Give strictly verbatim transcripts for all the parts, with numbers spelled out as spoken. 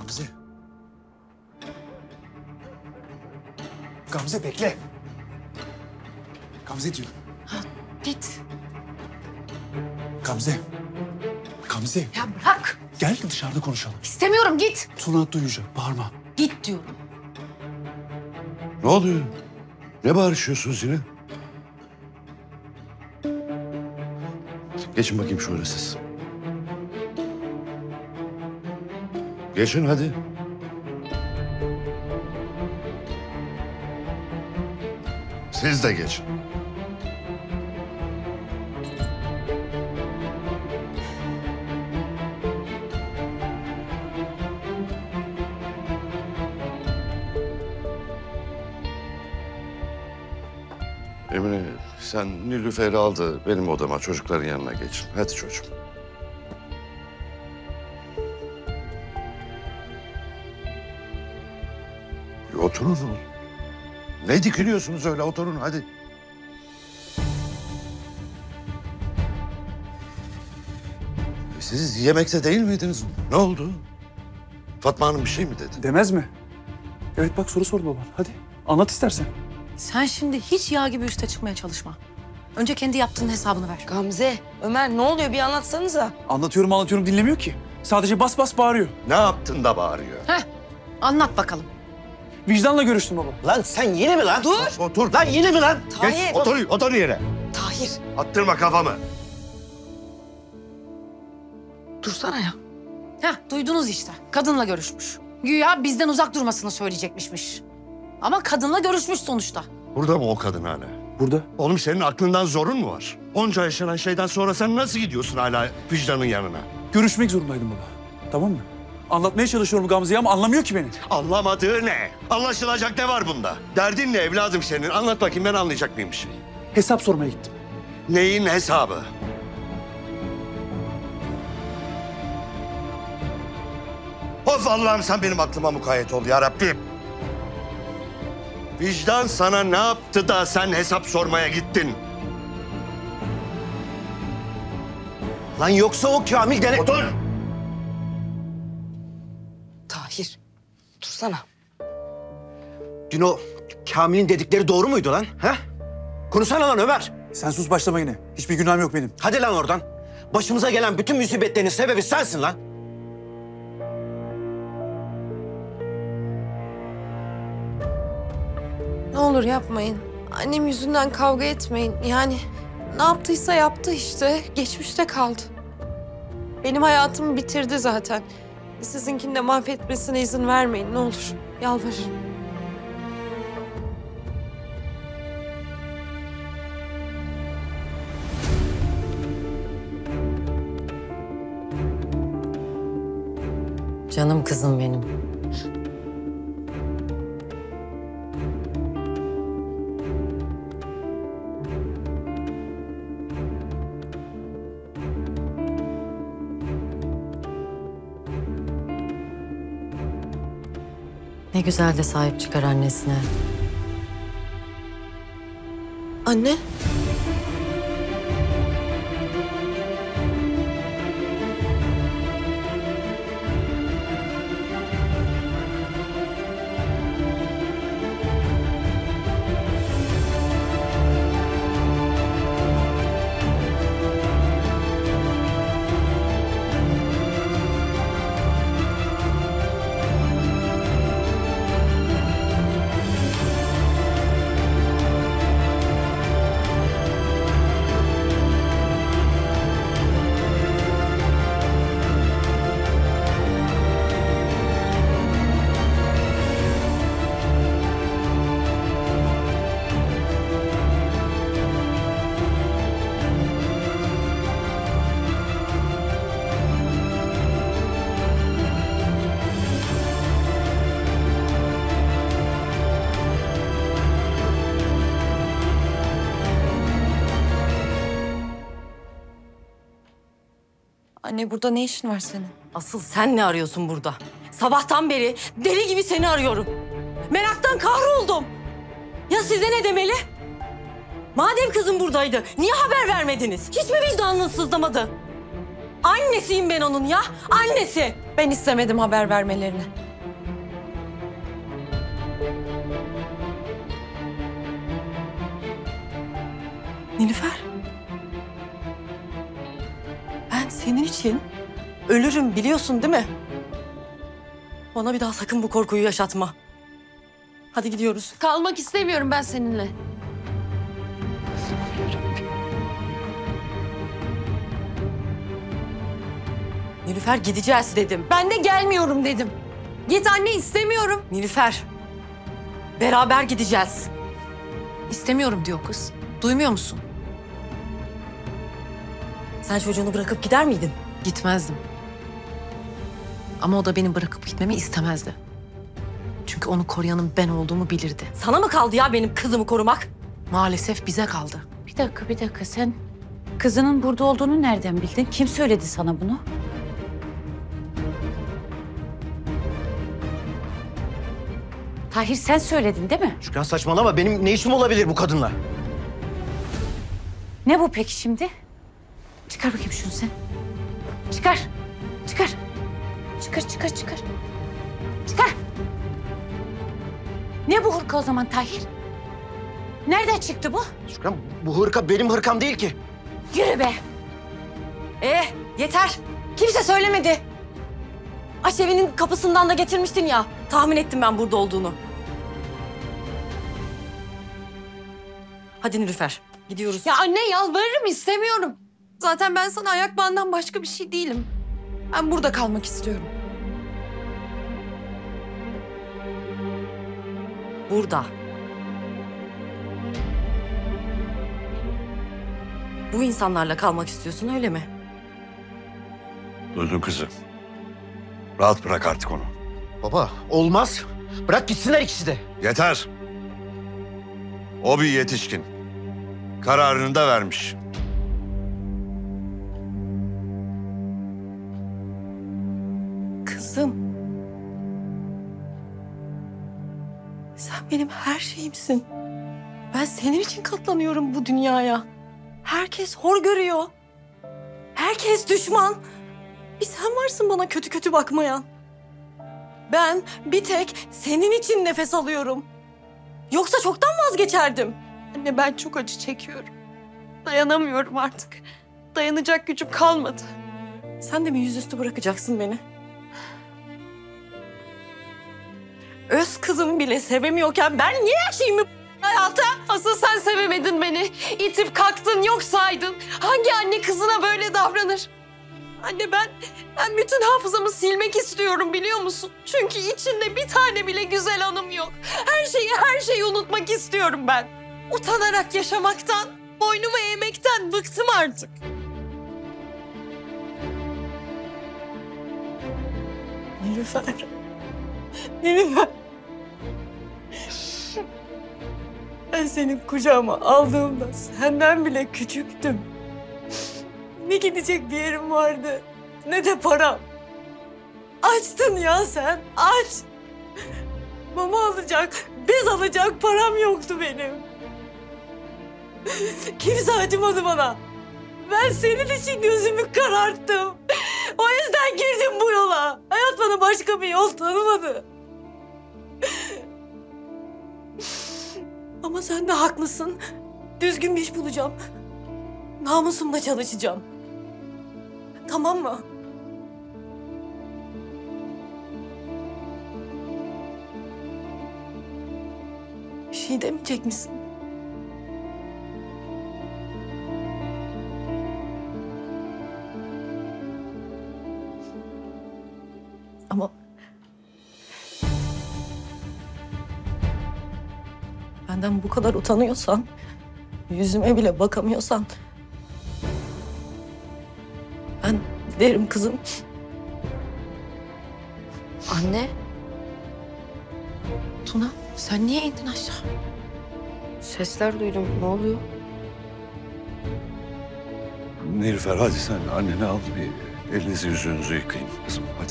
Gamze. Gamze bekle. Gamze diyor. Ha, git. Gamze. Gamze. Ya bırak. Gel dışarıda konuşalım. İstemiyorum, git. Tuna duyacak. Bağırma. Git diyorum. Ne oluyor? Ne bağırışıyorsunuz yine? Geçin bakayım şöyle siz. Geçin hadi. Siz de geçin. Emine, sen Nilüfer'i al da benim odama, çocukların yanına geçin. Hadi çocuğum. Bir oturun oğlum. Ne dikiliyorsunuz öyle? Oturun hadi. Siz yemekte değil miydiniz? Ne oldu? Fatma Hanım bir şey mi dedi? Demez mi? Evet bak soru sordu baban. Hadi anlat istersen. Sen şimdi hiç yağ gibi üste çıkmaya çalışma. Önce kendi yaptığın hesabını ver. Gamze, Ömer ne oluyor bir anlatsanıza. Anlatıyorum anlatıyorum dinlemiyor ki. Sadece bas bas bağırıyor. Ne yaptın da bağırıyor? Heh, anlat bakalım. Vicdanla görüştüm baba. Lan sen yine mi lan? Dur. Otur. Lan yine mi lan? Tahir. Geç, otur, otur yere. Tahir, Attırma kafamı. dursana ya. Heh, duydunuz işte. Kadınla görüşmüş. Güya bizden uzak durmasını söyleyecekmişmiş. Ama kadınla görüşmüş sonuçta. Burada mı o kadın hala? Burada. Oğlum senin aklından zorun mu var? Onca yaşanan şeyden sonra sen nasıl gidiyorsun hala vicdanın yanına? Görüşmek zorundaydım baba. Tamam mı? Anlatmaya çalışıyorum Gamze'ye ama anlamıyor ki beni. Anlamadığı ne? Anlaşılacak ne var bunda? Derdin ne evladım senin? Anlat bakayım ben anlayacak mıyım bir şey? Hesap sormaya gittim. Neyin hesabı? Of Allah'ım sen benim aklıma mukayyet ol ya Rabbim. Vicdan sana ne yaptı da sen hesap sormaya gittin? Lan yoksa o Kamil denen... Otur! Tahir, dursana. Dün o Kamil'in dedikleri doğru muydu lan? Ha? Konuşsana lan Ömer. Sen sus başlama yine. Hiçbir günahım yok benim. Hadi lan oradan. Başımıza gelen bütün musibetlerin sebebi sensin lan. Ne olur yapmayın. Annem yüzünden kavga etmeyin. Yani ne yaptıysa yaptı işte. Geçmişte kaldı. Benim hayatımı bitirdi zaten. Sizinkini de mahvetmesine izin vermeyin ne olur. Yalvarırım. Canım kızım benim. Ne güzel de sahip çıkar annesine. Anne. Anne burada ne işin var senin? Asıl sen ne arıyorsun burada? Sabahtan beri deli gibi seni arıyorum. Meraktan kahroldum. Ya size ne demeli? Madem kızım buradaydı, niye haber vermediniz? Hiç mi vicdanınız sızlamadı? Annesiyim ben onun ya. Annesi. Ben istemedim haber vermelerini. Nilüfer. Ben senin için ölürüm biliyorsun değil mi? Bana bir daha sakın bu korkuyu yaşatma. Hadi gidiyoruz. Kalmak istemiyorum ben seninle. Nilüfer gideceğiz dedim. Ben de gelmiyorum dedim. Git anne, istemiyorum. Nilüfer. Beraber gideceğiz. İstemiyorum diyor kız. Duymuyor musun? Sen çocuğunu bırakıp gider miydin? Gitmezdim. Ama o da beni bırakıp gitmemi istemezdi. Çünkü onu koruyanın ben olduğumu bilirdi. Sana mı kaldı ya benim kızımı korumak? Maalesef bize kaldı. Bir dakika, bir dakika. Sen kızının burada olduğunu nereden bildin? Kim söyledi sana bunu? Tahir sen söyledin değil mi? Şükran saçmalama. Benim ne işim olabilir bu kadınla? Ne bu peki şimdi? Çıkar bakayım şunu sen. Çıkar. Çıkar. Çıkar, çıkar, çıkar. Çıkar. Ne bu hırka o zaman Tahir? Nereden çıktı bu? Şükran bu hırka benim hırkam değil ki. Yürü be. Ee, yeter. Kimse söylemedi. Aşevi'nin kapısından da getirmiştin ya. Tahmin ettim ben burada olduğunu. Hadi Nilüfer, gidiyoruz. Ya anne yalvarırım, istemiyorum. Zaten ben sana ayak bağından başka bir şey değilim. Ben burada kalmak istiyorum. Burada. Bu insanlarla kalmak istiyorsun öyle mi? Duydun kızı. Rahat bırak artık onu. Baba olmaz. Bırak gitsinler ikisi de. Yeter. O bir yetişkin. Kararını da vermiş. Kızım. Sen benim her şeyimsin. Ben senin için katlanıyorum bu dünyaya. Herkes hor görüyor. Herkes düşman. Bir sen varsın bana kötü kötü bakmayan. Ben bir tek senin için nefes alıyorum. Yoksa çoktan vazgeçerdim. Anne ben çok acı çekiyorum. Dayanamıyorum artık. Dayanacak gücüm kalmadı. Sen de mi yüzüstü bırakacaksın beni? Öz kızım bile sevemiyorken ben niye yaşayayım mı hayata? Asıl sen sevemedin beni. İtip kalktın, yok saydın. Hangi anne kızına böyle davranır? Anne ben, ben bütün hafızamı silmek istiyorum biliyor musun? Çünkü içinde bir tane bile güzel anım yok. Her şeyi, her şeyi unutmak istiyorum ben. Utanarak yaşamaktan, boynumu eğmekten bıktım artık. Nilüfer. Nilüfer. Ben seni kucağıma aldığımda senden bile küçüktüm. Ne gidecek bir yerim vardı, ne de param. Açtın ya sen, aç. Mama alacak, bez alacak param yoktu benim. Kimse acımadı bana. Ben senin için gözümü kararttım. O yüzden girdim bu yola. Hayat bana başka bir yol tanımadı. Ama sen de haklısın. Düzgün bir iş bulacağım. Namusumla çalışacağım. Tamam mı? Bir şey demeyecek misin? Ama benden bu kadar utanıyorsan, yüzüme bile bakamıyorsan ben derim kızım. Anne. Tuna sen niye indin aşağı? Sesler duydum. Ne oluyor? Nilüfer hadi sen anneni al bir elinizi yüzünüzü yıkayın kızım hadi.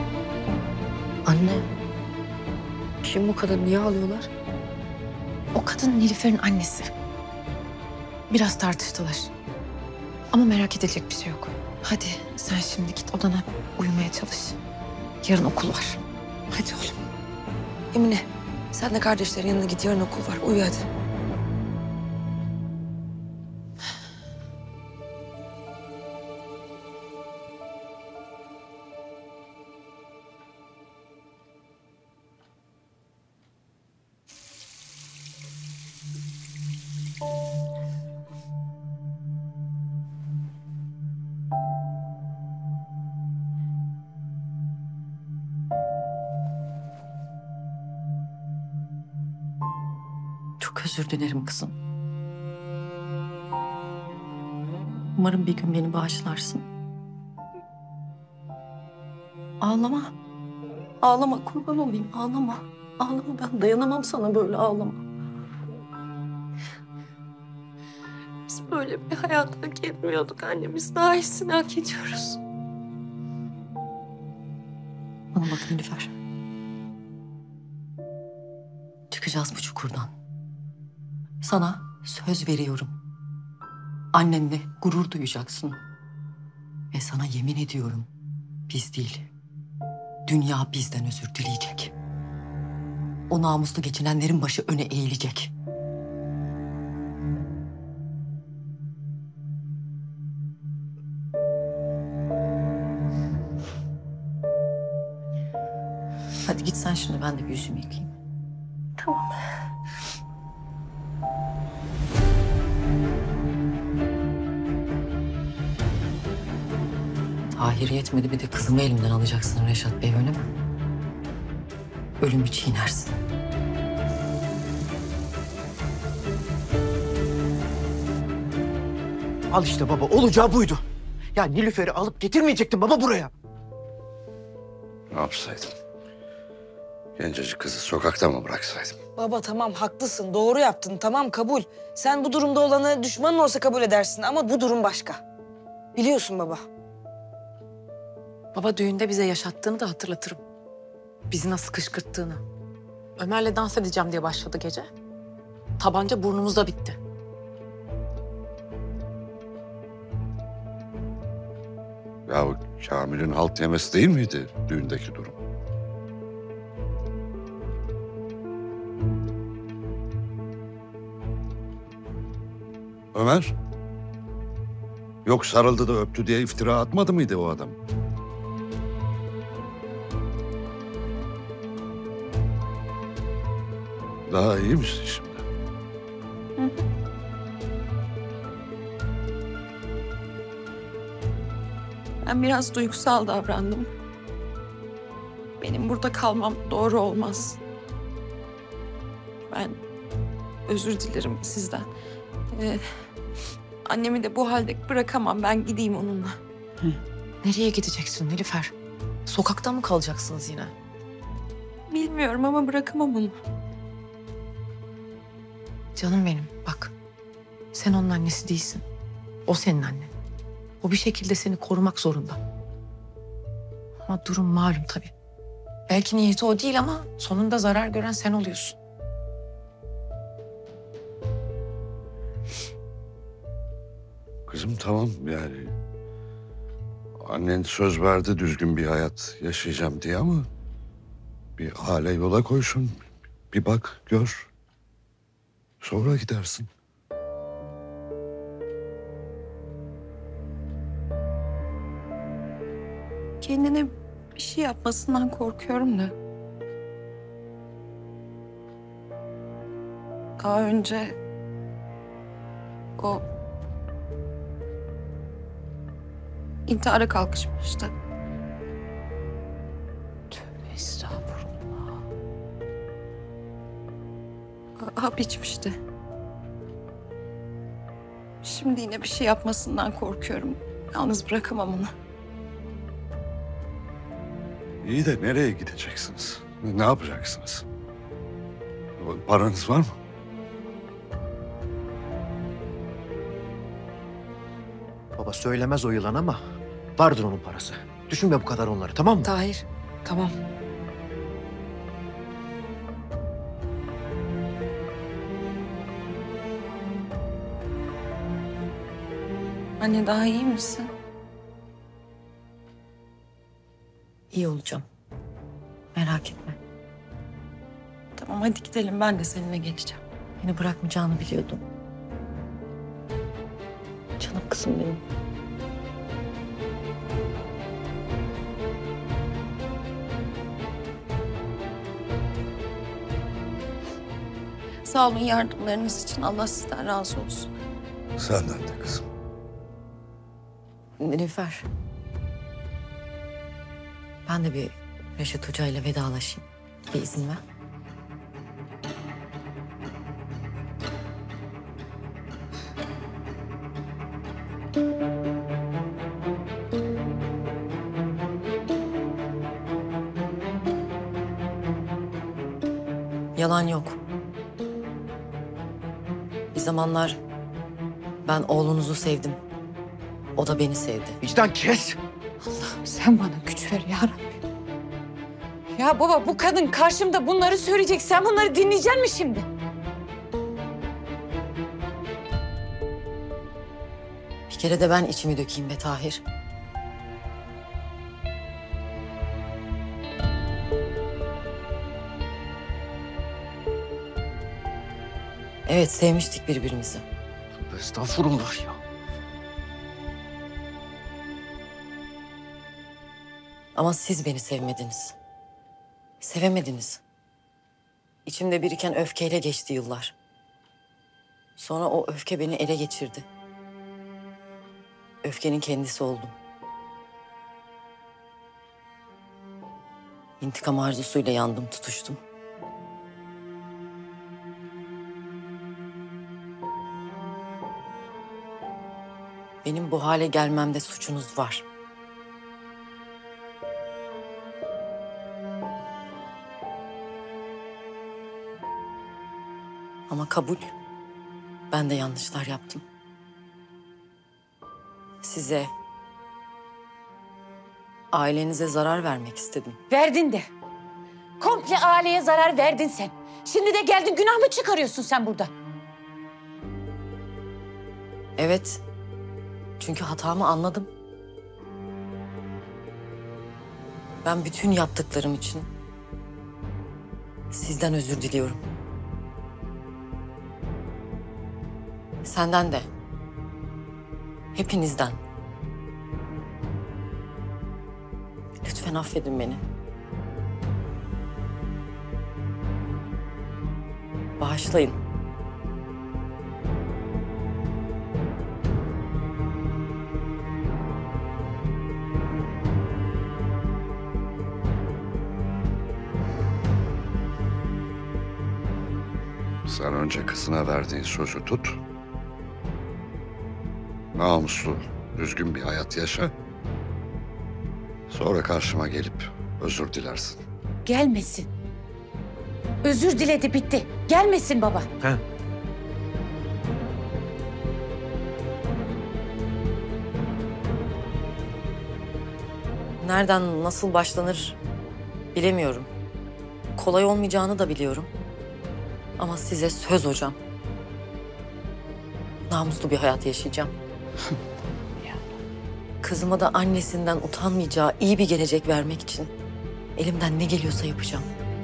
Anne. Kim bu kadar? Niye ağlıyorlar? O kadar. Kadın Nilüfer'in annesi. Biraz tartıştılar. Ama merak edilecek bir şey yok. Hadi sen şimdi git odana uyumaya çalış. Yarın okul var. Hadi oğlum. Emine sen de kardeşlerin yanına git. Yarın okul var. Uyu hadi. Çok özür dilerim kızım. Umarım bir gün beni bağışlarsın. Ağlama. Ağlama, kurban olayım, ağlama. Ağlama, ben dayanamam sana böyle, ağlama. Biz böyle bir hayat hak etmiyorduk anne. Biz daha iyisini hak ediyoruz. Bana bak Nilüfer. Çıkacağız bu çukurdan. Sana söz veriyorum. Annenle gurur duyacaksın. Ve sana yemin ediyorum, biz değil, dünya bizden özür dileyecek. O namuslu geçinenlerin başı öne eğilecek. Hadi git sen şimdi, ben de bir yüzümü yıkayayım. Tamam. Tahir yetmedi, bir de kızımı elimden alacaksın Reşat Bey, öyle mi? Ölümü çiğnersin. Al işte baba, olacağı buydu. Ya Nilüfer'i alıp getirmeyecektin baba buraya. Ne yapsaydım? Gencecik kızı sokakta mı bıraksaydım? Baba tamam haklısın, doğru yaptın, tamam kabul. Sen bu durumda olanı düşmanın olsa kabul edersin ama bu durum başka. Biliyorsun baba. Baba düğünde bize yaşattığını da hatırlatırım. Bizi nasıl kışkırttığını. Ömer'le dans edeceğim diye başladı gece. Tabanca burnumuzda bitti. Ya Kamil'in halt yemesi değil miydi düğündeki durum? Ömer? Yok sarıldı da öptü diye iftira atmadı mıydı o adam? Daha iyi misin şimdi? Ben biraz duygusal davrandım. Benim burada kalmam doğru olmaz. Ben özür dilerim sizden. Ee, annemi de bu halde bırakamam. Ben gideyim onunla. Nereye gideceksin Nilüfer? Sokakta mı kalacaksınız yine? Bilmiyorum ama bırakamam onu. Canım benim bak. Sen onun annesi değilsin. O senin annen. O bir şekilde seni korumak zorunda. Ama durum malum tabii. Belki niyeti o değil ama sonunda zarar gören sen oluyorsun. Kızım tamam yani. Annen söz verdi düzgün bir hayat yaşayacağım diye ama... ...bir hale yola koysun. Bir bak, gör. Sonra gidersin. Kendine bir şey yapmasından korkuyorum da. Daha önce o intihara kalkışmıştı. Tövbe estağfurullah. Hap içmişti. Şimdi yine bir şey yapmasından korkuyorum. Yalnız bırakamam onu. İyi de nereye gideceksiniz? Ne yapacaksınız? Paranız var mı? Baba söylemez o yılan ama vardır onun parası. Düşünme bu kadar onları, tamam mı? Tahir, tamam. Anne daha iyi misin? İyi olacağım. Merak etme. Tamam hadi gidelim, ben de seninle geleceğim. Beni bırakmayacağını biliyordum. Canım kızım benim. Sağ olun yardımlarınız için. Allah sizden razı olsun. Senden de kızım. Nilüfer. Ben de bir Reşat Hoca ile vedalaşayım. Bir izin ver. Yalan yok. Bir zamanlar ben oğlunuzu sevdim. O da beni sevdi. Vicdan kes. Sen bana güç ver ya Rabbi. Ya baba bu kadın karşımda bunları söyleyecek. Sen bunları dinleyecek misin şimdi? Bir kere de ben içimi dökeyim be Tahir. Evet, sevmiştik birbirimizi. Estağfurullah ya. Ama siz beni sevmediniz. Sevemediniz. İçimde biriken öfkeyle geçti yıllar. Sonra o öfke beni ele geçirdi. Öfkenin kendisi oldum. İntikam arzusuyla yandım, tutuştum. Benim bu hale gelmemde suçunuz var. Ama kabul. Ben de yanlışlar yaptım. Size, ailenize zarar vermek istedim. Verdin de. Komple aileye zarar verdin sen. Şimdi de geldin günah mı çıkarıyorsun sen burada? Evet. Çünkü hatamı anladım. Ben bütün yaptıklarım için sizden özür diliyorum. Senden de. Hepinizden. Lütfen affedin beni. Bağışlayın. Sen önce kızına verdiğin sözü tut. Namuslu, düzgün bir hayat yaşa. Sonra karşıma gelip özür dilersin. Gelmesin. Özür diledi bitti. Gelmesin baba. He. Nereden nasıl başlanır bilemiyorum. Kolay olmayacağını da biliyorum. Ama size söz hocam. Namuslu bir hayat yaşayacağım. Kızıma da annesinden utanmayacağı iyi bir gelecek vermek için elimden ne geliyorsa yapacağım.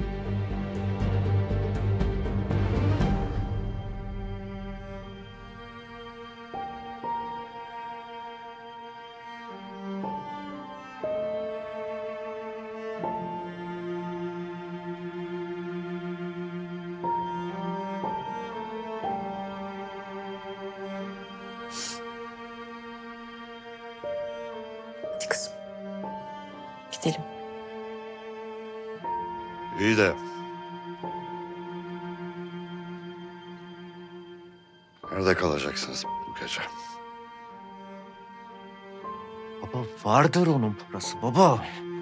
Hadi kızım. Gidelim. İyi de... Nerede kalacaksınız bu gece? Baba vardır onun parası baba.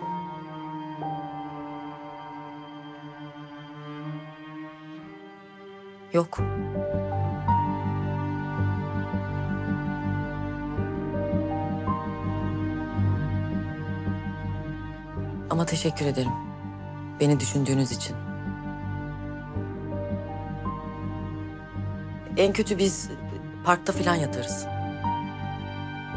Yok. Ama teşekkür ederim. Beni düşündüğünüz için. En kötü biz parkta falan yatarız.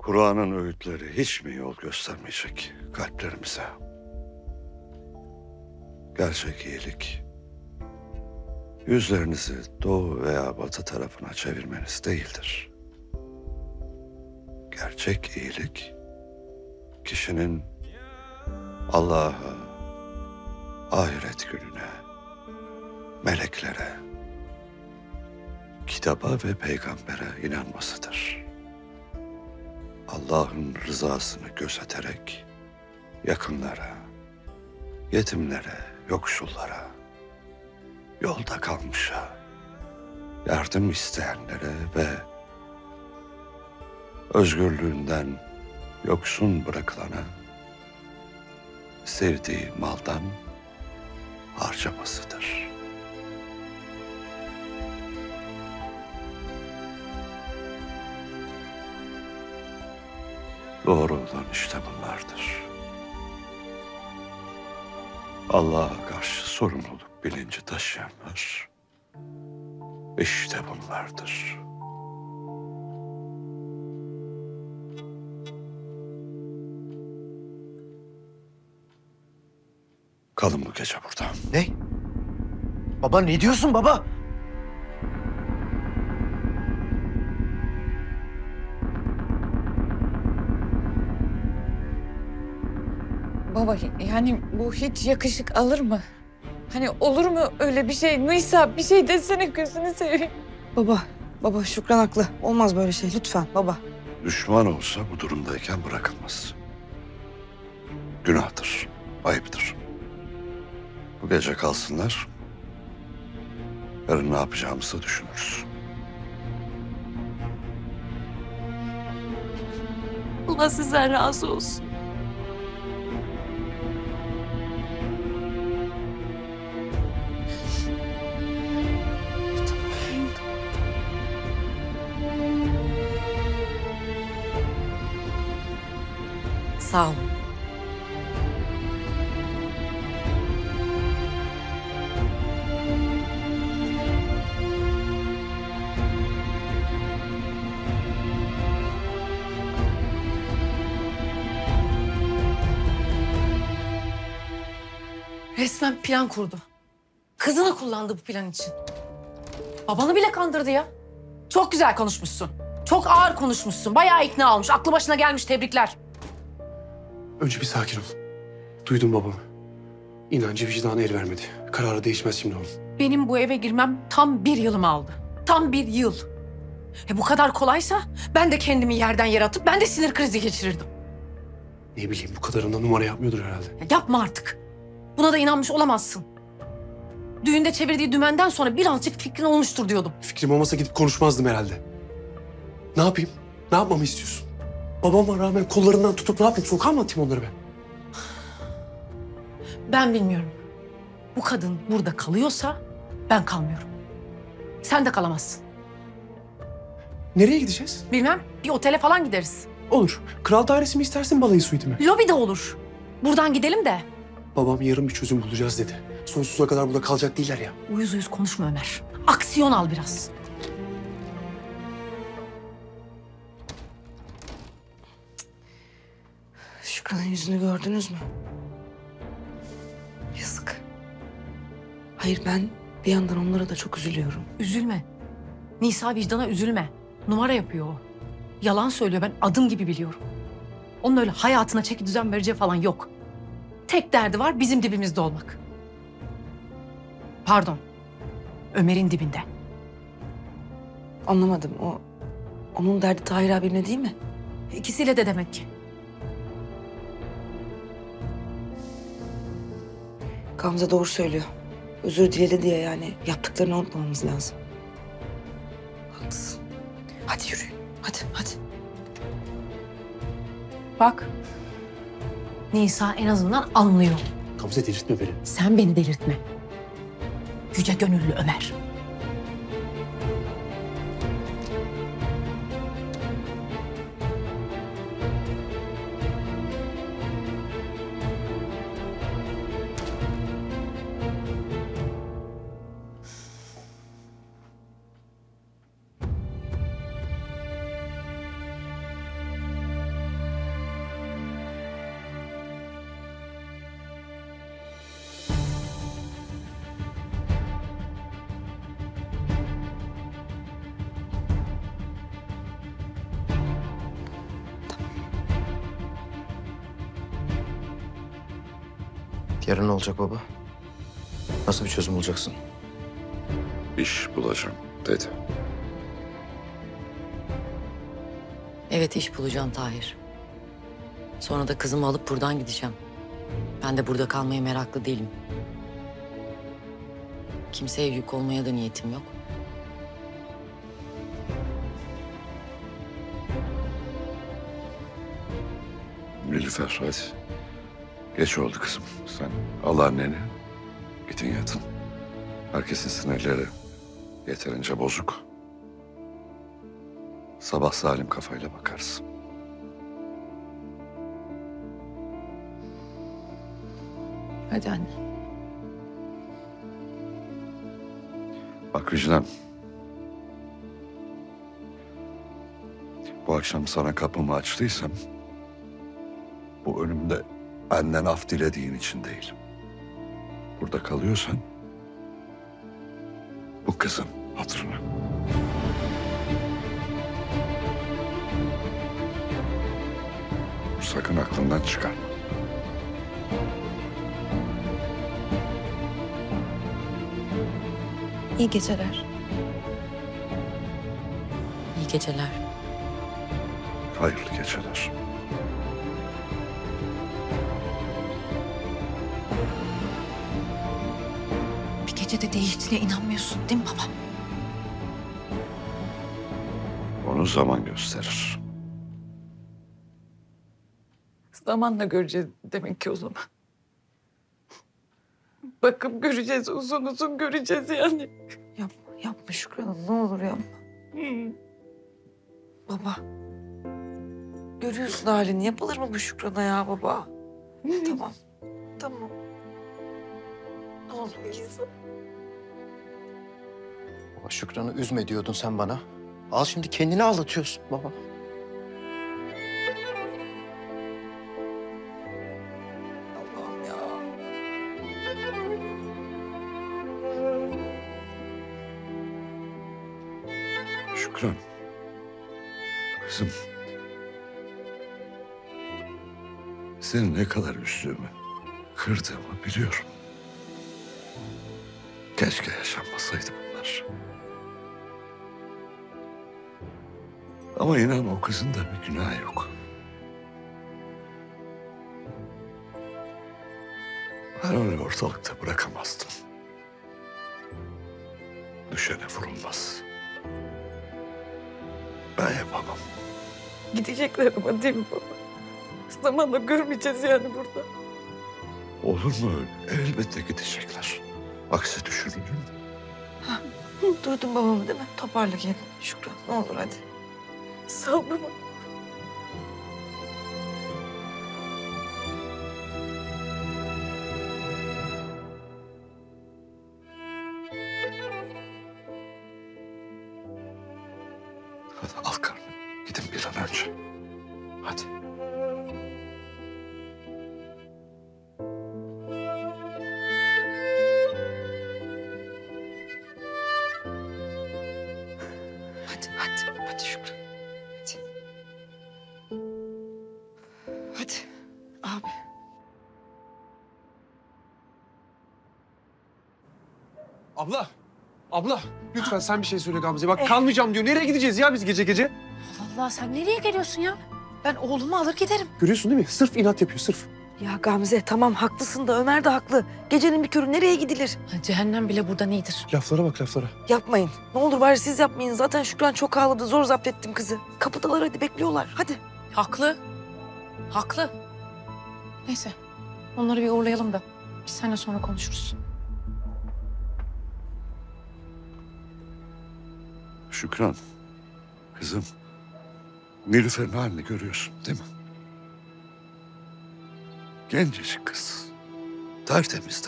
Kur'an'ın öğütleri hiç mi yol göstermeyecek kalplerimize? Gerçek iyilik, yüzlerinizi doğu veya batı tarafına çevirmeniz değildir. Gerçek iyilik, kişinin Allah'a, ahiret gününe, meleklere, kitaba ve peygambere inanmasıdır. Allah'ın rızasını gözeterek yakınlara, yetimlere, yoksullara, yolda kalmışa, yardım isteyenlere ve özgürlüğünden yoksun bırakılana sevdiği maldan harcamasıdır. Doğru olan işte bunlardır. Allah'a karşı sorumluluk bilinci taşıyanlar işte bunlardır. Kalın bu gece burada. Ne? Baba ne diyorsun baba? Baba yani bu hiç yakışık alır mı? Hani olur mu öyle bir şey? Nisa bir şey desene gözünü seveyim. Baba, baba Şükran haklı. Olmaz böyle şey lütfen baba. Düşman olsa bu durumdayken bırakılmaz. Günahtır, ayıptır. Bu gece kalsınlar. Yarın ne yapacağımızı düşünürüz. Allah sizden razı olsun. Sağ olun. Resmen plan kurdu. Kızını kullandı bu plan için. Babanı bile kandırdı ya. Çok güzel konuşmuşsun. Çok ağır konuşmuşsun. Bayağı ikna olmuş. Aklı başına gelmiş. Tebrikler. Önce bir sakin ol. Duydum babamı. İnancı vicdanı el vermedi. Kararı değişmez şimdi onun. Benim bu eve girmem tam bir yılımı aldı. Tam bir yıl. E bu kadar kolaysa ben de kendimi yerden yere atıp ben de sinir krizi geçirirdim. Ne bileyim bu kadarında numara yapmıyordur herhalde. Ya yapma artık. Buna da inanmış olamazsın. Düğünde çevirdiği dümenden sonra birazcık fikrin olmuştur diyordum. Fikrim olmasa gidip konuşmazdım herhalde. Ne yapayım? Ne yapmamı istiyorsun? Babama rağmen kollarından tutup ne yapayım? Sokağa mı atayım onları ben? Ben bilmiyorum. Bu kadın burada kalıyorsa ben kalmıyorum. Sen de kalamazsın. Nereye gideceğiz? Bilmem, bir otele falan gideriz. Olur. Kral dairesi mi istersin balayı suiti mi? Lobi de olur. Buradan gidelim de. Babam yarın bir çözüm bulacağız dedi. Sonsuza kadar burada kalacak değiller ya. Uyuz uyuz konuşma Ömer. Aksiyon al biraz. Şükran'ın yüzünü gördünüz mü? Yazık. Hayır ben bir yandan onlara da çok üzülüyorum. Üzülme. Nisa vicdana üzülme. Numara yapıyor o. Yalan söylüyor, ben adım gibi biliyorum. Onun öyle hayatına çeki düzen vereceği falan yok. Tek derdi var bizim dibimizde olmak. Pardon. Ömer'in dibinde. Anlamadım o. Onun derdi Tahir abine değil mi? İkisiyle de demek ki. Gamze doğru söylüyor. Özür diledi diye yani yaptıklarını unutmamamız lazım. Haklısın. Hadi yürüyün. Hadi, hadi. Bak. Nisa en azından anlıyor. Gamze delirtme beni. Sen beni delirtme. Yüce gönüllü Ömer. Yarın ne olacak baba? Nasıl bir çözüm bulacaksın? İş bulacağım dedi. Evet, iş bulacağım Tahir. Sonra da kızımı alıp buradan gideceğim. Ben de burada kalmaya meraklı değilim. Kimseye yük olmaya da niyetim yok. Nilüfer hadi. Geç oldu kızım. Sen al anneni. Gidin yatın. Herkesin sinirleri yeterince bozuk. Sabah salim kafayla bakarız. Hadi anne. Bak Vicdan. Bu akşam sana kapımı açtıysam... bu önümde benden af dilediğin için değil. Burada kalıyorsan... bu kızın hatırına. Sakın aklından çıkarma. İyi geceler. İyi geceler. Hayırlı geceler. Bir gecede değiştiğine inanmıyorsun değil mi baba? Onu zaman gösterir. Zamanla göreceğiz demek ki o zaman. Bakıp göreceğiz, uzun uzun göreceğiz yani. Yapma, yapma Şükran Hanım. Ne olur yapma. Baba. Görüyorsun halini. Yapılır mı bu Şükran'a ya baba? Tamam. Tamam. Ne olur gitsin. Baba Şükran'ı üzme diyordun sen bana. Al şimdi kendini ağlatıyorsun baba. Allah'ım ya. Şükran. Kızım. Seni ne kadar üzdüğümü, kırdığımı biliyorum. Keşke yaşanmasaydı bunlar. Ama inan o kızın da bir günahı yok. Ben öyle ortalıkta bırakamazdım. Düşene vurulmaz. Ben yapamam. Gidecekler ama değil mi baba? Zamanla görmeyeceğiz yani burada. Olur mu öyle? Elbette gidecekler. Aksi düşünülür mü? Duydun babamı değil mi? Toparla kendini Şükran. Ne olur hadi. Sağ ol baba. Hadi al karnını. Gidin bir an önce. Hadi. Hadi, hadi, hadi Şükran. Hadi. Hadi. Abi. Abla, abla lütfen sen bir şey söyle Gamze'ye. Bak kalmayacağım diyor. Nereye gideceğiz ya biz gece gece? Allah sen nereye geliyorsun ya? Ben oğlumu alır giderim. Görüyorsun değil mi? Sırf inat yapıyor, sırf. Ya Gamze tamam haklısın da Ömer de haklı. Gecenin bir körü nereye gidilir? Ha, cehennem bile burada nedir? Laflara bak laflara. Yapmayın. Ne olur bari siz yapmayın. Zaten Şükran çok ağladı. Zor zapt ettim kızı. Kapıdalar hadi bekliyorlar. Hadi. Haklı. Haklı. Neyse. Onları bir uğurlayalım da biz seninle sonra konuşuruz. Şükran. Kızım. Nilüfer'in halini görüyorsun değil mi? Gencecik kız. Tertemiz de.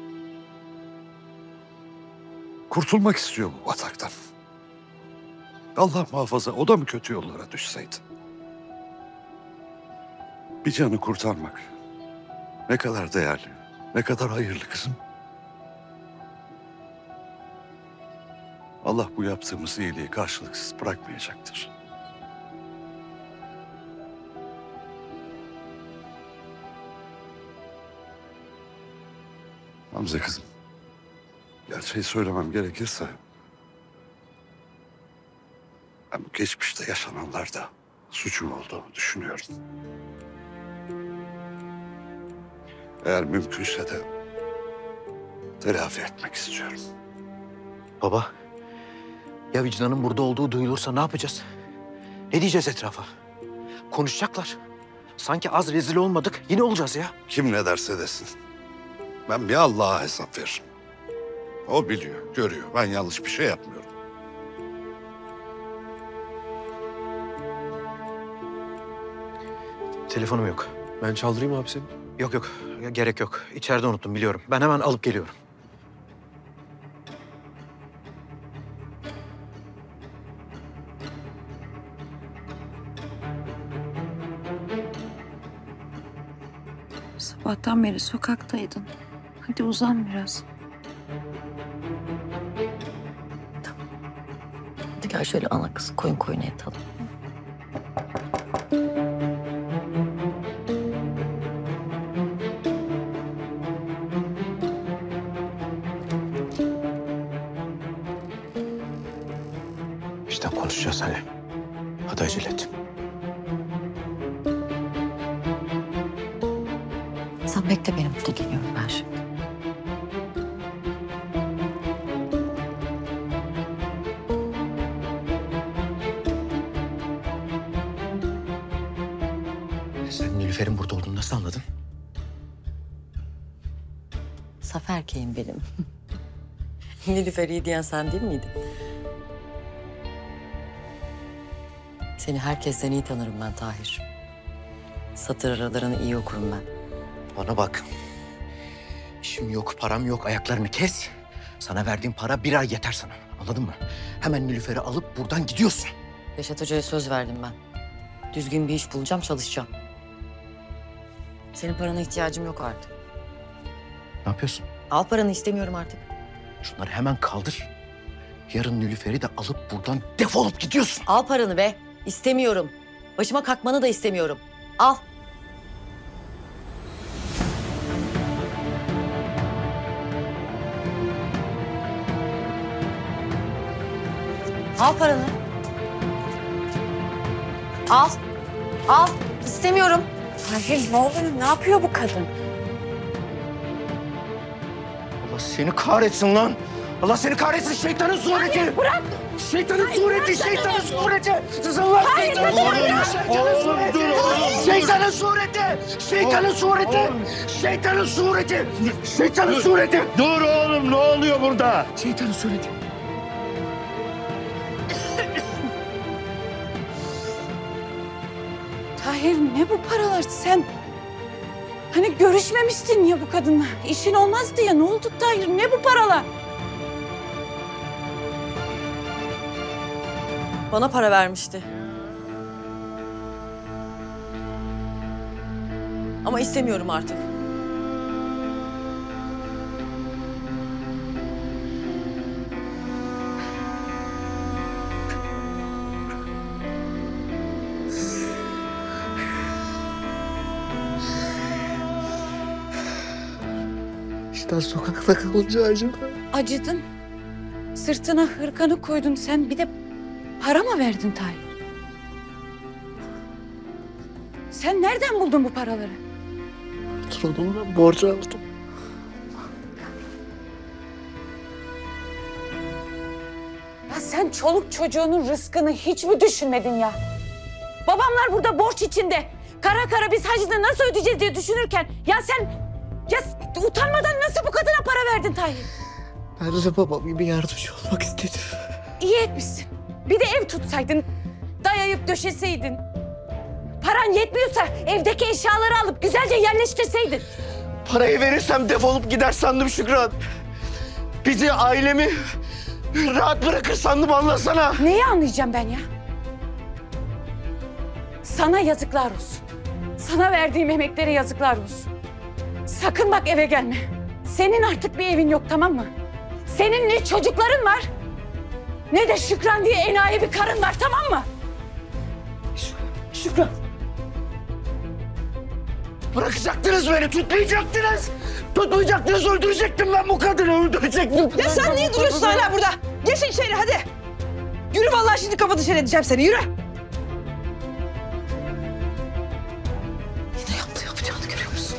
Kurtulmak istiyor bu bataktan. Allah muhafaza o da mı kötü yollara düşseydi? Bir canı kurtarmak ne kadar değerli, ne kadar hayırlı kızım. Allah bu yaptığımız iyiliği karşılıksız bırakmayacaktır. Gamze kızım. Gerçeği söylemem gerekirse... ben bu geçmişte yaşananlarda suçum olduğunu düşünüyorum. Eğer mümkünse de telafi etmek istiyorum. Baba, ya vicdanın burada olduğu duyulursa ne yapacağız? Ne diyeceğiz etrafa? Konuşacaklar. Sanki az rezil olmadık, yine olacağız ya. Kim ne derse desin. Ben bir Allah'a hesap veririm. O biliyor, görüyor. Ben yanlış bir şey yapmıyorum. Telefonum yok. Ben çaldırayım abi seni. Yok yok, ya gerek yok. İçeride unuttum biliyorum. Ben hemen alıp geliyorum. Sabahtan beri sokaktaydın. Hadi uzan biraz. Hadi gel şöyle ana kız koyun koyuna yatalım. İşte konuşacağız hani. Hadi acele et. Sen bekle beni burada geliyorum ben şimdi. Sen Nilüfer'in burada olduğunu nasıl anladın? Saf erkeğim benim. Nilüfer iyi diyen sen değil miydin? Seni herkesten iyi tanırım ben Tahir. Satır aralarını iyi okurum ben. Bana bak. İşim yok, param yok. Ayaklarını kes. Sana verdiğim para bir ay yeter sana. Anladın mı? Hemen Nilüfer'i alıp buradan gidiyorsun. Reşat Hoca'ya söz verdim ben. Düzgün bir iş bulacağım, çalışacağım. Senin parana ihtiyacım yok artık. Ne yapıyorsun? Al paranı, istemiyorum artık. Şunları hemen kaldır. Yarın Nilüfer'i de alıp buradan defolup gidiyorsun. Al paranı be. İstemiyorum. Başıma kalkmanı da istemiyorum. Al. Al paranı. Al. Al. İstemiyorum. Tahir ne oluyor? Ne yapıyor bu kadın? Allah seni kahretsin lan. Allah seni kahretsin şeytanın sureti. Hayır bırak. Şeytanın Hayır, sureti, şeytanın sureti. Zıllar şeytanın sureti. Şeytanın sureti. Şeytanın sureti. Şeytanın sureti. Şeytanın sureti. Şeytanın sureti. Dur oğlum, ne oluyor burada? Şeytanın sureti. Tahir ne bu paralar? Sen hani görüşmemiştin ya bu kadınla. İşin olmazdı ya. Ne oldu Tahir? Ne bu paralar? Bana para vermişti. Ama istemiyorum artık. İşte sokakta kalınca acıdı. Acıdın. Sırtına hırkanı koydun. Sen bir de para mı verdin Tahir? Sen nereden buldun bu paraları? Patronumdan borcu aldım. Ya sen çoluk çocuğunun rızkını hiç mi düşünmedin ya? Babamlar burada borç içinde. Kara kara biz hacını nasıl ödeyeceğiz diye düşünürken... Ya sen ya utanmadan nasıl bu kadına para verdin Tahir? Ben de babam gibi yardımcı olmak istedim. İyi etmişsin. Bir de ev tutsaydın, dayayıp döşeseydin. Paran yetmiyorsa evdeki eşyaları alıp güzelce yerleştirseydin. Parayı verirsem defolup gider sandım Şükran. Bizi, ailemi rahat bırakır sandım, anlasana. Neyi anlayacağım ben ya? Sana yazıklar olsun. Sana verdiğim emeklere yazıklar olsun. Sakın bak eve gelme. Senin artık bir evin yok, tamam mı? Senin ne çocukların var, ne de Şükran diye enayi bir karın var, tamam mı? Şükran. Bırakacaktınız beni, tutmayacaktınız. Tutmayacaktınız, öldürecektim ben bu kadını, öldürecektim. Ya sen niye duruyorsun hala burada? Geçin içeri hadi. Yürü vallahi şimdi kafa dışarı edeceğim seni yürü. Yine yaptı yapacağını görüyor musun?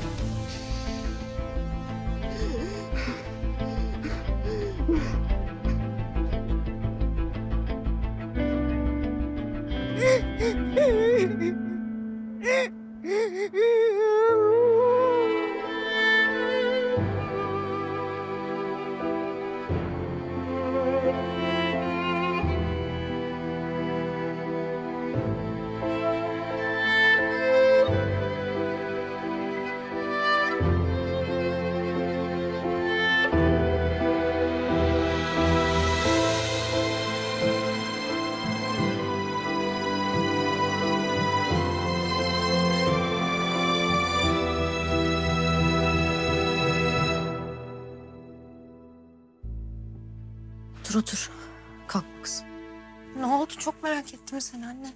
Otur otur. Kalk kızım. Ne oldu? Çok merak ettim seni anne.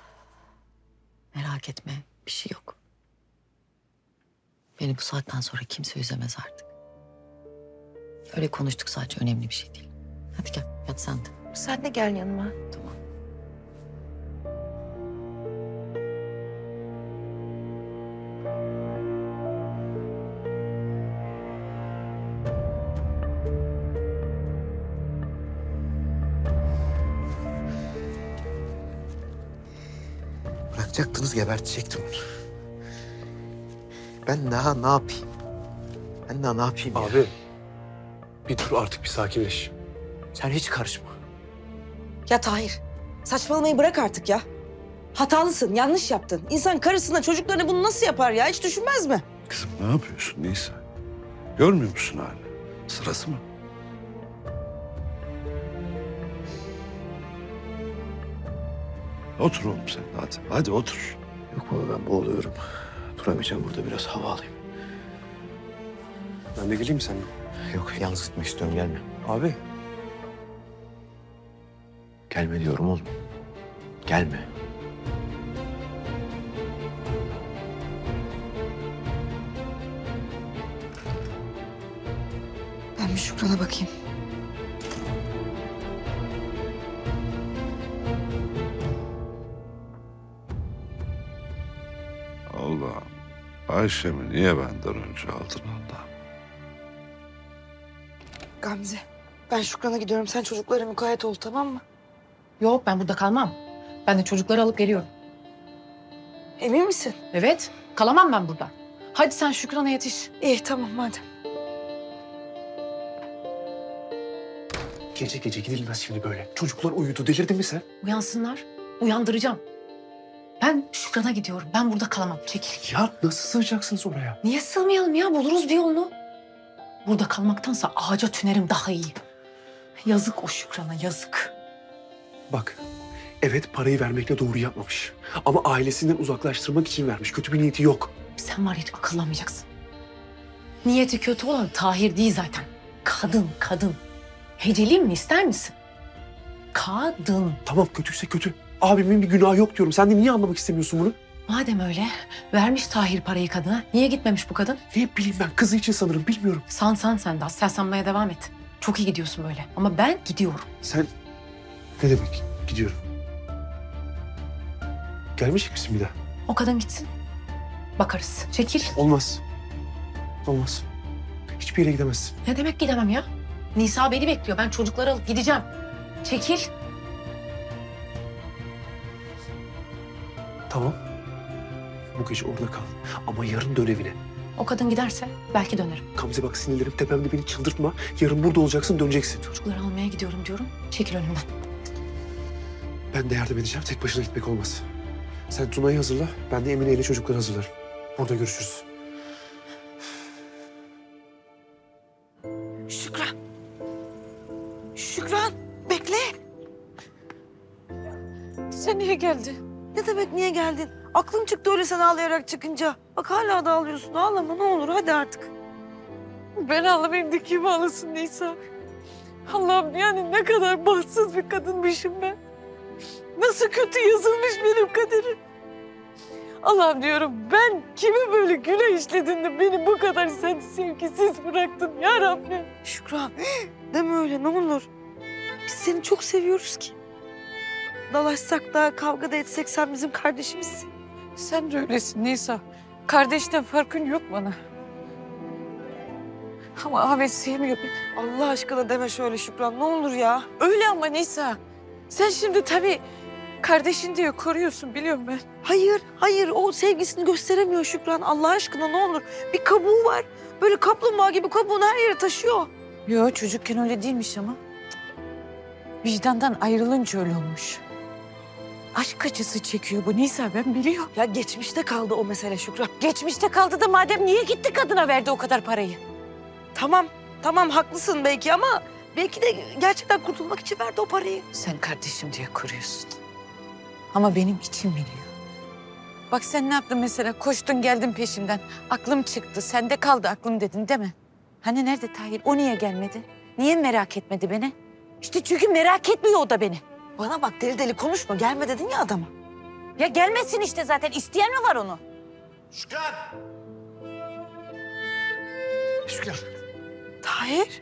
Merak etme, bir şey yok. Beni bu saatten sonra kimse üzemez artık. Öyle konuştuk sadece, önemli bir şey değil. Hadi gel, yat sen de. Sen de gel yanıma. Tamam. Bırakacaktınız, gebertecektim onu. Ben daha ne yapayım? Ben daha ne yapayım ya? Abi bir dur artık, bir sakinleş. Sen hiç karışma. Ya Tahir saçmalamayı bırak artık ya. Hatalısın, yanlış yaptın. İnsan karısına, çocuklarına bunu nasıl yapar ya? Hiç düşünmez mi? Kızım ne yapıyorsun Nisa? Görmüyor musun hala? Sırası mı? Otur oğlum sen hadi. Hadi otur. Yok baba, ben boğuluyorum. Duramayacağım burada, biraz hava alayım. Ben de geleyim mi seninle? Yok, yalnız gitmek istiyorum, gelme. Abi. Gelme diyorum oğlum. Gelme. Ben bir Şükran'a bakayım. Allah'ım. Ayşem'i niye benden önce aldın Allah'ım? Gamze ben Şükran'a gidiyorum. Sen çocuklara mukayyet ol tamam mı? Yok, ben burada kalmam. Ben de çocukları alıp geliyorum. Emin misin? Evet, kalamam ben burada. Hadi sen Şükran'a yetiş. İyi tamam madem. Gece gece gidilmez şimdi böyle. Çocuklar uyudu, delirdin mi sen? Uyansınlar, uyandıracağım. Ben Şükran'a gidiyorum. Ben burada kalamam. Çekil. Ya nasıl sığacaksınız oraya? Niye sığmayalım ya? Buluruz bir yolunu. Burada kalmaktansa ağaca tünerim daha iyi. Yazık o Şükran'a, yazık. Bak, evet parayı vermekle doğru yapmamış. Ama ailesinden uzaklaştırmak için vermiş. Kötü bir niyeti yok. Sen var ya, hiç akıllanmayacaksın. Niyeti kötü olan Tahir değil zaten. Kadın, kadın. Heceleyeyim mi, ister misin? Kadın. Tamam, kötüyse kötü. Abimin bir günahı yok diyorum. Sen de niye anlamak istemiyorsun bunu? Madem öyle, vermiş Tahir parayı kadına. Niye gitmemiş bu kadın? Ne bileyim ben, kızı için sanırım, bilmiyorum. San san sen de. Sen sanmaya devam et. Çok iyi gidiyorsun böyle. Ama ben gidiyorum. Sen ne demek gidiyorum? Gelmeyecek misin bir daha? O kadın gitsin. Bakarız. Çekil. Olmaz. Olmaz. Hiçbir yere gidemezsin. Ne demek gidemem ya? Nisa beni bekliyor. Ben çocukları alıp gideceğim. Çekil. Tamam. Bu gece orada kal. Ama yarın dön evine. O kadın giderse belki dönerim. Gamze bak, sinirlerim tepemde, beni çıldırtma. Yarın burada olacaksın, döneceksin. Çocukları almaya gidiyorum diyorum. Çekil önümden. Ben de yardım edeceğim. Tek başına gitmek olmaz. Sen Tuna'yı hazırla. Ben de Emine ile çocukları hazırlarım. Burada görüşürüz. Şükran. Şükran bekle. Sen niye geldin? Ne demek niye geldin? Aklın çıktı öyle sen ağlayarak çıkınca. Bak hala da ağlıyorsun. Ağlama ne olur hadi artık. Ben ağlamayayım da kim ağlasın Nisa? Allah'ım, yani ne kadar bahtsız bir kadınmışım ben. Nasıl kötü yazılmış benim kaderim. Allah'ım diyorum ben kimi böyle günah işledim de beni bu kadar sen sevgisiz bıraktın ya Rabbim. Şükran deme öyle ne olur. Biz seni çok seviyoruz ki. Dalaşsak da kavga da etsek sen bizim kardeşimizsin. Sen de öylesin Nisa. Kardeşten farkın yok bana. Ama Ahmet sevmiyor beni. Allah aşkına deme şöyle Şükran ne olur ya. Öyle ama Nisa. Sen şimdi tabii kardeşin diye koruyorsun biliyorum ben. Hayır, hayır. O sevgisini gösteremiyor Şükran. Allah aşkına ne olur. Bir kabuğu var. Böyle kaplumbağa gibi kabuğunu her yere taşıyor. Yo çocukken öyle değilmiş ama. Vicdandan ayrılınca öyle olmuş. Aşk acısı çekiyor bu Nisa ben biliyorum. Ya geçmişte kaldı o mesele Şükran. Geçmişte kaldı da madem niye gitti kadına verdi o kadar parayı? Tamam, tamam haklısın belki ama belki de gerçekten kurtulmak için verdi o parayı. Sen kardeşim diye koruyorsun. Ama benim içim biliyor. Bak sen ne yaptın mesela? Koştun geldin peşimden. Aklım çıktı. Sende kaldı aklım dedin değil mi? Hani nerede Tahir? O niye gelmedi? Niye merak etmedi beni? İşte çünkü merak etmiyor o da beni. Bana bak deli deli konuşma. Gelme dedin ya adama. Ya gelmesin işte zaten. İsteyen mi var onu? Şükran! Şükran. Tahir.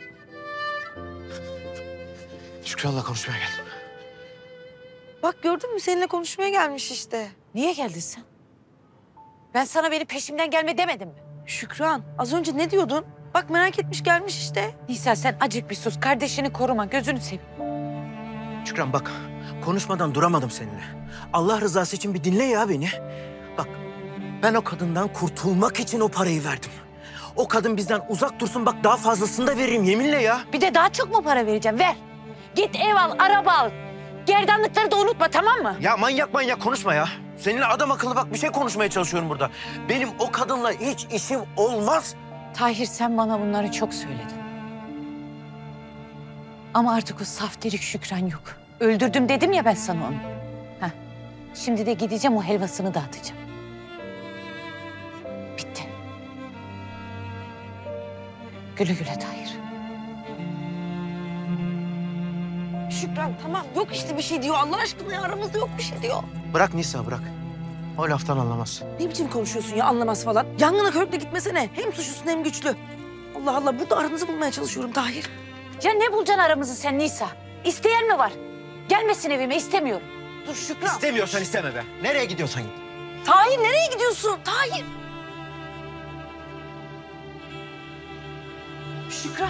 Şükran'la konuşmaya geldim. Bak gördün mü seninle konuşmaya gelmiş işte. Niye geldin sen? Ben sana beni peşimden gelme demedim mi? Şükran az önce ne diyordun? Bak merak etmiş gelmiş işte. Nisa sen acık bir sus. Kardeşini koruma. Gözünü seveyim. Şükran bak, konuşmadan duramadım seninle. Allah rızası için bir dinle ya beni. Bak, ben o kadından kurtulmak için o parayı verdim. O kadın bizden uzak dursun, bak daha fazlasını da veririm yeminle ya. Bir de daha çok mu para vereceğim? Ver. Git ev al, araba al. Gerdanlıkları da unutma tamam mı? Ya manyak manyak konuşma ya. Seninle adam akıllı bak bir şey konuşmaya çalışıyorum burada. Benim o kadınla hiç işim olmaz. Tahir sen bana bunları çok söyledin. Ama artık o saf delik Şükran yok. Öldürdüm dedim ya ben sana onu. Heh. Şimdi de gideceğim o helvasını dağıtacağım. Bitti. Güle güle Tahir. Şükran tamam yok işte bir şey diyor. Allah aşkına ya aramızda yok bir şey diyor. Bırak Nisa bırak. O laftan anlamaz. Ne biçim konuşuyorsun ya anlamaz falan. Yangına körükle gitmesene. Hem suçlusun hem güçlü. Allah Allah burada aranızı bulmaya çalışıyorum Tahir. Ya ne bulacaksın aramızı sen Nisa? İsteyen mi var? Gelmesin evime istemiyorum. Dur Şükran. İstemiyorsan isteme be. Nereye gidiyorsan git. Tahir nereye gidiyorsun? Tahir. Şükran.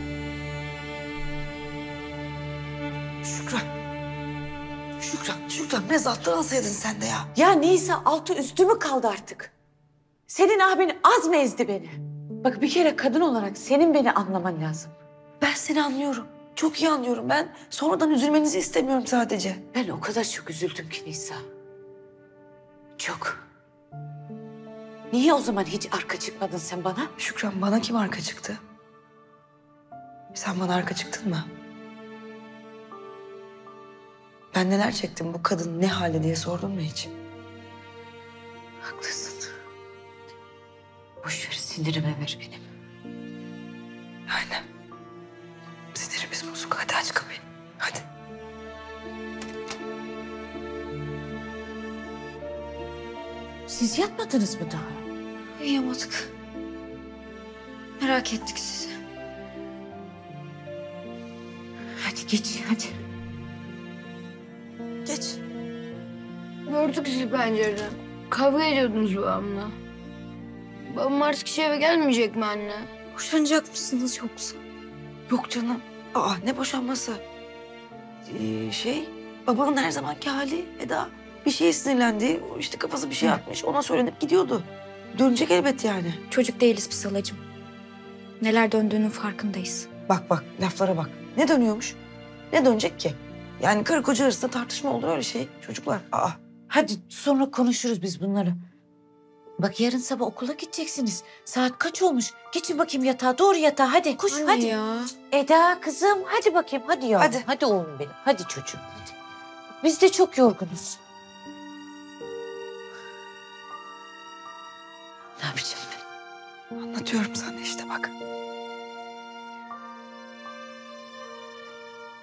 Şükran. Şükran, Şükran biraz alttan alsaydın sen de ya. Ya Nisa altı üstü mü kaldı artık? Senin abin az mı ezdi beni? Bak bir kere kadın olarak senin beni anlaman lazım. Ben seni anlıyorum. Çok iyi anlıyorum. Ben sonradan üzülmenizi istemiyorum sadece. Ben o kadar çok üzüldüm ki Nisa. Çok. Niye o zaman hiç arka çıkmadın sen bana? Şükran bana kim arka çıktı? Sen bana arka çıktın mı? Ben neler çektim bu kadın ne halde diye sordun mu hiç? Haklısın. Boş ver sinirime ver benim. Aynen. Sinirimiz bozuk. Hadi aç kapıyı. Hadi. Siz yatmadınız mı daha? Uyuyamadık. Merak ettik sizi. Hadi geç hadi. Geç. Gördük sizi pencereden. Kavga ediyordunuz babamla. Babam artık hiç eve gelmeyecek mi anne? Boşanacak mısınız yoksa? Yok canım. Aa ne boşanması? Ee, şey babanın her zamanki hali Eda. Bir şeye sinirlendi. İşte kafası bir şey atmış. Ona söylenip gidiyordu. Dönecek elbet yani. Çocuk değiliz biz halacığım. Neler döndüğünün farkındayız. Bak bak laflara bak. Ne dönüyormuş? Ne dönecek ki? Yani karı koca arasında tartışma olur öyle şey. Çocuklar. Aa. Hadi sonra konuşuruz biz bunları. Bak yarın sabah okula gideceksiniz. Saat kaç olmuş? Geçin bakayım yatağa. Doğru yatağa hadi. Koş Anne hadi. ya. Eda kızım hadi bakayım. Hadi ya. Hadi. Hadi oğlum benim. Hadi çocuğum. Hadi. Biz de çok yorgunuz. Ne yapacağım ben? Anlatıyorum sana işte bak.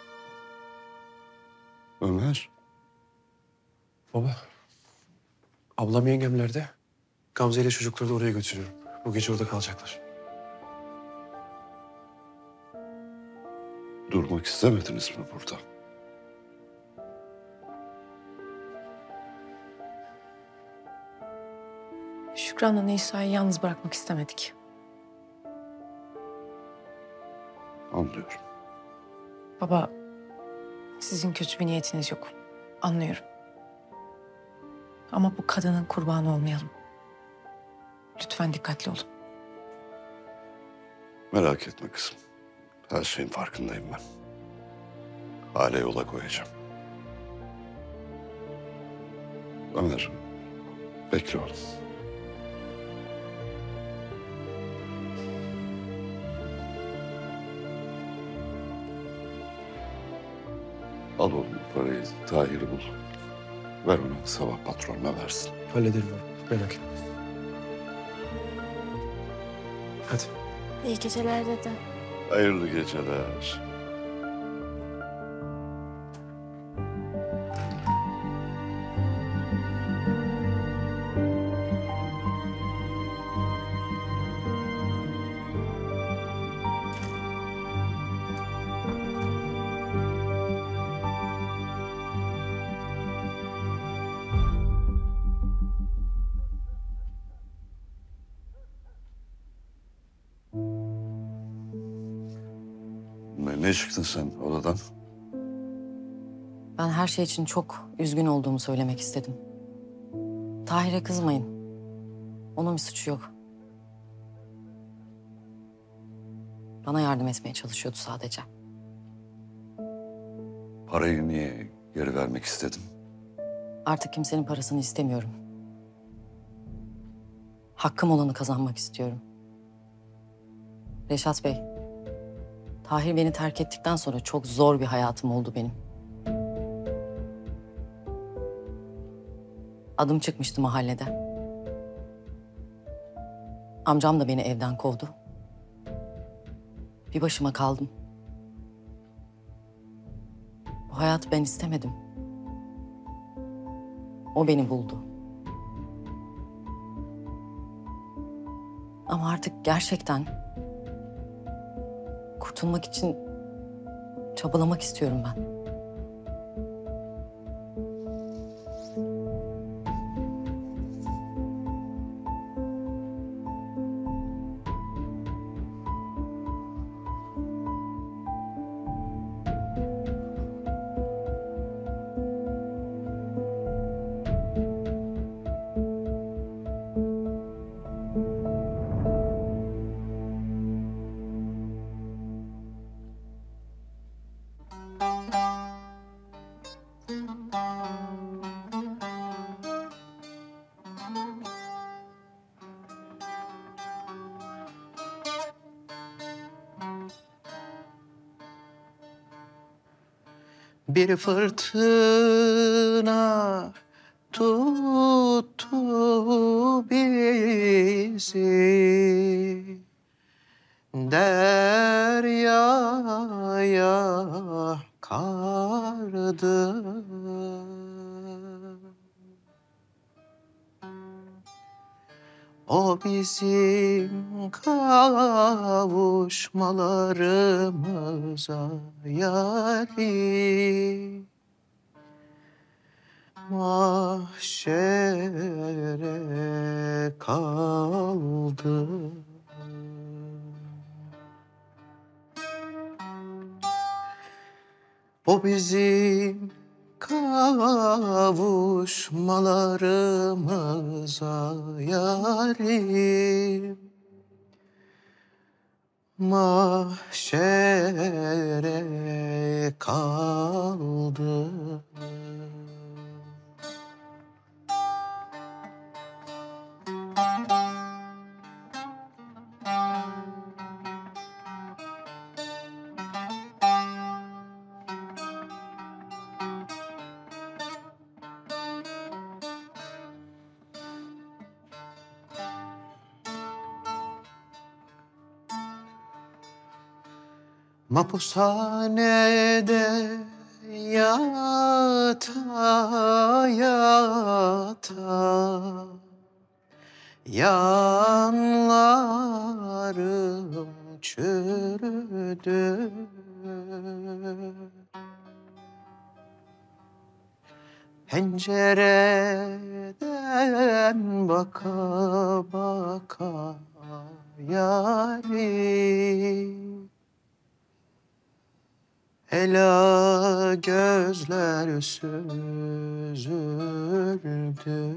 Ömer. Baba. Ablam yengemlerde. Gamze ile çocukları da oraya götürüyorum. Bu gece orada kalacaklar. Durmak istemediniz mi burada? Şükran'la Nisa'yı yalnız bırakmak istemedik. Anlıyorum. Baba, sizin kötü bir niyetiniz yok. Anlıyorum. Ama bu kadının kurbanı olmayalım. Lütfen dikkatli olun. Merak etme kızım. Her şeyin farkındayım ben. Hale yola koyacağım. Ömer, bekle oğlum. Al oğlum parayı, Tahir'i bul. Ver onu, sabah patronuna versin. Hallederim ben. Merak etme. Hadi. İyi geceler dede. Hayırlı geceler. Ne, ne çıktın sen odadan? Ben her şey için çok üzgün olduğumu söylemek istedim. Tahir'e kızmayın. Onun bir suçu yok. Bana yardım etmeye çalışıyordu sadece. Parayı niye geri vermek istedin? Artık kimsenin parasını istemiyorum. Hakkım olanı kazanmak istiyorum. Reşat Bey, Tahir beni terk ettikten sonra çok zor bir hayatım oldu benim. Adım çıkmıştı mahallede. Amcam da beni evden kovdu. Bir başıma kaldım. Bu hayatı ben istemedim. O beni buldu. Ama artık gerçekten kurtulmak için çabalamak istiyorum ben. Bir fırtına tuttu bizi, deryaya kardı. O bizim kavuşmalarımıza yâri, mahşere kaldı. O bizim kavuşmalarımıza yârim, mahşere kaldı. Mahpushanede yata yata yanlarım çürüdü. Pencereden baka baka yarim, ela gözler süzüldü.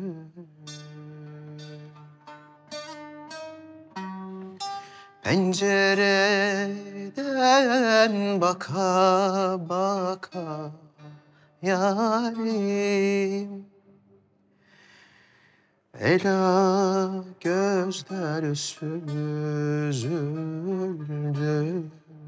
Pencereden baka baka yarim, ela gözler süzüldü.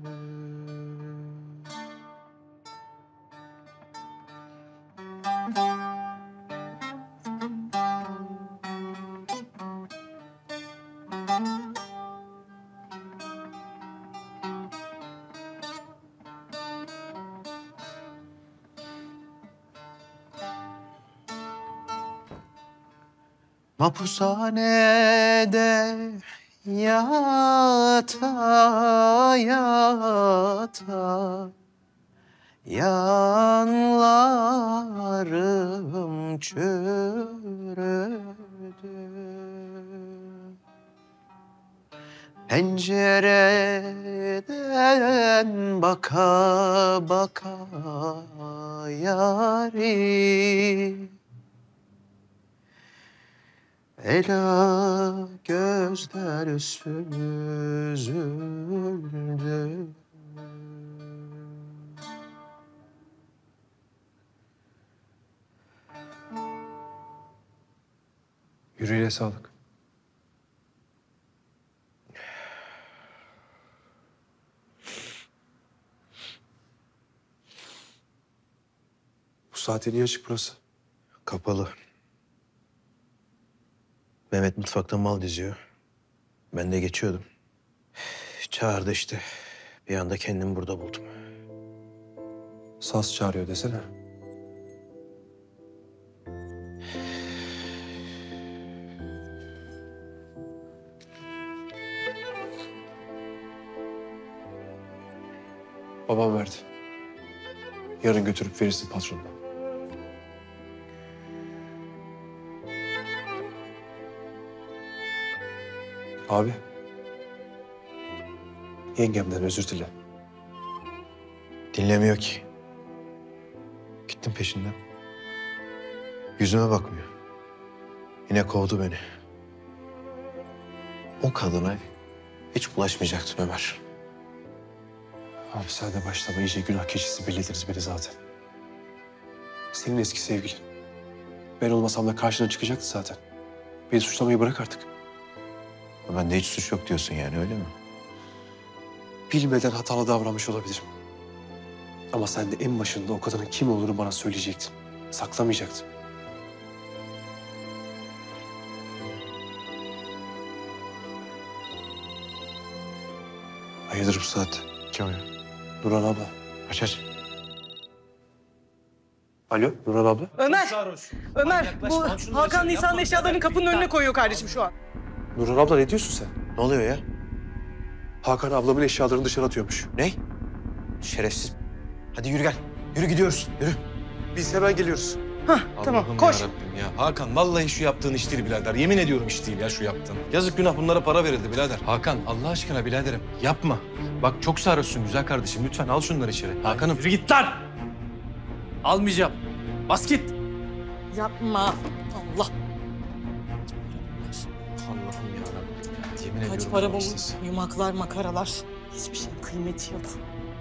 Mahpushanede yata yata yanlarım çürüdü. Pencereden baka baka yarim, ela gözler süzüldü. Yüreğine sağlık. Bu saate niye açık burası? Kapalı. Mehmet mutfakta mal diziyor. Ben de geçiyordum. Çağırdı işte. Bir anda kendimi burada buldum. Saz çağırıyor desene. Babam verdi. Yarın götürüp verirsin patronuna. Abi. Yengemden özür dile. Dinlemiyor ki. Gittim peşinden. Yüzüme bakmıyor. Yine kovdu beni. O kadına hiç bulaşmayacaktım Ömer. Abi sen de başlama, iyice günah keçisi bellediniz beni zaten. Senin eski sevgilin. Ben olmasam da karşına çıkacaktı zaten. Beni suçlamayı bırak artık. Bende hiç suç yok diyorsun yani, öyle mi? Bilmeden hatalı davranmış olabilirim. Ama sen de en başında o kadının kim olduğunu bana söyleyecektin. Saklamayacaktın. Hayırdır bu saatte? Kim o ya? Nurhan abla. Aç aç. Alo Nurhan abla. Ömer! Ömer, bu Hakan Nisan'ın eşyalarını kapının önüne koyuyor kardeşim şu an. Nurhan abla ne diyorsun sen? Ne oluyor ya? Hakan ablamın eşyalarını dışarı atıyormuş. Ne? Şerefsiz. Hadi yürü gel. Yürü gidiyoruz. Yürü. Biz hemen geliyoruz. Hah, tamam koş. Yarabbim ya. Hakan vallahi şu yaptığın iş değil birader. Yemin ediyorum iş değil ya şu yaptığın. Yazık günah, bunlara para verildi birader. Hakan Allah aşkına biraderim yapma. Bak çok sarhoşsun güzel kardeşim, lütfen al şunları içeri. Hakan'ım. Yürü git lan! Almayacağım. Bas git. Yapma. Allah. Allah'ım yarabbim. Yemin Kaç ediyorum. para bu bağımsız. yumaklar, makaralar. Hiçbir şeyin kıymeti yok.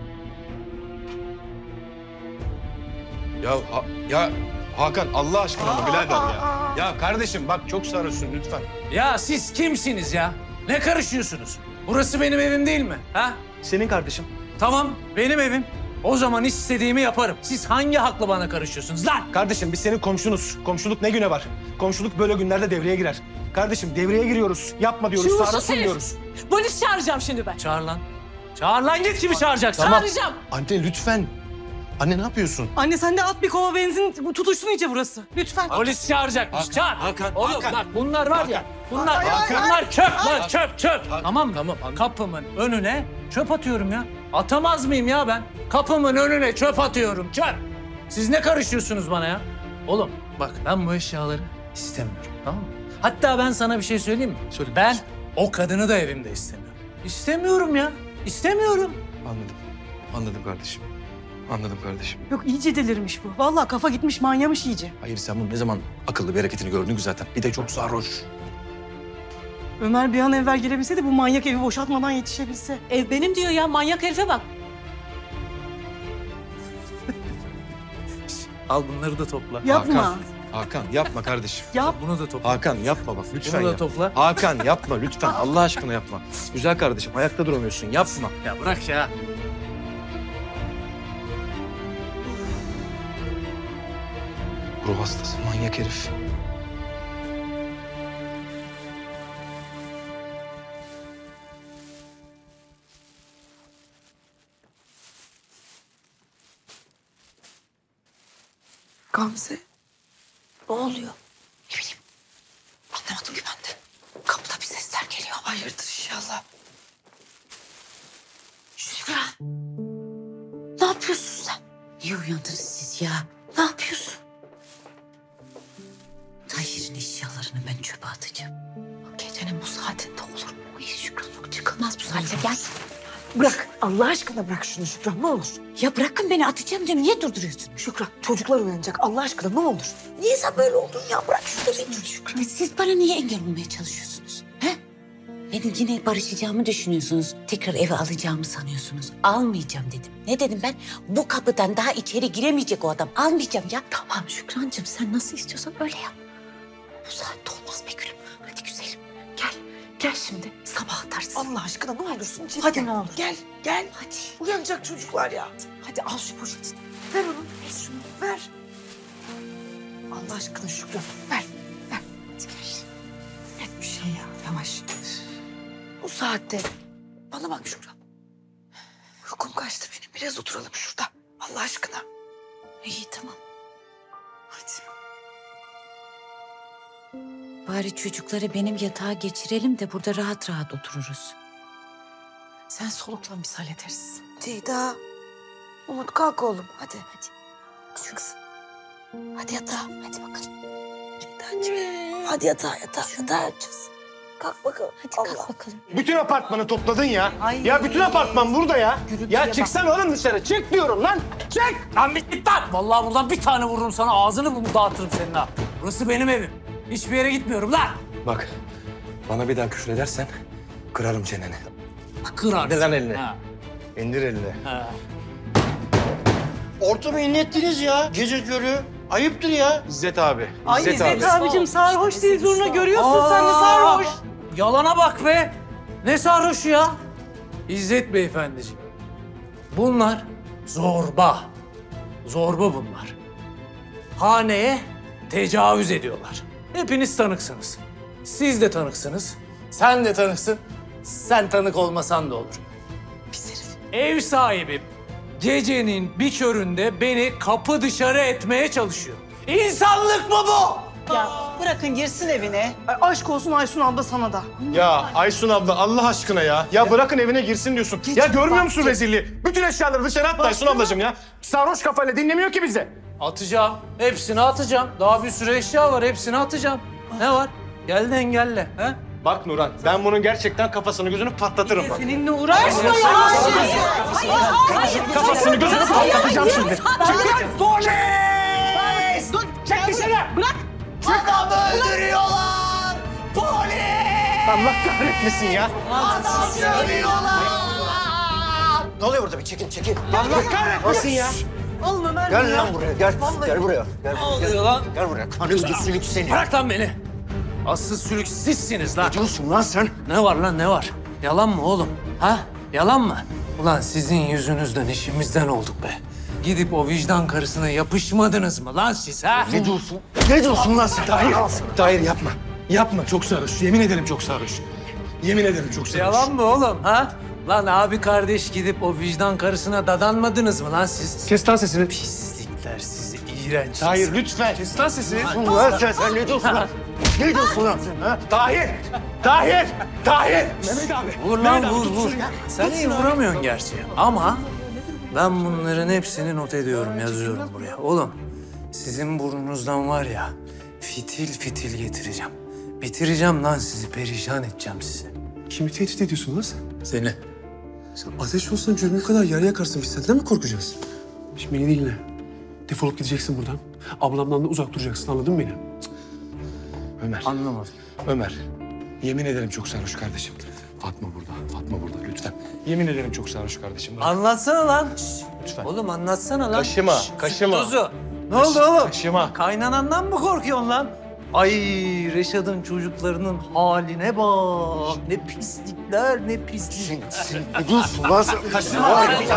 Ya ha- ya Hakan Allah aşkına mı birader ya? Ya kardeşim bak çok sarhoşsun lütfen. Ya siz kimsiniz ya? Ne karışıyorsunuz? Burası benim evim değil mi? Ha? Senin kardeşim. Tamam, benim evim. O zaman istediğimi yaparım. Siz hangi hakla bana karışıyorsunuz lan? Kardeşim biz senin komşunuz. Komşuluk ne güne var? Komşuluk böyle günlerde devreye girer. Kardeşim devreye giriyoruz. Yapma diyoruz, Şuursuz sarhoşsun herif. diyoruz. Polis çağıracağım şimdi ben. Çağır lan. Çağır lan, git kimi çağıracaksın? Çağıracağım. Anne lütfen. Anne ne yapıyorsun? Anne sen de at bir kova benzin tutuşsun iyice burası. Lütfen. Polis çağıracakmış. Hakan, Çağır. Hakan, Oğlum Hakan. bak bunlar var ya. Bunlar, Hakan. bunlar çöp lan çöp çöp. Hakan. Tamam mı? Tamam, anladım. Kapımın önüne çöp atıyorum ya. Atamaz mıyım ya ben? Kapımın önüne çöp atıyorum çöp. Siz ne karışıyorsunuz bana ya? Oğlum bak ben bu eşyaları istemiyorum, tamam mı? Hatta ben sana bir şey söyleyeyim mi? Söyle. Ben o kadını da evimde istemiyorum. İstemiyorum ya. İstemiyorum. Anladım. Anladım kardeşim. Anladım kardeşim. Yok iyice delirmiş bu. Vallahi kafa gitmiş manyamış iyice. Hayır sen bunun ne zaman akıllı bir hareketini gördün ki zaten. Bir de çok sarhoş. Ömer bir an evvel gelebilse de bu manyak evi boşaltmadan yetişebilse. Ev benim diyor ya, manyak herife bak. Al bunları da topla. Yapma. Hakan, Hakan yapma kardeşim. Yap. Bunu da topla. Hakan yapma bak lütfen Bunu da ya. topla. Hakan yapma lütfen Allah aşkına yapma. Güzel kardeşim ayakta duramıyorsun yapma. Ya bırak ya. Ruh hastası manyak herif. Gamze. Ne oluyor? Ne bileyim. Anlamadım ki ben de. Kapıda bir sesler geliyor. Hayırdır inşallah. Şükran. Ne yapıyorsun sen? Niye uyandınız siz ya? Ne yapıyorsun? Tahir'in eşyalarını ben çöpe atacağım. Gecenin bu saatinde olur mu? Hayır Şükran yok. Çıkılmaz bu saatte. Gel. Bırak. Allah aşkına bırak şunu Şükran. Ne olur. Ya bırakın beni atacağım diyorum. Niye durduruyorsun? Şükran çocuklar uyanacak. Allah aşkına ne olur. Niye sen böyle oldun ya? Bırak şunu beni. Ya siz bana niye engel olmaya çalışıyorsunuz? He? Benim yine barışacağımı düşünüyorsunuz. Tekrar eve alacağımı sanıyorsunuz. Almayacağım dedim. Ne dedim ben? Bu kapıdan daha içeri giremeyecek o adam. Almayacağım ya. Tamam Şükrancığım sen nasıl istiyorsan öyle yap. Bu saatte olmaz be gülüm. Hadi güzelim. Gel. Gel şimdi. Sabah atarsın. Allah aşkına ne olursun. Cidden. Hadi ne olur. Gel. Gel. Hadi. Uyanacak çocuklar ya. Hadi al şu poşeti. Ver onu. Ver şunu. Ver. Allah aşkına Şükran. Ver. Ver. Hadi gel. Net bir şey ya. Yavaş. Bu saatte. Bana bak Şükran. Uykum kaçtı benim. Biraz oturalım şurada. Allah aşkına. İyi tamam. Hadi. Bari çocukları benim yatağa geçirelim de burada rahat rahat otururuz. Sen soluklan biz hallederiz. Ceyda. Umut kalk oğlum. Hadi. Hadi. Küçük kızım. Hadi yatağa. Hadi bakalım. Ceyda'cığım. Hadi yatağa yatağa. Yatağa yatacağız. Kalk bakalım. Hadi Allah. Kalk bakalım. Bütün apartmanı topladın ya. Ya bütün apartman burada ya. Ya çıksana oğlum dışarı. Çık diyorum lan. Çık. Lan bir git lan. Vallahi buradan bir tane vururum sana. Ağzını bunu dağıtırım senin ha. Burası benim evim. Hiçbir yere gitmiyorum lan. Bak bana bir daha küfür edersen kırarım çeneni. Kırarsın. İndir lan elini. Ha. İndir elini. Ha. Ortamı inlettiniz ya. Gece körü. Ayıptır ya. İzzet abi. Ay İzzet, İzzet abi. abicim sarhoş değil zurna görüyorsun sen de Aa, sarhoş. Yalana bak be. Ne sarhoşu ya? İzzet beyefendiciğim. Bunlar zorba. Zorba bunlar. Haneye tecavüz ediyorlar. Hepiniz tanıksınız. Siz de tanıksınız. Sen de tanıksın. Sen tanık olmasan da olur. Pis herif. Ev sahibim gecenin bir köründe beni kapı dışarı etmeye çalışıyor. İnsanlık mı bu? Ya bırakın girsin evine. Ay, aşk olsun Aysun abla sana da. Ya Aysun abla Allah aşkına ya. Ya bırakın evine girsin diyorsun. Ya görmüyor musun rezilliği? Bütün eşyaları dışarı at Aysun ablacığım ya. Sarhoş kafayla dinlemiyor ki bizi. Atacağım. Hepsini atacağım. Daha bir sürü eşya var. Hepsini atacağım. Ne var? Gel de engelle. He? Bak Nurhan ben bunun gerçekten kafasını gözünü patlatırım bak. Seninle uğraşma ya. Kafasını gözünü patlatacağım şimdi. Polis! Dur, çek dışarı! Bırak! Adamı öldürüyorlar! Polis! Allah kahretmesin ya. Adamı öldürüyorlar! Ne oluyor burada? Bir çekin çekin. Allah kahretmesin ya. Alın Ömer Gel ya. lan buraya. Gel. Gel buraya. Gel. Ne oluyor lan? Gel buraya. Kanım sülük seni. Bırak lan beni! Asıl sülük sizsiniz lan. Ne diyorsun lan sen? Ne var lan ne var? Yalan mı oğlum? Ha? Yalan mı? Ulan sizin yüzünüzden işimizden olduk be. Gidip o vicdan karısına yapışmadınız mı lan siz ha? Ne diyorsun? Ne diyorsun lan sen? Tahir, Tahir yapma. Yapma çok sarhoş. Yemin ederim çok sarhoş. Yemin ederim çok sarhoş. Yalan mı oğlum ha? Lan abi kardeş gidip o vicdan karısına dadanmadınız mı lan siz? Kes lan sesini. Pislikler sizi, iğrenç. Tahir lütfen. Kes lan sesini. Ulan sen, sen ne diyorsun lan? Ne diyorsun lan sen ha? Tahir! Tahir! Tahir! Mehmet abi. Vur lan vur vur. Sen iyi vuramıyorsun gerçi ama ben bunların hepsini not ediyorum, yazıyorum buraya. Oğlum sizin burnunuzdan var ya fitil fitil getireceğim. Bitireceğim lan sizi, perişan edeceğim sizi. Kimi tehdit ediyorsun lan sen? Seni. Sen ateş olsan cürmü kadar yarı yakarsın. Biz senden mi korkacağız? Şimdi beni dinle. Defolup gideceksin buradan. Ablamdan da uzak duracaksın, anladın mı beni? Ömer. Anlamadım. Ömer. Yemin ederim çok sarhoş kardeşim. Fatma burada. Fatma burada lütfen. Yemin ederim çok sarhoş kardeşim. Bırak. Anlatsana lan. Şş, Lütfen. Oğlum anlatsana lan. Kaşıma, Şş, kaşıma. Tuzu. Ne oldu oğlum? Kaşıma. Kaynanandan mı korkuyorsun lan? Ay Reşat'ın çocuklarının haline bak. Ne pislikler, ne pislik. Ne diyorsun lan sen? Kaşıma.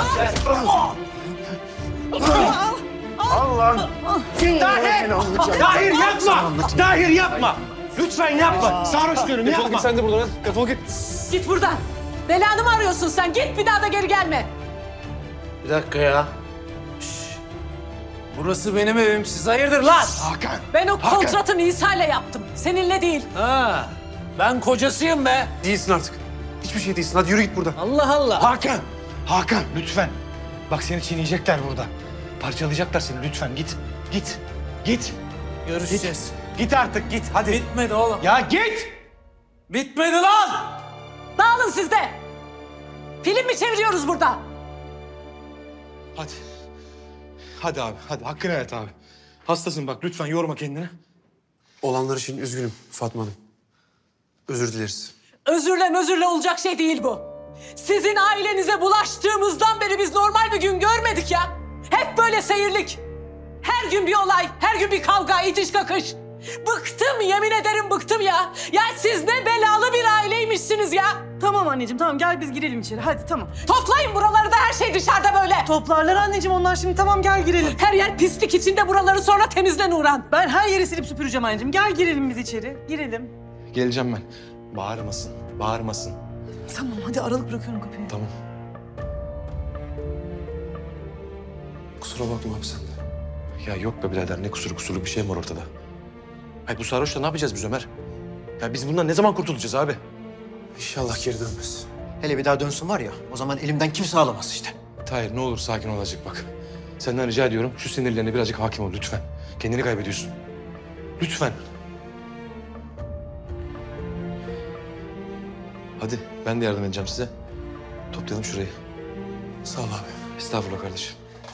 Al lan. Tahir! Tahir yapma! Tahir yapma! Lütfen yapma! Sarhoş diyorum Defol yapma! git sen de buradan. Defol git. Git buradan. Belanı mı arıyorsun sen? Git bir daha da geri gelme. Bir dakika ya. Şş. Burası benim evim. Siz hayırdır lan? Hakan! Ben o kontratı Nisa'yla yaptım. Seninle değil. Ha. Ben kocasıyım be. Değilsin artık. Hiçbir şey değilsin. Hadi yürü git buradan. Allah Allah. Hakan! Hakan lütfen! Bak seni çiğneyecekler burada. Parçalayacaklar seni lütfen git. Git. Git. Görüşeceğiz. Git artık git hadi. Bitmedi oğlum. Ya git! Bitmedi lan. Dağılın siz de. Film mi çeviriyoruz burada? Hadi. Hadi abi. Hadi. Hakkını evet abi. Hastasın bak lütfen yorma kendini. Olanlar için üzgünüm Fatma Hanım. Özür dileriz. Özürle özürle olacak şey değil bu. Sizin ailenize bulaştığımızdan beri biz normal bir gün görmedik ya. Hep böyle seyirlik. Her gün bir olay, her gün bir kavga, itiş kakış. Bıktım, yemin ederim bıktım ya. Ya siz ne belalı bir aileymişsiniz ya. Tamam anneciğim tamam gel biz girelim içeri hadi tamam. Toplayın buraları da her şey dışarıda böyle. Toplarlar anneciğim onlar şimdi tamam gel girelim. Her yer pislik içinde, buraları sonra temizle Nurhan. Ben her yeri silip süpüreceğim anneciğim. Gel girelim biz içeri. Girelim. Geleceğim ben. Bağırmasın. Bağırmasın. Tamam hadi aralık bırakıyorum kapıyı. Tamam. Kusura bakma abi sen de. Ya yok be birader ne kusuru kusurlu bir şey mi var ortada? Hayır bu sarhoşla ne yapacağız biz Ömer? Ya biz bundan ne zaman kurtulacağız abi? İnşallah geri dönmez. Hele bir daha dönsün var ya, o zaman elimden kimse alamaz işte. Tahir ne olur sakin ol azıcık bak. Senden rica ediyorum şu sinirlerine birazcık hakim ol lütfen. Kendini kaybediyorsun. Lütfen. Hadi ben de yardım edeceğim size. Toplayalım şurayı. Sağ ol abi. Estağfurullah kardeşim.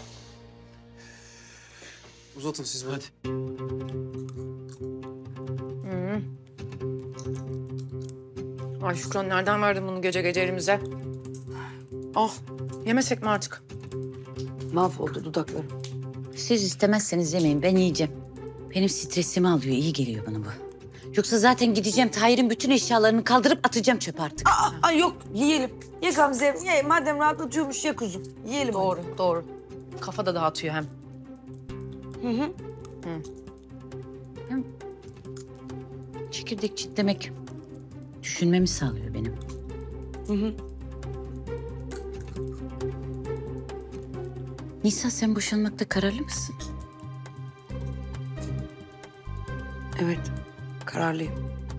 Uzatın siz hadi. Ay Şükran nereden verdin bunu gece gece elimize? Ah yemesek mi artık? Mahvoldu dudaklarım. Siz istemezseniz yemeyin, ben yiyeceğim. Benim stresimi alıyor, iyi geliyor bana bu. Yoksa zaten gideceğim, Tahir'in bütün eşyalarını kaldırıp atacağım çöpe artık. Aa, aa, yok yiyelim. Ye Gamze ye. Madem rahatlatıyormuş ye kuzum. Yiyelim. Doğru doğru. Kafa da dağıtıyor hem. Hı hı. Hı. Hem çekirdek çitlemek düşünmemi sağlıyor benim. Hı hı. Nisa sen boşanmakta kararlı mısın? Evet. Kararlıyım.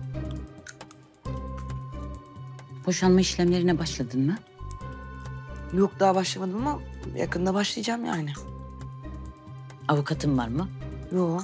Boşanma işlemlerine başladın mı? Yok daha başlamadım ama yakında başlayacağım yani. Avukatın var mı? Yok.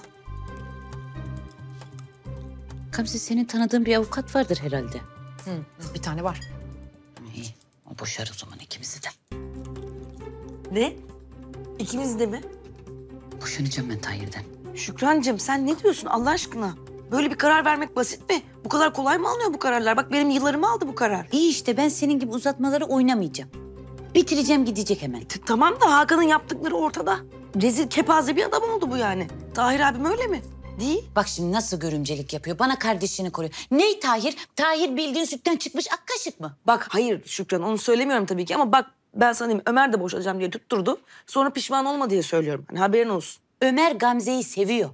Gamze senin tanıdığın bir avukat vardır herhalde. Hı, bir tane var. İyi, o boşar o zaman ikimizi de. Ne? İkimiz de mi? Boşanacağım ben Tahir'den. Şükrancığım sen ne diyorsun Allah aşkına? Böyle bir karar vermek basit mi? Bu kadar kolay mı alınıyor bu kararlar? Bak benim yıllarımı aldı bu karar. İyi işte ben senin gibi uzatmaları oynamayacağım. Bitireceğim gidecek hemen. T- tamam da Hakan'ın yaptıkları ortada. Rezil kepaze bir adam oldu bu yani. Tahir abim öyle mi? Değil. Bak şimdi nasıl görümcelik yapıyor. Bana kardeşini koruyor. Ney Tahir? Tahir bildiğin sütten çıkmış ak kaşık mı? Bak hayır Şükran onu söylemiyorum tabii ki ama bak ben sana diyeyim Ömer de boşanacağım diye tutturdu. Sonra pişman olma diye söylüyorum. Hani haberin olsun. Ömer Gamze'yi seviyor.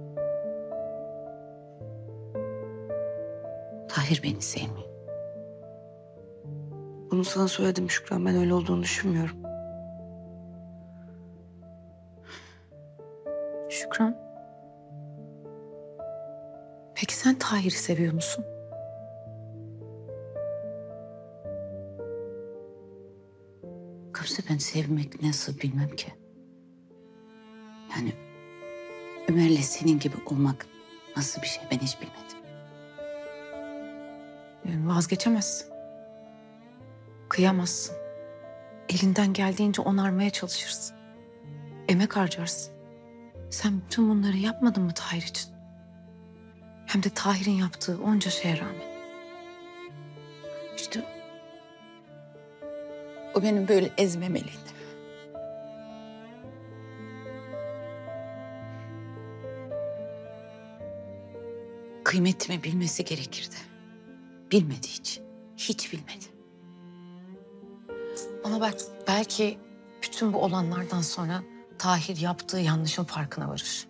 Tahir beni sevmiyor. Bunu sana söyledim Şükran. Ben öyle olduğunu düşünmüyorum. Şükran. Peki sen Tahir'i seviyor musun? Gamze, ben sevmek nasıl bilmem ki. Yani Ömer'le senin gibi olmak nasıl bir şey ben hiç bilmedim. Yani vazgeçemezsin. Kıyamazsın. Elinden geldiğince onarmaya çalışırsın. Emek harcarsın. Sen bütün bunları yapmadın mı Tahir için? Hem de Tahir'in yaptığı onca şeye rağmen. İşte o benim böyle ezmemeliydi. Kıymetimi bilmesi gerekirdi. Bilmedi hiç. Hiç bilmedi. Ama bak belki bütün bu olanlardan sonra Tahir yaptığı yanlışın farkına varır.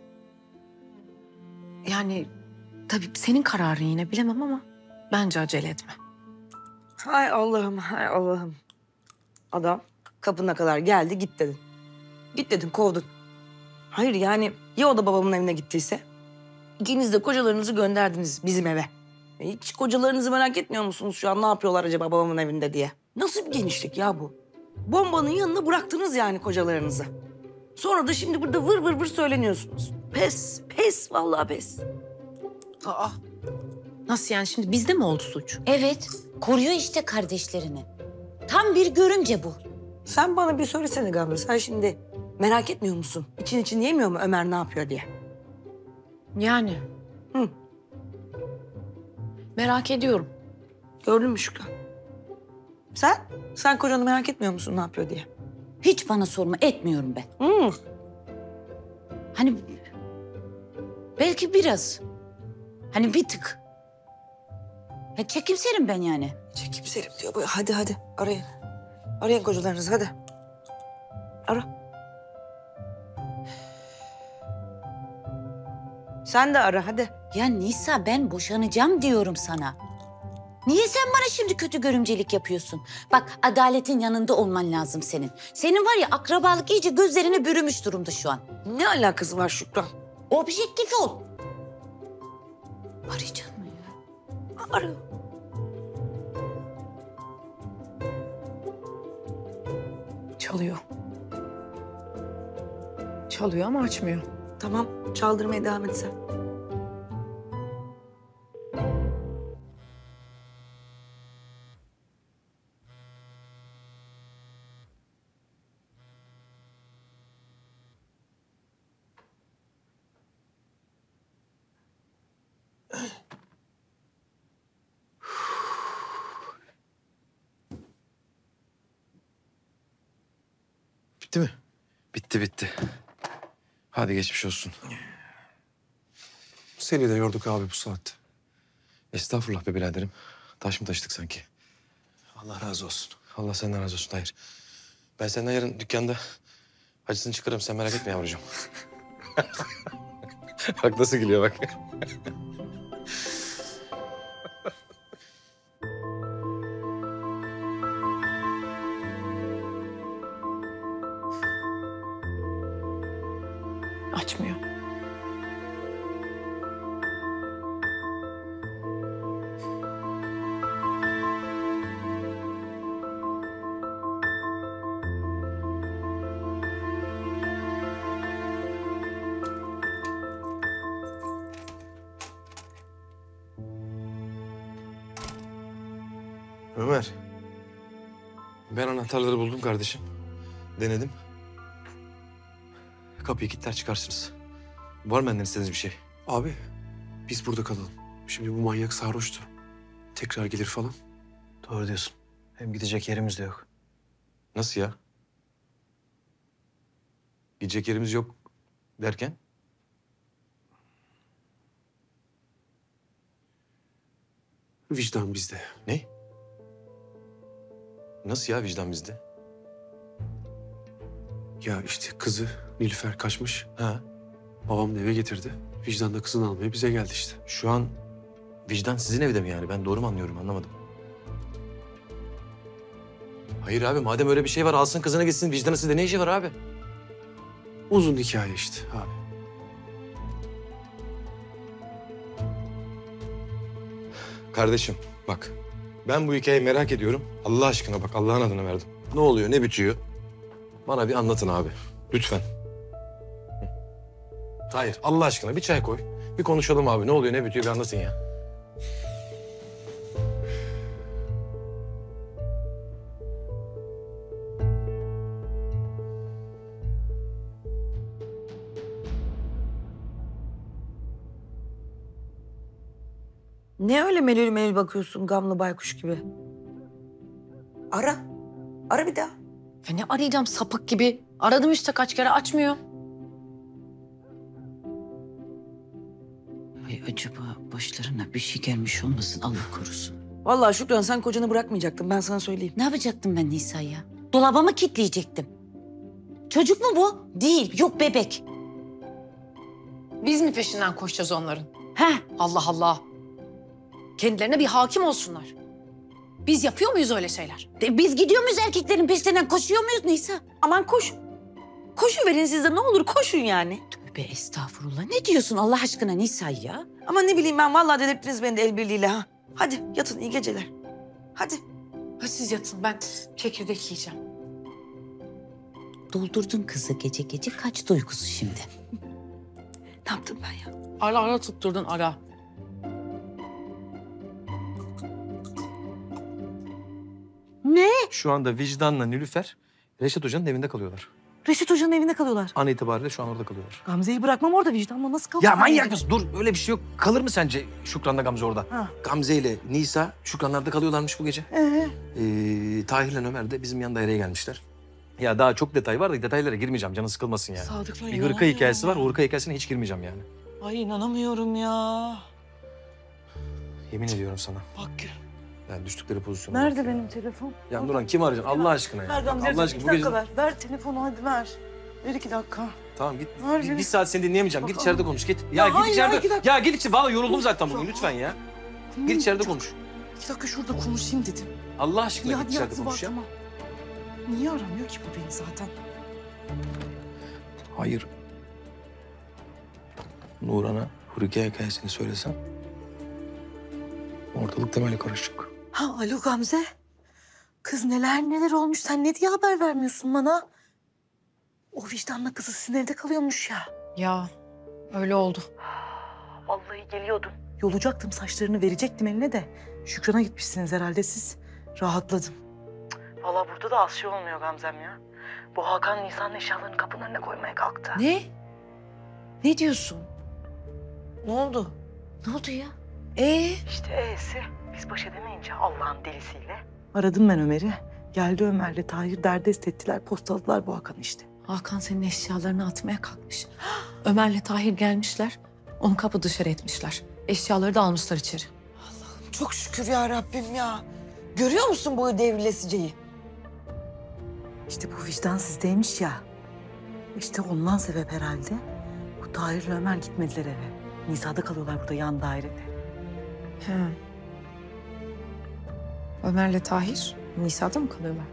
Yani tabii senin kararın yine bilemem ama bence acele etme. Hay Allah'ım, hay Allah'ım. Adam kapına kadar geldi, git dedin. Git dedin, kovdun. Hayır yani ya o da babamın evine gittiyse? İkiniz de kocalarınızı gönderdiniz bizim eve. Hiç kocalarınızı merak etmiyor musunuz şu an ne yapıyorlar acaba babamın evinde diye? Nasıl bir genişlik ya bu? Bombanın yanına bıraktınız yani kocalarınızı. Sonra da şimdi burada vır vır vır söyleniyorsunuz. Pes, pes vallahi pes. Aa, nasıl yani şimdi bizde mi oldu suç? Evet, koruyor işte kardeşlerini. Tam bir görümce bu. Sen bana bir söylesene Gamze. Sen şimdi merak etmiyor musun? İçin için yemiyor mu Ömer ne yapıyor diye? Yani. Hı. Merak ediyorum. Gördün mü Şükran? Sen? Sen kocanı merak etmiyor musun ne yapıyor diye? Hiç bana sorma, etmiyorum ben. Hı. Hani belki biraz. Hani bir tık. Ya çekimserim ben yani. Çekimserim diyor. Böyle, hadi hadi arayın. Arayın kocalarınızı hadi. Ara. Sen de ara hadi. Ya Nisa, ben boşanacağım diyorum sana. Niye sen bana şimdi kötü görümcelik yapıyorsun? Bak, adaletin yanında olman lazım senin. Senin var ya akrabalık iyice gözlerine bürümüş durumda şu an. Ne alakası var Şükran? Objektif ol. Arayacak mı ya? Ara. Çalıyor. Çalıyor ama açmıyor. Tamam çaldırmaya devam et sen. Bitti mi? Bitti bitti. Hadi geçmiş olsun. Seni de yorduk abi bu saatte. Estağfurullah be biraderim. Taş mı taşıdık sanki? Allah razı olsun. Allah senden razı olsun. Hayır. Ben senden yarın dükkanda acısını çıkarırım. Sen merak etme yavrucuğum. Bak nasıl gülüyor bak. Açmıyor. Ömer. Ben anahtarları buldum kardeşim. Denedim. Kapıyı kilitler çıkarsınız. Var mı benden istediğiniz bir şey? Abi biz burada kalalım. Şimdi bu manyak sarhoştu. Tekrar gelir falan. Doğru diyorsun. Hem gidecek yerimiz de yok. Nasıl ya? Gidecek yerimiz yok derken? Vicdan bizde. Ne? Nasıl ya vicdan bizde? Ya işte kızı Nilüfer kaçmış. Ha? Babam da eve getirdi. Vicdan da kızını almaya bize geldi işte. Şu an vicdan sizin evde mi yani? Ben doğru mu anlıyorum? Anlamadım. Hayır abi madem öyle bir şey var alsın kızına gitsin. Vicdanı sizde ne işi var abi? Uzun hikaye işte abi. Kardeşim bak ben bu hikayeyi merak ediyorum. Allah aşkına bak Allah'ın adını verdim. Ne oluyor ne bitiyor? Bana bir anlatın abi. Lütfen. Hı. Hayır Allah aşkına bir çay koy. Bir konuşalım abi ne oluyor ne bitiyor bir anlatın ya. Ne öyle melül melül bakıyorsun gamlı baykuş gibi? Ara. Ara bir daha. Ya ne arayacağım sapık gibi? Aradım işte kaç kere açmıyor. Ay acaba başlarına bir şey gelmiş olmasın Allah korusun. Vallahi Şükran sen kocanı bırakmayacaktın ben sana söyleyeyim. Ne yapacaktım ben Nisa ya? Dolaba mı kilitleyecektim? Çocuk mu bu? Değil. Yok bebek. Biz mi peşinden koşacağız onların? He. Allah Allah. Kendilerine bir hakim olsunlar. Biz yapıyor muyuz öyle şeyler? De, biz gidiyor muyuz erkeklerin peşinden koşuyor muyuz Nisa? Aman koş. Koşun verin siz de ne olur koşun yani. Tövbe estağfurullah. Ne diyorsun Allah aşkına Nisa ya? Ama ne bileyim ben vallahi delirttiniz beni de el birliğiyle ha. Hadi yatın iyi geceler. Hadi. Ha siz yatın ben çekirdek yiyeceğim. Doldurdun kızı gece gece kaçtı uykusu şimdi. Ne yaptım ben ya? Ara ara tutturdun ara. Ne? Şu anda Vicdan'la Nilüfer Reşat Hoca'nın evinde kalıyorlar. Reşit Hoca'nın evinde kalıyorlar. An itibariyle şu an orada kalıyorlar. Gamze'yi bırakmam orada vicdanla nasıl kalır? Ya manyak mısın? Dur öyle bir şey yok. Kalır mı sence Şükran'la Gamze orada? Ha. Gamze ile Nisa Şükranlar'da kalıyorlarmış bu gece. Ee? Ee, Tahir'le Ömer de bizim yan daireye gelmişler. Ya daha çok detay var da detaylara girmeyeceğim. Canı sıkılmasın yani. Sadık'la Bir hırka hikayesi var. O hırka hikayesine hiç girmeyeceğim yani. Ay inanamıyorum ya. Yemin ediyorum sana. Bak. Yani düştükleri pozisyona Nerede bak ya. benim telefon? Ya Nurhan kim arayacaksın Allah aşkına ya. Ver Gamze'ye Allah iki aşkına bu dakika gece... ver. Ver telefonu hadi ver. Ver iki dakika. Tamam git. Ver Bir, beni. bir saat seni dinleyemeyeceğim. Git Bak, içeride ama- konuş git. Ya Ya, git hayır, içeride. iki dakika. Ya git içeride. Valla yoruldum zaten bugün lütfen ya. Git içeride konuş. İki dakika şurada konuşayım dedim. Allah aşkına Ya git hadi içeride yatsı konuş ya. bakma. Niye aramıyor ki bu beni zaten? Hayır. Nurhan'a hırka hikayesini söylesem ortalık temeli karışık. Ha alo Gamze. Kız neler neler olmuş sen ne diye haber vermiyorsun bana? O vicdanla kızı sizin evde kalıyormuş ya. Ya öyle oldu. Vallahi geliyordum. Yolacaktım saçlarını verecektim eline de. Şükran'a gitmişsiniz herhalde siz. Rahatladım. Vallahi burada da az şey olmuyor Gamzem ya. Bu Hakan Nisan'ın eşyalarını kapının önüne koymaya kalktı. Ne? Ne diyorsun? Ne oldu? Ne oldu ya? Ee? İşte e'si biz baş edemeyince Allah'ın delisiyle. Aradım ben Ömer'i. Geldi Ömer'le Tahir derdest ettiler. Postaladılar bu Hakan'ı işte. Hakan senin eşyalarını atmaya kalkmış. Ömer'le Tahir gelmişler. Onu kapı dışarı etmişler. Eşyaları da almışlar içeri. Çok şükür ya Rabbim ya. Görüyor musun bu devrilesiceyi? İşte bu vicdan sizdeymiş ya. İşte ondan sebep herhalde. Bu Tahir'le Ömer gitmediler eve. Nisa'da kalıyorlar burada yan dairede. He. Ömer'le Tahir Nisa'da mı kalıyorlar?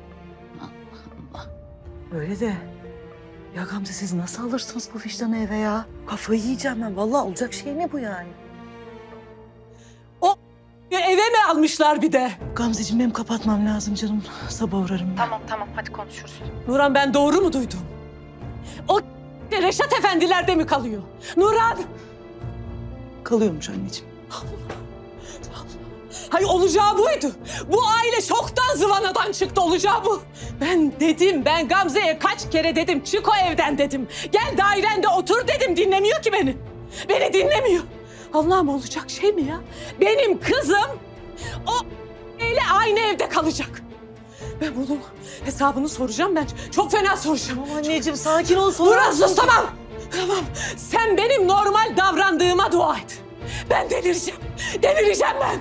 Öyle de. Ya Gamze siz nasıl alırsınız bu vicdanı eve ya? Kafayı yiyeceğim ben. Vallahi olacak şey mi bu yani? O eve mi almışlar bir de? Gamzeciğim benim kapatmam lazım canım. Sabah uğrarım ben. Tamam tamam hadi konuşuruz. Nurhan ben doğru mu duydum? O Reşat Efendiler'de mi kalıyor? Nurhan! Kalıyormuş anneciğim. Hay olacağı buydu. Bu aile çoktan zıvanadan çıktı olacağı bu. Ben dedim ben Gamze'ye kaç kere dedim çık o evden dedim. Gel dairende otur dedim dinlemiyor ki beni. Beni dinlemiyor. Allah'ım olacak şey mi ya? Benim kızım o ile aynı evde kalacak. Ben bunun hesabını soracağım ben. Çok fena soracağım. Tamam anneciğim sakin ol. Nurhan sus tamam. Tamam sen benim normal davrandığıma dua et. Ben delireceğim. Delireceğim ben.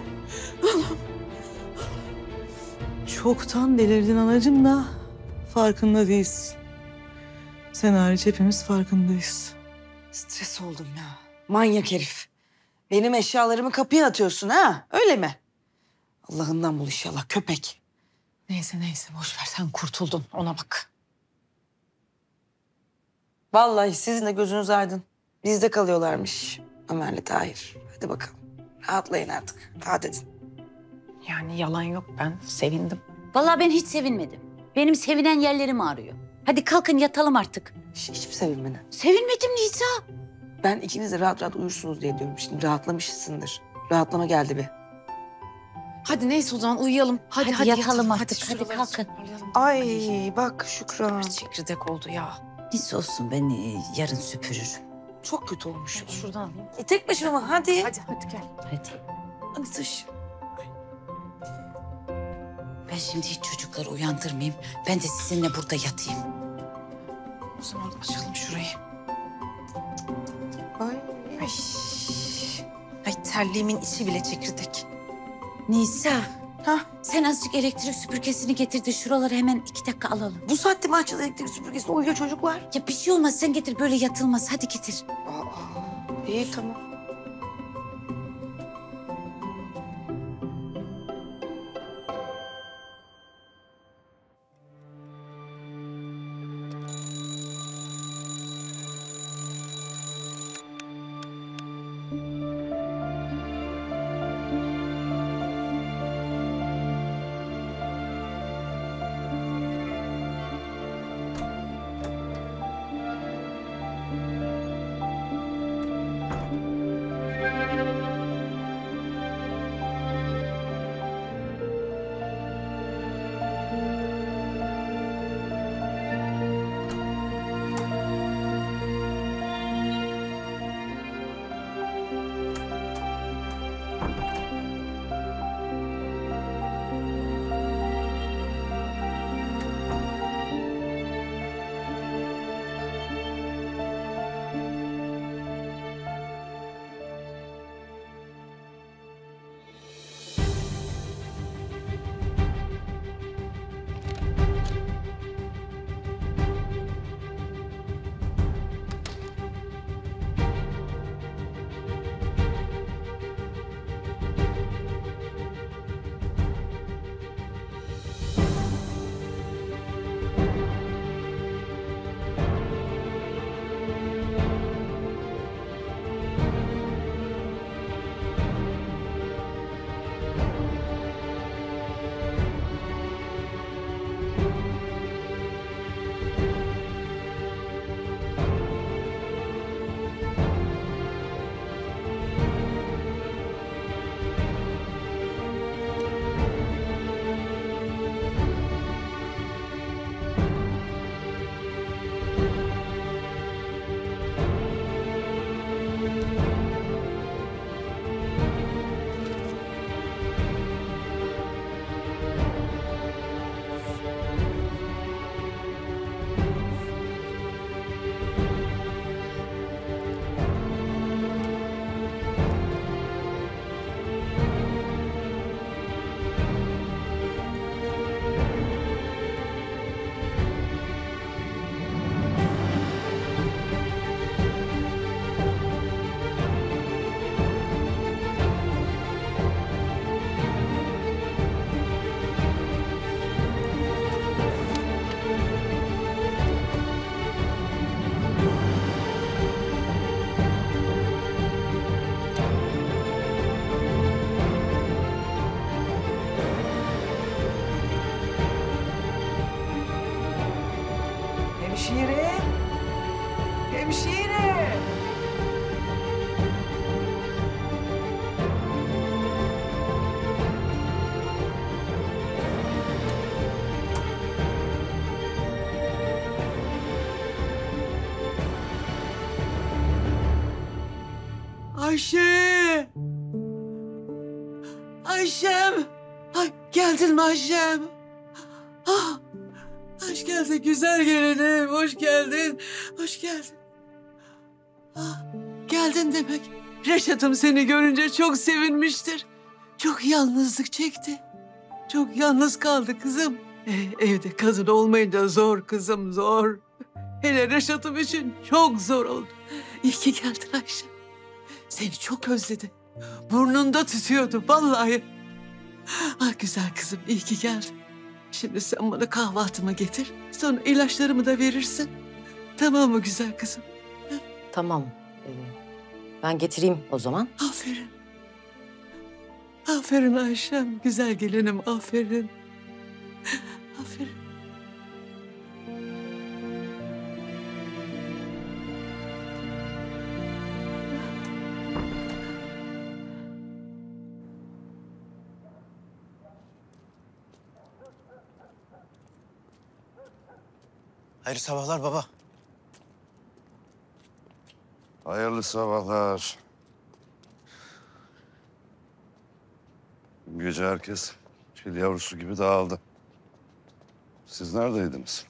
Çoktan delirdin anacığım da farkında değilsin. Sen hariç hepimiz farkındayız. Stres oldum ya. Manyak herif. Benim eşyalarımı kapıya atıyorsun ha? Öyle mi? Allah'ından bul inşallah köpek. Neyse neyse boş ver sen kurtuldun ona bak. Vallahi sizin de gözünüz aydın. Bizde kalıyorlarmış Ömer'le Tahir. Hadi bakalım. Rahatlayın artık. Rahat edin. Yani yalan yok ben sevindim. Vallahi ben hiç sevinmedim. Benim sevinen yerlerim ağrıyor. Hadi kalkın yatalım artık. Hiç, hiç mi sevinmedin? Sevinmedim Nisa. Ben ikiniz de rahat rahat uyursunuz diye diyorum. Şimdi rahatlamışsındır. Rahatlama geldi bir. Hadi neyse o zaman uyuyalım. Hadi Hadi hadi, yatalım artık, hadi şuraları kalkın. toparlayalım. Ay bak Şükran. Çekirdek oldu ya. Neyse olsun ben e, yarın süpürürüm. Çok kötü olmuş. Şuradan alayım. E, tek başıma mı? Hadi. Hadi hadi gel. Hadi. Hadi taşı. Ben şimdi hiç çocukları uyandırmayayım. Ben de sizinle burada yatayım. O zaman açalım şurayı. Ay. Ay. Ay terliğimin içi bile çekirdek. Nisa. Ha? Sen azıcık elektrik süpürgesini getir de şuraları hemen iki dakika alalım. Bu saatte mi açıldı elektrik süpürgesine uyuyor çocuklar? Ya bir şey olmaz sen getir böyle yatılmaz. Hadi getir. Aa, iyi tamam. Hemşire! Hemşire! Ayşe! Ayşem! Ay, geldin mi Ayşem? Ah, hoş geldin güzel gelinim, hoş geldin, hoş geldin. Ah, geldin demek. Reşat'ım seni görünce çok sevinmiştir. Çok yalnızlık çekti. Çok yalnız kaldı kızım. E, evde kadın olmayınca zor kızım, zor. Hele Reşat'ım için çok zor oldu. İyi ki geldin Ayşe. Seni çok özledi. Burnunda tutuyordu vallahi. Ah güzel kızım, iyi ki geldin. Şimdi sen bana kahvaltımı getir. Sonra ilaçlarımı da verirsin. Tamam mı güzel kızım? Tamam. Ee, ben getireyim o zaman. Aferin. Aferin Ayşem. Güzel gelinim aferin. Aferin. Hayırlı sabahlar baba. Hayırlı sabahlar. Bu gece herkes çil yavrusu gibi dağıldı. Siz neredeydiniz?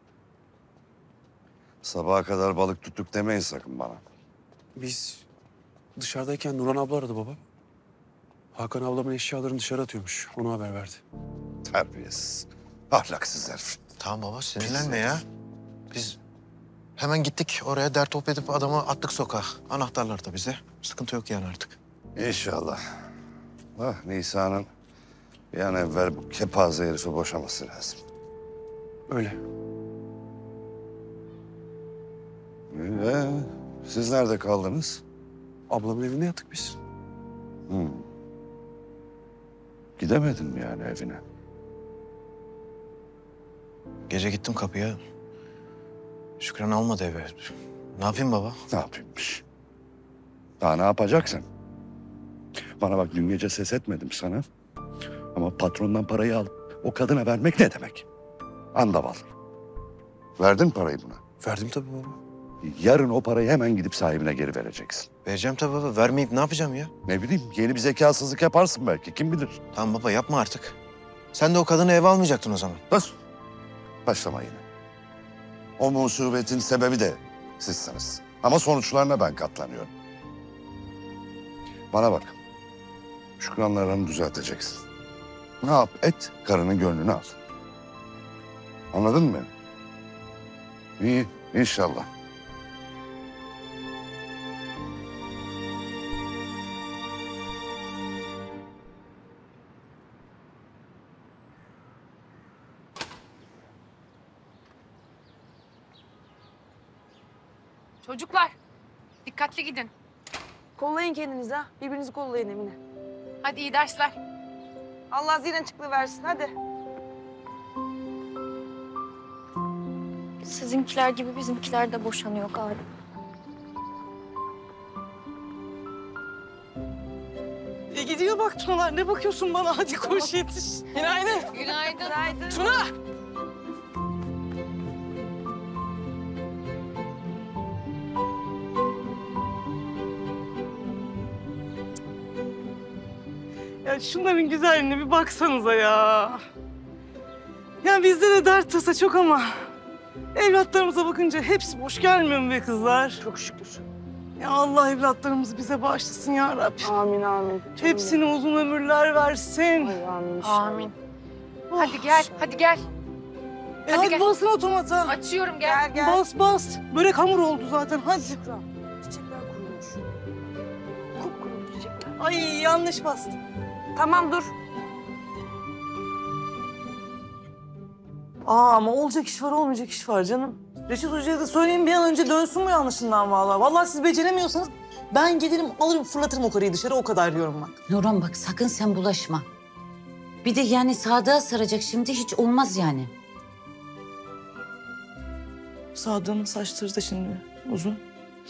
Sabaha kadar balık tuttuk demeyin sakın bana. Biz dışarıdayken Nurhan abla aradı baba. Hakan ablamın eşyalarını dışarı atıyormuş. Onu haber verdi. Terbiyesiz, ahlaksız herif. Tamam baba sinirlenme ya. Biz hemen gittik oraya dert top edip adamı attık sokağa. Anahtarlar da bize. Sıkıntı yok yani artık. İnşallah. Ah Nisa'nın bir an evvel bu kepaze herifi boşaması lazım. Öyle. Ee, siz nerede kaldınız? Ablamın evinde yattık biz. Hmm. Gidemedin mi yani evine? Gece gittim kapıya. Şükran almadı eve. Ne yapayım baba? Ne yapayımmış? Daha ne yapacaksın? Bana bak dün gece ses etmedim sana. Ama patrondan parayı alıp o kadına vermek ne demek? Andaval. Verdin parayı buna. Verdim tabii baba. Yarın o parayı hemen gidip sahibine geri vereceksin. Vereceğim tabii baba. Vermeyip ne yapacağım ya? Ne bileyim yeni bir zekasızlık yaparsın belki kim bilir. Tamam baba yapma artık. Sen de o kadını eve almayacaktın o zaman. Nasıl? Başlama yine. O musibetin sebebi de sizsiniz. Ama sonuçlarına ben katlanıyorum. Bana bak. Şükranlarını düzelteceksin. Ne yap et, karının gönlünü al. Anladın mı? İyi, inşallah. Çocuklar, dikkatli gidin. Kollayın kendinizi ha. Birbirinizi kollayın Emine. Hadi iyi dersler. Allah zihin açıklığı versin hadi. Sizinkiler gibi bizimkiler de boşanıyor galiba. E gidiyor bak Tunalar. Ne bakıyorsun bana? Hadi koş yetiş. Günaydın. Günaydın. Günaydın. Tuna. Ya şunların güzelliğine bir baksanıza ya. Ya bizde de dert tasa çok ama evlatlarımıza bakınca hepsi boş gelmiyor mu be kızlar? Çok şükür. Ya Allah evlatlarımızı bize bağışlasın ya Rabbi. Amin amin. Hepsine uzun ömürler versin. Ay, amin inşallah. Amin. Hadi gel, hadi gel. E Hadi hadi gel. basın otomata. Açıyorum gel. Gel. Bas bas. Börek hamur oldu zaten hadi. Şükran, çiçekler kurumuş. Kupkuru çiçekler. Ay yanlış bastım. Tamam dur. Aa ama olacak iş var olmayacak iş var canım. Reşit Hoca'ya da söyleyeyim bir an önce dönsün bu yanlışından vallahi. Vallahi siz beceremiyorsanız ben gelirim alırım fırlatırım o karıyı dışarı o kadar diyorum bak. Nurhan bak sakın sen bulaşma. Bir de yani Sadık'a saracak şimdi hiç olmaz yani. Sadık'ın saçları da şimdi uzun.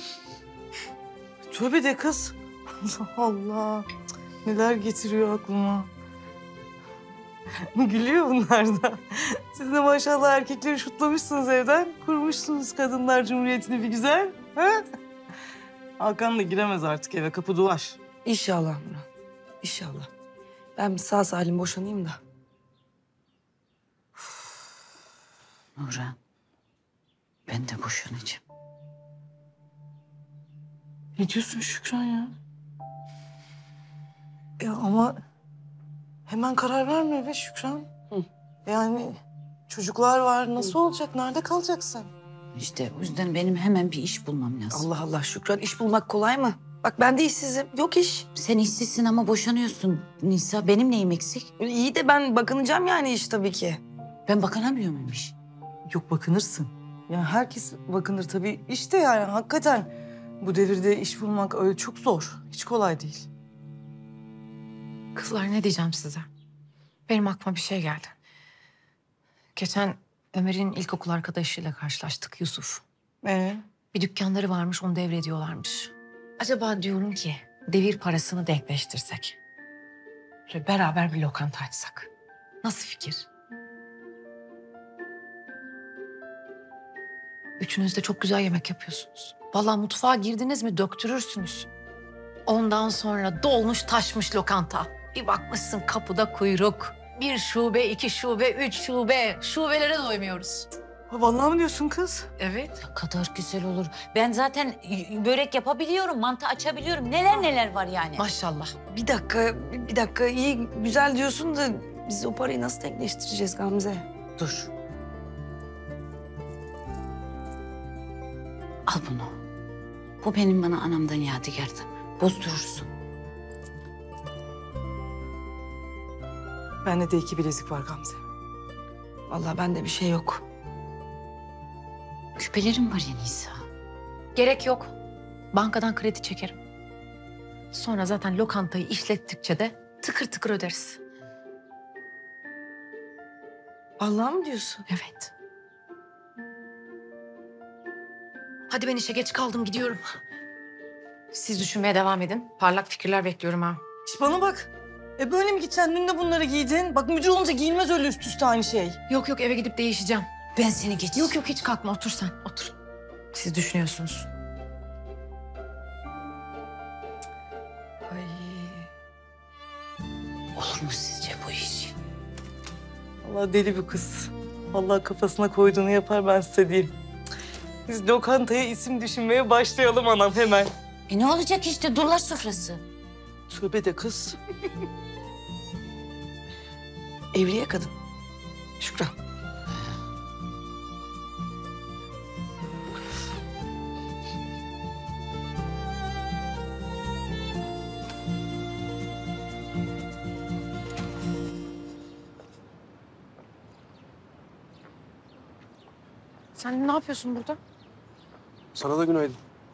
Tövbe de kız. Allah Allah. Cık, neler getiriyor aklıma. Gülüyor bunlar da. Siz de maşallah erkekleri şutlamışsınız evden. Kurmuşsunuz kadınlar cumhuriyetini bir güzel. Ha? Hakan da giremez artık eve. Kapı duvar. İnşallah Murat. İnşallah. Ben bir sağ salim boşanayım da. Nurhan ben de boşanacağım. Ne diyorsun Şükran ya? Ya ama hemen karar verme be Şükran. Hı. Yani çocuklar var. Nasıl olacak? Nerede kalacaksın? İşte o yüzden benim hemen bir iş bulmam lazım. Allah Allah Şükran iş bulmak kolay mı? Bak ben de işsizim. Yok iş. Sen işsizsin ama boşanıyorsun Nisa. Benim neyim eksik? İyi de ben bakınacağım yani iş tabii ki. Ben bakanamıyor muymuş? Yok bakınırsın. Yani herkes bakınır tabii. İşte yani hakikaten bu devirde iş bulmak öyle çok zor. Hiç kolay değil. Kızlar ne diyeceğim size? Benim aklıma bir şey geldi. Geçen Ömer'in ilkokul arkadaşıyla karşılaştık, Yusuf. Ee? Bir dükkanları varmış, onu devrediyorlarmış. Acaba diyorum ki devir parasını denkleştirsek. Böyle beraber bir lokanta açsak. Nasıl fikir? Üçünüz de çok güzel yemek yapıyorsunuz. Vallahi mutfağa girdiniz mi döktürürsünüz. Ondan sonra dolmuş taşmış lokanta. Bir bakmışsın kapıda kuyruk. Bir şube, iki şube, üç şube. Şubelere doymuyoruz. Vallahi mi diyorsun kız? Evet. Ne kadar güzel olur. Ben zaten börek yapabiliyorum, mantı açabiliyorum. Neler neler var yani. Maşallah. Bir dakika, bir dakika. İyi, güzel diyorsun da biz o parayı nasıl denkleştireceğiz Gamze? Dur. Al bunu. Bu benim bana anamdan yadigardı. Bozdurursun. Bende de iki bilezik var Gamze. Vallahi bende bir şey yok. Küpelerim var ya Nisa. Gerek yok. Bankadan kredi çekerim. Sonra zaten lokantayı işlettikçe de tıkır tıkır öderiz. Vallahi mı diyorsun? Evet. Hadi ben işe geç kaldım, gidiyorum. Siz düşünmeye devam edin. Parlak fikirler bekliyorum ha. İşte bana bak. E böyle mi gideceksin? Dün de bunları giydin. Bak müdür olunca giyilmez öyle üst üste aynı şey. Yok yok, eve gidip değişeceğim. Ben seni geç. Yok yok, hiç kalkma, otur sen, otur. Siz düşünüyorsunuz. Ay. Olur mu sizce bu iş? Allah deli bir kız. Allah kafasına koyduğunu yapar, ben size diyeyim. Biz lokantaya isim düşünmeye başlayalım anam hemen. E ne olacak işte, durlar sofrası. Tövbe de kız. Evliye kadın. Şükran. Sen ne yapıyorsun burada? Sana da günaydın.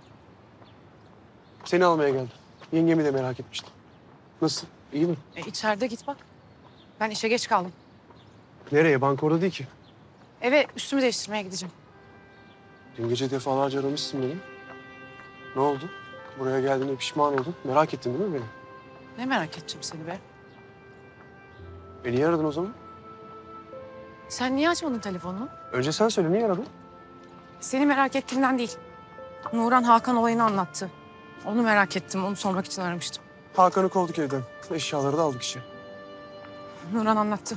Seni almaya geldim. Yengemi de merak etmiştim. Nasıl? İyi mi? E, içeride git bak. Ben işe geç kaldım. Nereye? Banka orada değil ki. Eve üstümü değiştirmeye gideceğim. Dün gece defalarca aramışsın beni. Ne oldu? Buraya geldiğinde pişman oldun. Merak ettin değil mi beni? Ne merak edeceğim seni be? E niye aradın o zaman? Sen niye açmadın telefonunu? Önce sen söyle, niye aradın? Seni merak ettiğimden değil. Nuran Hakan olayını anlattı. Onu merak ettim, onu sormak için aramıştım. Hakan'ı kovduk evden. Eşyaları da aldık işe. Nuran anlattı.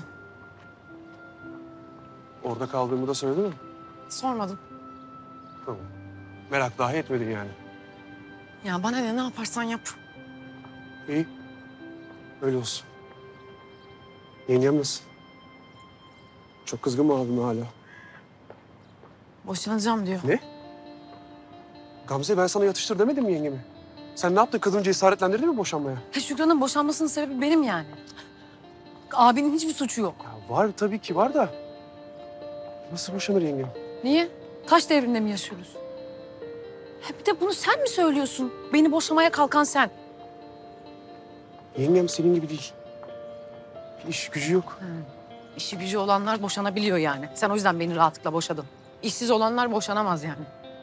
Orada kaldığımı da söyledi mi? Sormadım. Tamam. Merak dahi etmedin yani. Ya bana ne, ne yaparsan yap. İyi. Öyle olsun. Yengem nasıl? Çok kızgın mı abime hala? Boşanacağım diyor. Ne? Gamze, ben sana yatıştır demedim mi yengemi? Sen ne yaptın? Kadını cesaretlendirdin mi boşanmaya? Ha, Şükran'ın boşanmasının sebebi benim yani. Abinin hiçbir suçu yok. Ya var tabii ki var da. Nasıl boşanır yengem? Niye? Taş devrinde mi yaşıyoruz? Ha, bir de bunu sen mi söylüyorsun? Beni boşamaya kalkan sen. Yengem senin gibi değil. Bir iş gücü yok. İşi gücü olanlar boşanabiliyor yani. Sen o yüzden beni rahatlıkla boşadın. İşsiz olanlar boşanamaz yani.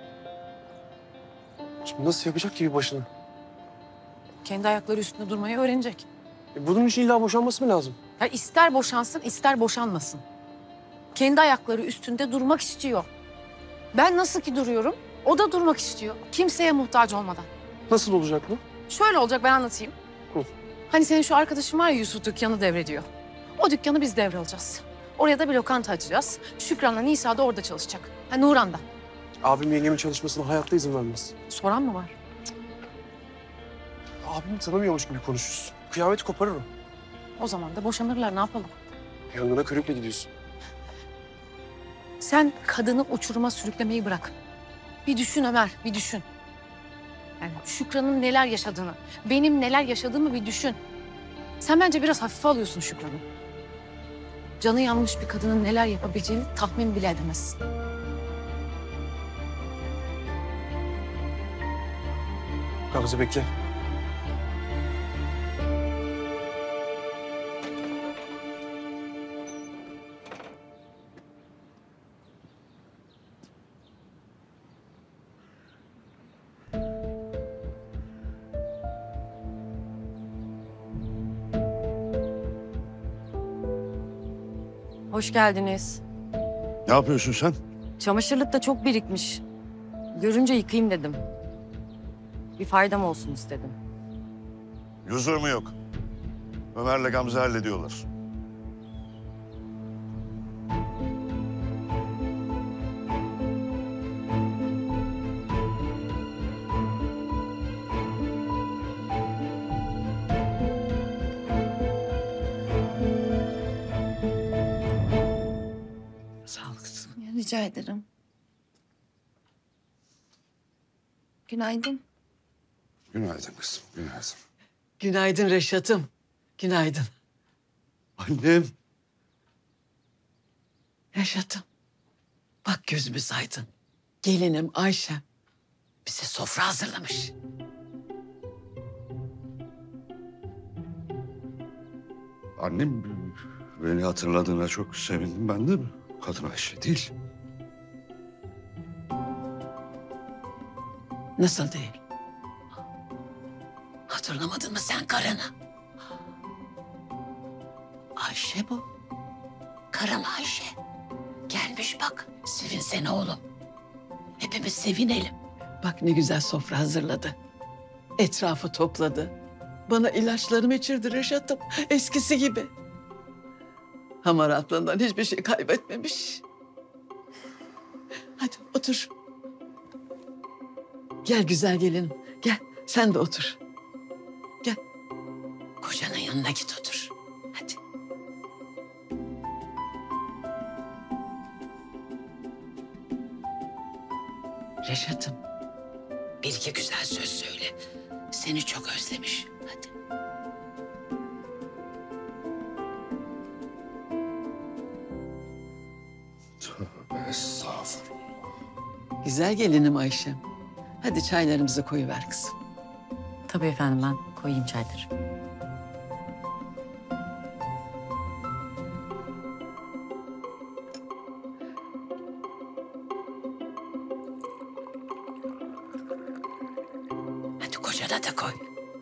Şimdi nasıl yapacak ki bir başına? Kendi ayakları üstünde durmayı öğrenecek. E bunun için illa boşanması mı lazım? Ya ister boşansın, ister boşanmasın. Kendi ayakları üstünde durmak istiyor. Ben nasıl ki duruyorum, o da durmak istiyor. Kimseye muhtaç olmadan. Nasıl olacak bu? Şöyle olacak, ben anlatayım. Hı. Hani senin şu arkadaşın var ya, Yusuf dükkanı devrediyor. O dükkanı biz devralacağız. Oraya da bir lokanta açacağız. Şükran'la Nisa da orada çalışacak. Ha, Nuran da. Abim yengemin çalışmasına hayatta izin vermez. Soran mı var? Abimi tanımıyormuş gibi konuşuyorsun. Kıyameti koparır o. O zaman da boşanırlar, ne yapalım? Yangına körükle gidiyorsun. Sen kadını uçuruma sürüklemeyi bırak. Bir düşün Ömer, bir düşün. Yani Şükran'ın neler yaşadığını, benim neler yaşadığımı bir düşün. Sen bence biraz hafife alıyorsun Şükran'ı. Canı yanmış bir kadının neler yapabileceğini tahmin bile edemezsin. Gamze bekle. Hoş geldiniz. Ne yapıyorsun sen? Çamaşırlık da çok birikmiş. Görünce yıkayayım dedim. Bir faydam olsun istedim. Lüzumu mu yok? Ömer'le Gamze hallediyorlar. Sağ ol kızım. Rica ederim. Günaydın. Günaydın kızım, günaydın. Günaydın Reşat'ım. Günaydın. Annem. Reşat'ım. Bak gözümüz aydın. Gelinim Ayşe bize sofra hazırlamış. Annem beni hatırladığına çok sevindim ben de. Kadın Ayşe değil. Nasıl değil? Hatırlamadın mı sen karını? Ayşe bu. Karın Ayşe. Gelmiş bak. Sevinsene oğlum. Hepimiz sevinelim. Bak ne güzel sofra hazırladı. Etrafı topladı. Bana ilaçlarımı içirdi Reşat'ım. Eskisi gibi. Hamaratlığından hiçbir şey kaybetmemiş. Hadi otur. Gel güzel gelinim. Gel sen de otur. Gel. Kocanın yanına git otur. Hadi. Reşat'ım bir iki güzel söz söyle. Seni çok özlemiş. Hadi. Tövbe estağfurullah. Güzel gelinim Ayşem. Hadi çaylarımızı koyuver kızım. Tabii efendim, ben koyayım çayları. Hadi kocana da koy.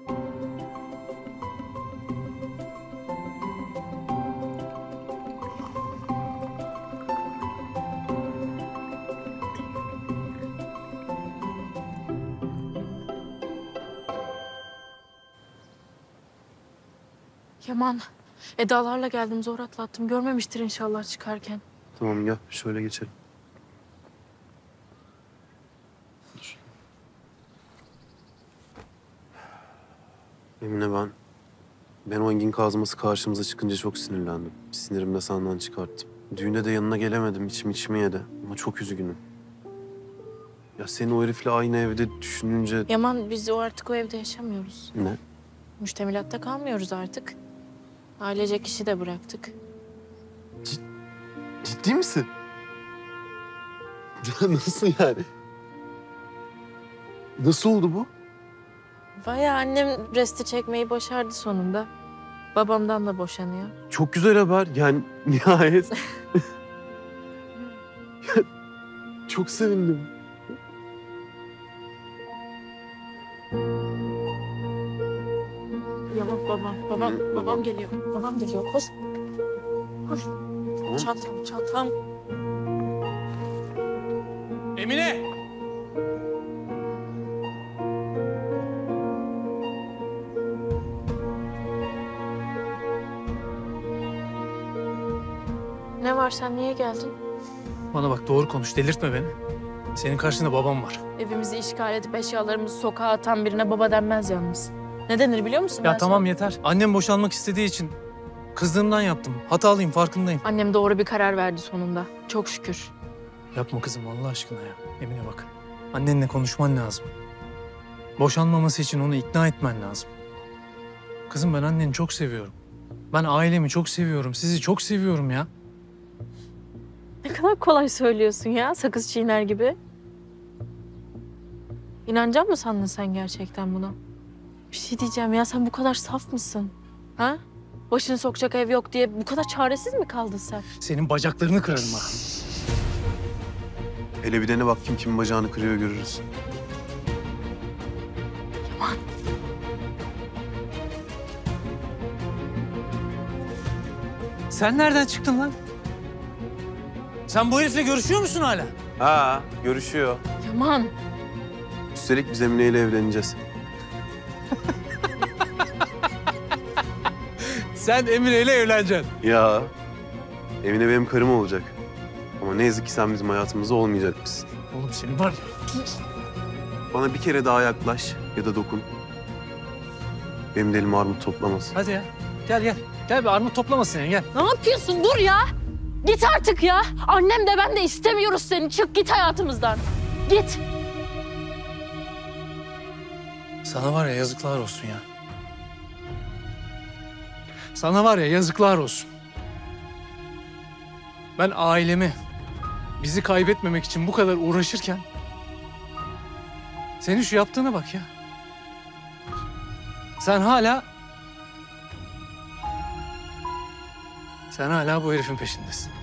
Yaman, Eda'larla geldim, zor atlattım. Görmemiştir inşallah çıkarken. Tamam gel şöyle geçelim. Emine ben, ben o Engin kazması karşımıza çıkınca çok sinirlendim. Sinirimi de senden çıkarttım. Düğünde de yanına gelemedim, içim içimi yedi. Ama çok üzgünüm. Ya seni o herifle aynı evde düşününce... Yaman, biz o artık o evde yaşamıyoruz. Ne? Müştemilatta kalmıyoruz artık. Ailecek işi de bıraktık. Ciddi misin? Nasıl yani? Nasıl oldu bu? Bayağı annem resti çekmeyi başardı sonunda. Babamdan da boşanıyor. Çok güzel haber. Yani nihayet. Ya, çok sevindim. Yaman babam, babam, babam geliyor. Babam geliyor. Koş. Koş. Çantam, çantam. Emine! Ne var, sen niye geldin? Bana bak, doğru konuş, delirtme beni. Senin karşında babam var. Evimizi işgal edip eşyalarımızı sokağa atan birine baba denmez yalnız. Ne denir biliyor musun? Ya ben tamam sana? yeter. Annem boşanmak istediği için kızdığımdan yaptım. Hatalıyım, farkındayım. Annem doğru bir karar verdi sonunda. Çok şükür. Yapma kızım Allah aşkına ya. Emine bak. Annenle konuşman lazım. Boşanmaması için onu ikna etmen lazım. Kızım ben anneni çok seviyorum. Ben ailemi çok seviyorum. Sizi çok seviyorum ya. Ne kadar kolay söylüyorsun ya, sakız çiğner gibi. İnanacak mı sandın sen gerçekten buna? Bir şey diyeceğim ya, sen bu kadar saf mısın? Ha? Başını sokacak ev yok diye bu kadar çaresiz mi kaldın sen? Senin bacaklarını kırarım ha. Hele bir dene bak kim kimin bacağını kırıyor görürüz. Yaman. Sen nereden çıktın lan? Sen bu herifle görüşüyor musun hala? Ha, görüşüyor. Yaman. Üstelik biz Emine ile evleneceğiz. Sen Emine ile evleneceksin. Ya, Emine benim karım olacak. Ama ne yazık ki sen bizim hayatımızda olmayacakmışsın. Oğlum senin var ya. Bana bir kere daha yaklaş ya da dokun. Benim de elim armut toplamaz. Hadi ya. Gel gel. Gel bir armut toplamasın yani gel. Ne yapıyorsun? Dur ya. Git artık ya. Annem de ben de istemiyoruz seni. Çık git hayatımızdan. Git. Sana var ya yazıklar olsun ya. Sana var ya yazıklar olsun. Ben ailemi, bizi kaybetmemek için bu kadar uğraşırken... senin şu yaptığına bak ya. Sen hala... Sen hala bu herifin peşindesin.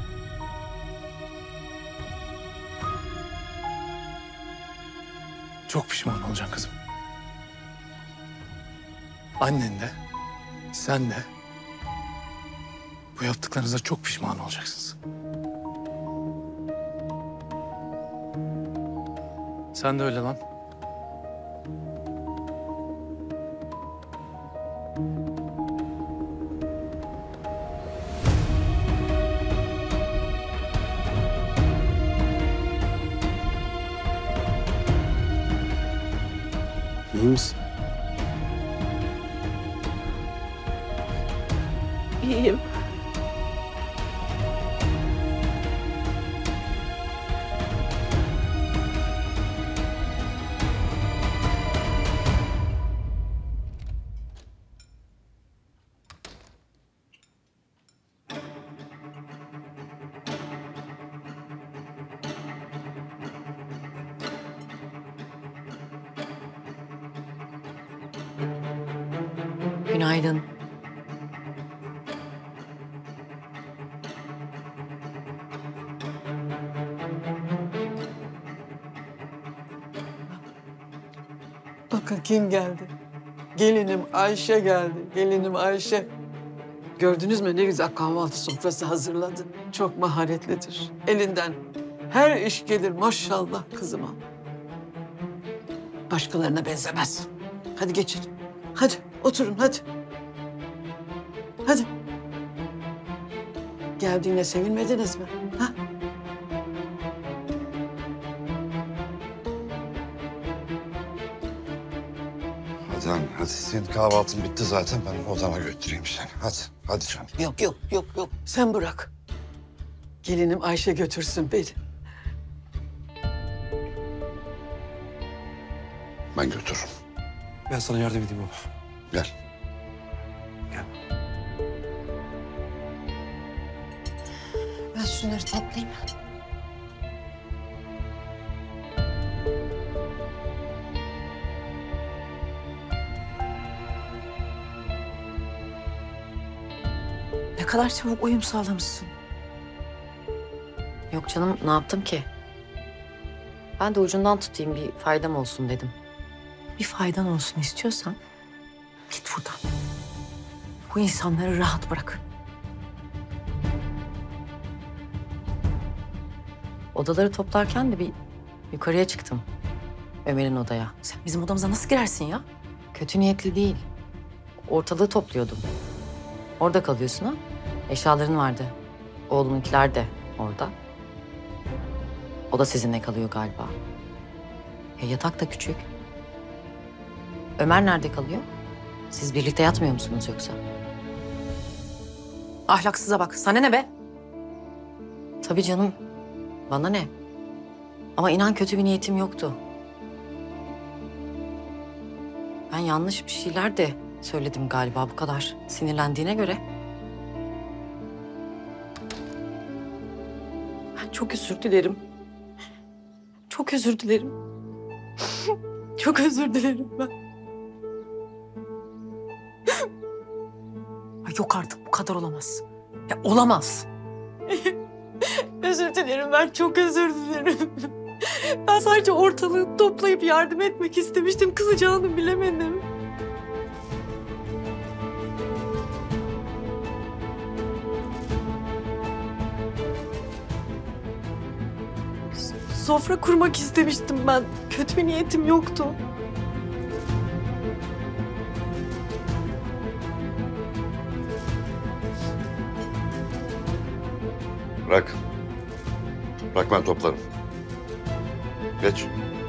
Çok pişman olacaksın kızım. Annen de, sen de bu yaptıklarınıza çok pişman olacaksınız. Sen de öyle lan. İyi misin? İyiyim. Günaydın. Bakın kim geldi. Gelinim Ayşe geldi. Gelinim Ayşe. Gördünüz mü ne güzel kahvaltı sofrası hazırladı. Çok maharetlidir. Elinden her iş gelir maşallah kızıma. Başkalarına benzemez. Hadi geçin. Hadi oturun hadi. Hadi. Geldiğine sevinmediniz mi? Ha? Hadi anne hadi. Senin kahvaltın bitti zaten. Ben odama götüreyim seni. Hadi. Hadi canım. Yok yok yok yok. Sen bırak. Gelinim Ayşe götürsün beni. Ben götürürüm. Ben sana yardım edeyim baba. Gel. Ben şunları toplayayım. Ne kadar çabuk uyum sağlamışsın. Yok canım, ne yaptım ki? Ben de ucundan tutayım, bir faydam olsun dedim. Bir faydan olsun istiyorsan git buradan. Bu insanları rahat bırak. Odaları toplarken de bir yukarıya çıktım. Ömer'in odaya. Sen bizim odamıza nasıl girersin ya? Kötü niyetli değil. Ortalığı topluyordum. Orada kalıyorsun ha. Eşyaların vardı. Oğlumunkiler de orada. O da sizinle kalıyor galiba. Ya yatak da küçük. Ömer nerede kalıyor? Siz birlikte yatmıyor musunuz yoksa? Ahlaksıza bak. Sana ne be? Tabii canım. Bana ne? Ama inan kötü bir niyetim yoktu. Ben yanlış bir şeyler de söyledim galiba bu kadar sinirlendiğine göre. Ben çok özür dilerim. Çok özür dilerim. Çok özür dilerim ben. Ay yok artık bu kadar olamaz. Ya olamaz. Özür dilerim ben çok özür dilerim. Ben sadece ortalığı toplayıp yardım etmek istemiştim. Kızacağını bilemedim. Sofra kurmak istemiştim ben. Kötü bir niyetim yoktu. Bırak. Bırak ben toplarım. Geç.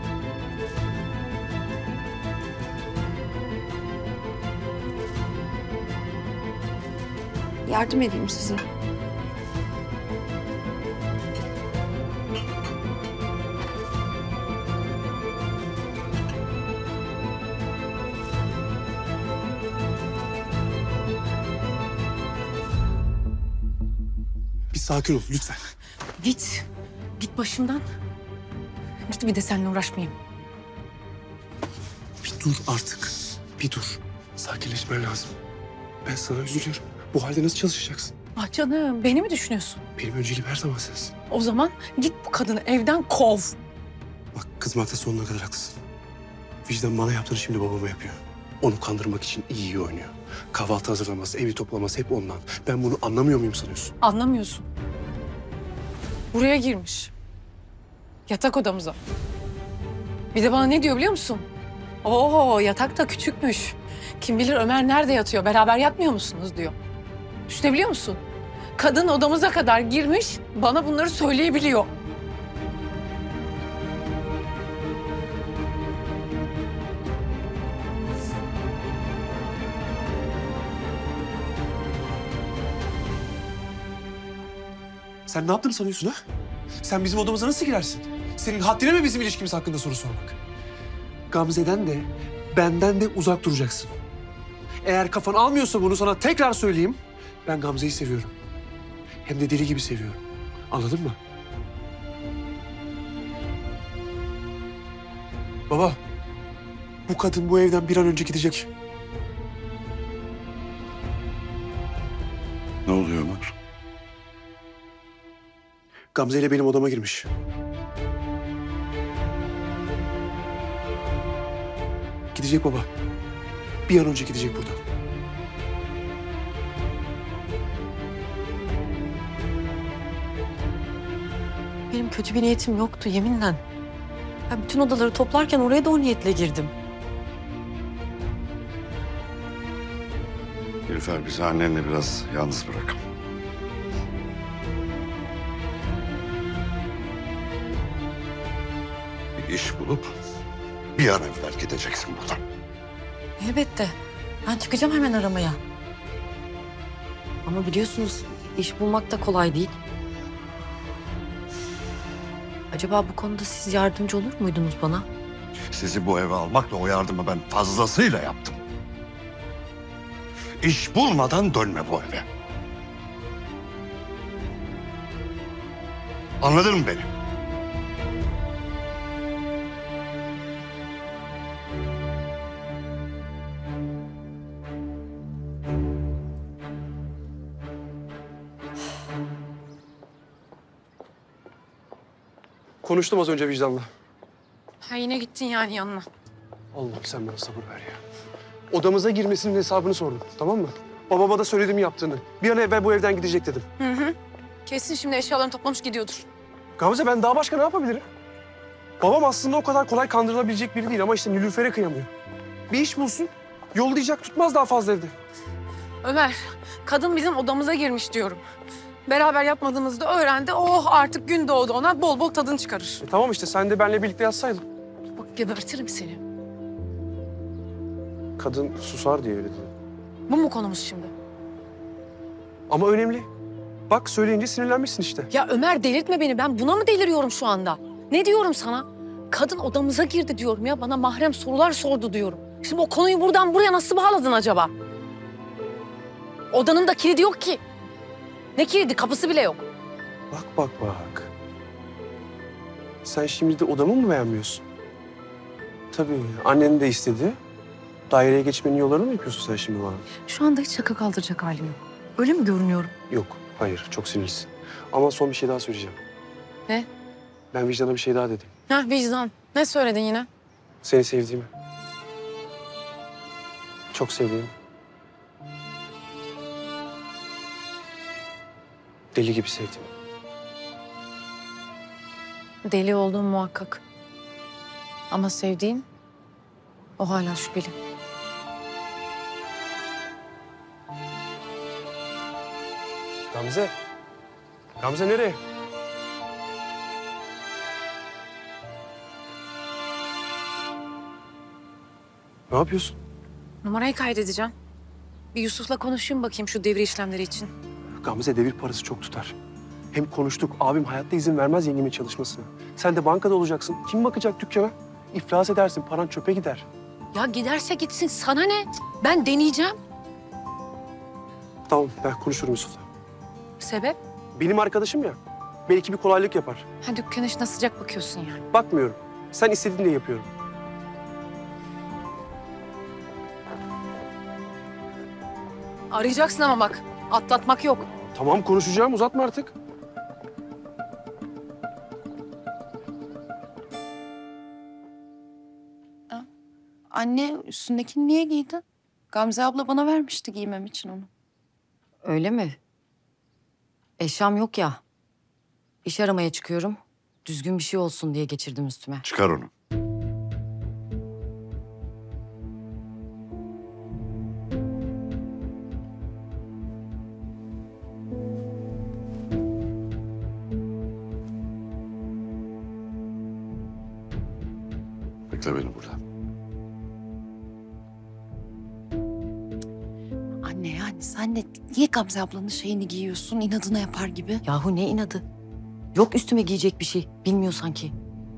Yardım edeyim size. Bir sakin ol lütfen. Git. Git başımdan. Git bir de seninle uğraşmayayım. Bir dur artık. Bir dur. Sakinleşmen lazım. Ben sana üzülüyorum. Bu halde nasıl çalışacaksın? Ah canım beni mi düşünüyorsun? Benim önceliğim her zaman sensin. O zaman git bu kadını evden kov. Bak kızmakta sonuna kadar haklısın. Vicdan bana yaptığını şimdi babama yapıyor. Onu kandırmak için iyi iyi oynuyor. Kahvaltı hazırlaması, evi toplaması hep ondan. Ben bunu anlamıyor muyum sanıyorsun? Anlamıyorsun. Buraya girmiş. Yatak odamıza. Bir de bana ne diyor biliyor musun? Oo yatak da küçükmüş. Kim bilir Ömer nerede yatıyor? Beraber yatmıyor musunuz diyor. Düşünebiliyor musun? Kadın odamıza kadar girmiş, bana bunları söyleyebiliyor. Sen ne yaptığını sanıyorsun ha? Sen bizim odamıza nasıl girersin? Senin haddine mi bizim ilişkimiz hakkında soru sormak? Gamze'den de benden de uzak duracaksın. Eğer kafan almıyorsa bunu sana tekrar söyleyeyim. Ben Gamze'yi seviyorum. Hem de deli gibi seviyorum. Anladın mı? Baba, bu kadın bu evden bir an önce gidecek. Ne oluyor Ömer? Gamze ile benim odama girmiş. Gidecek baba. Bir an önce gidecek buradan. Benim kötü bir niyetim yoktu yeminle. Ben bütün odaları toplarken oraya da o niyetle girdim. Nilüfer bizi annenle biraz yalnız bırak. Bir iş bulup bir an evvel gideceksin buradan. Elbette. Ben çıkacağım hemen aramaya. Ama biliyorsunuz iş bulmak da kolay değil. Acaba bu konuda siz yardımcı olur muydunuz bana? Sizi bu eve almakla o yardımı ben fazlasıyla yaptım. İş bulmadan dönme bu eve. Anladın mı beni? Konuştum az önce vicdanla. Ha yine gittin yani yanına. Allah'ım sen bana sabır ver ya. Odamıza girmesinin hesabını sordum, tamam mı? Babama da söyledim yaptığını. Bir an evvel bu evden gidecek dedim. Hı hı. Kesin şimdi eşyalarını toplamış gidiyordur. Gamze ben daha başka ne yapabilirim? Babam aslında o kadar kolay kandırılabilecek biri değil ama işte Nilüfer'e kıyamıyor. Bir iş bulsun, yollayacak tutmaz daha fazla evde. Ömer, kadın bizim odamıza girmiş diyorum. Beraber yapmadığımızı da öğrendi. Oh artık gün doğdu ona bol bol tadını çıkarır. E, tamam işte sen de benimle birlikte yatsaydın. Bak gebertirim seni. Kadın susar diye öyle dedi. Bu mu konumuz şimdi? Ama önemli. Bak söyleyince sinirlenmişsin işte. Ya Ömer delirtme beni. Ben buna mı deliriyorum şu anda? Ne diyorum sana? Kadın odamıza girdi diyorum ya. Bana mahrem sorular sordu diyorum. Şimdi o konuyu buradan buraya nasıl bağladın acaba? Odanın da kilidi yok ki. Ne kilidi? Kapısı bile yok. Bak bak bak. Sen şimdi de odamı mı beğenmiyorsun? Tabii annen de istedi. Daireye geçmenin yollarını mı yapıyorsun sen şimdi bana? Şu anda hiç şaka kaldıracak halim yok. Öyle mi görünüyorum? Yok, hayır. Çok sinirlisin. Ama son bir şey daha söyleyeceğim. Ne? Ben vicdana bir şey daha dedim. Ha vicdan. Ne söyledin yine? Seni sevdiğimi. Çok sevdiğimi. Deli gibi sevdim. Deli olduğum muhakkak. Ama sevdiğin o hala şüpheli. Gamze. Gamze nereye? Ne yapıyorsun? Numarayı kaydedeceğim. Bir Yusuf'la konuşayım bakayım şu devri işlemleri için. Gamze devir parası çok tutar. Hem konuştuk, abim hayatta izin vermez yengemin çalışmasına. Sen de bankada olacaksın. Kim bakacak dükkana? İflas edersin, paran çöpe gider. Ya giderse gitsin sana ne? Ben deneyeceğim. Tamam, ben konuşurum Yusuf'la. Sebep? Benim arkadaşım ya. Belki bir kolaylık yapar. Ha dükkan işine sıcak bakıyorsun yani. Bakmıyorum. Sen istediğin diye yapıyorum. Arayacaksın ama bak. Atlatmak yok. Tamam konuşacağım, uzatma artık. Anne üstündekini niye giydin? Gamze abla bana vermişti giymem için onu. Öyle mi? Eşyam yok ya. İş aramaya çıkıyorum. Düzgün bir şey olsun diye geçirdim üstüme. Çıkar onu. Bekle beni burada. Anne yani sen de niye Gamze ablanın şeyini giyiyorsun inadına yapar gibi? Yahu ne inadı? Yok üstüme giyecek bir şey. Bilmiyor sanki.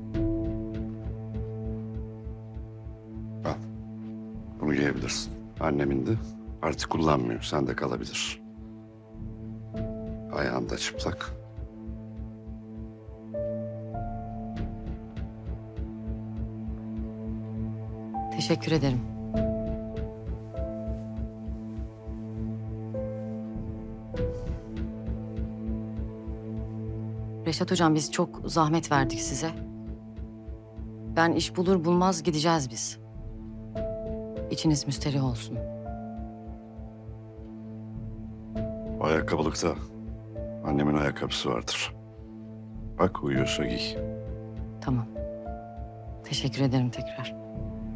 Al. Bunu giyebilirsin. Annemin de artık kullanmıyor. Sen de kalabilir. Ayağın da çıplak. Teşekkür ederim. Reşat Hocam biz çok zahmet verdik size. Ben iş bulur bulmaz gideceğiz biz. İçiniz müsterih olsun. O ayakkabılıkta annemin ayakkabısı vardır. Bak uyuyorsa giy. Tamam. Teşekkür ederim tekrar.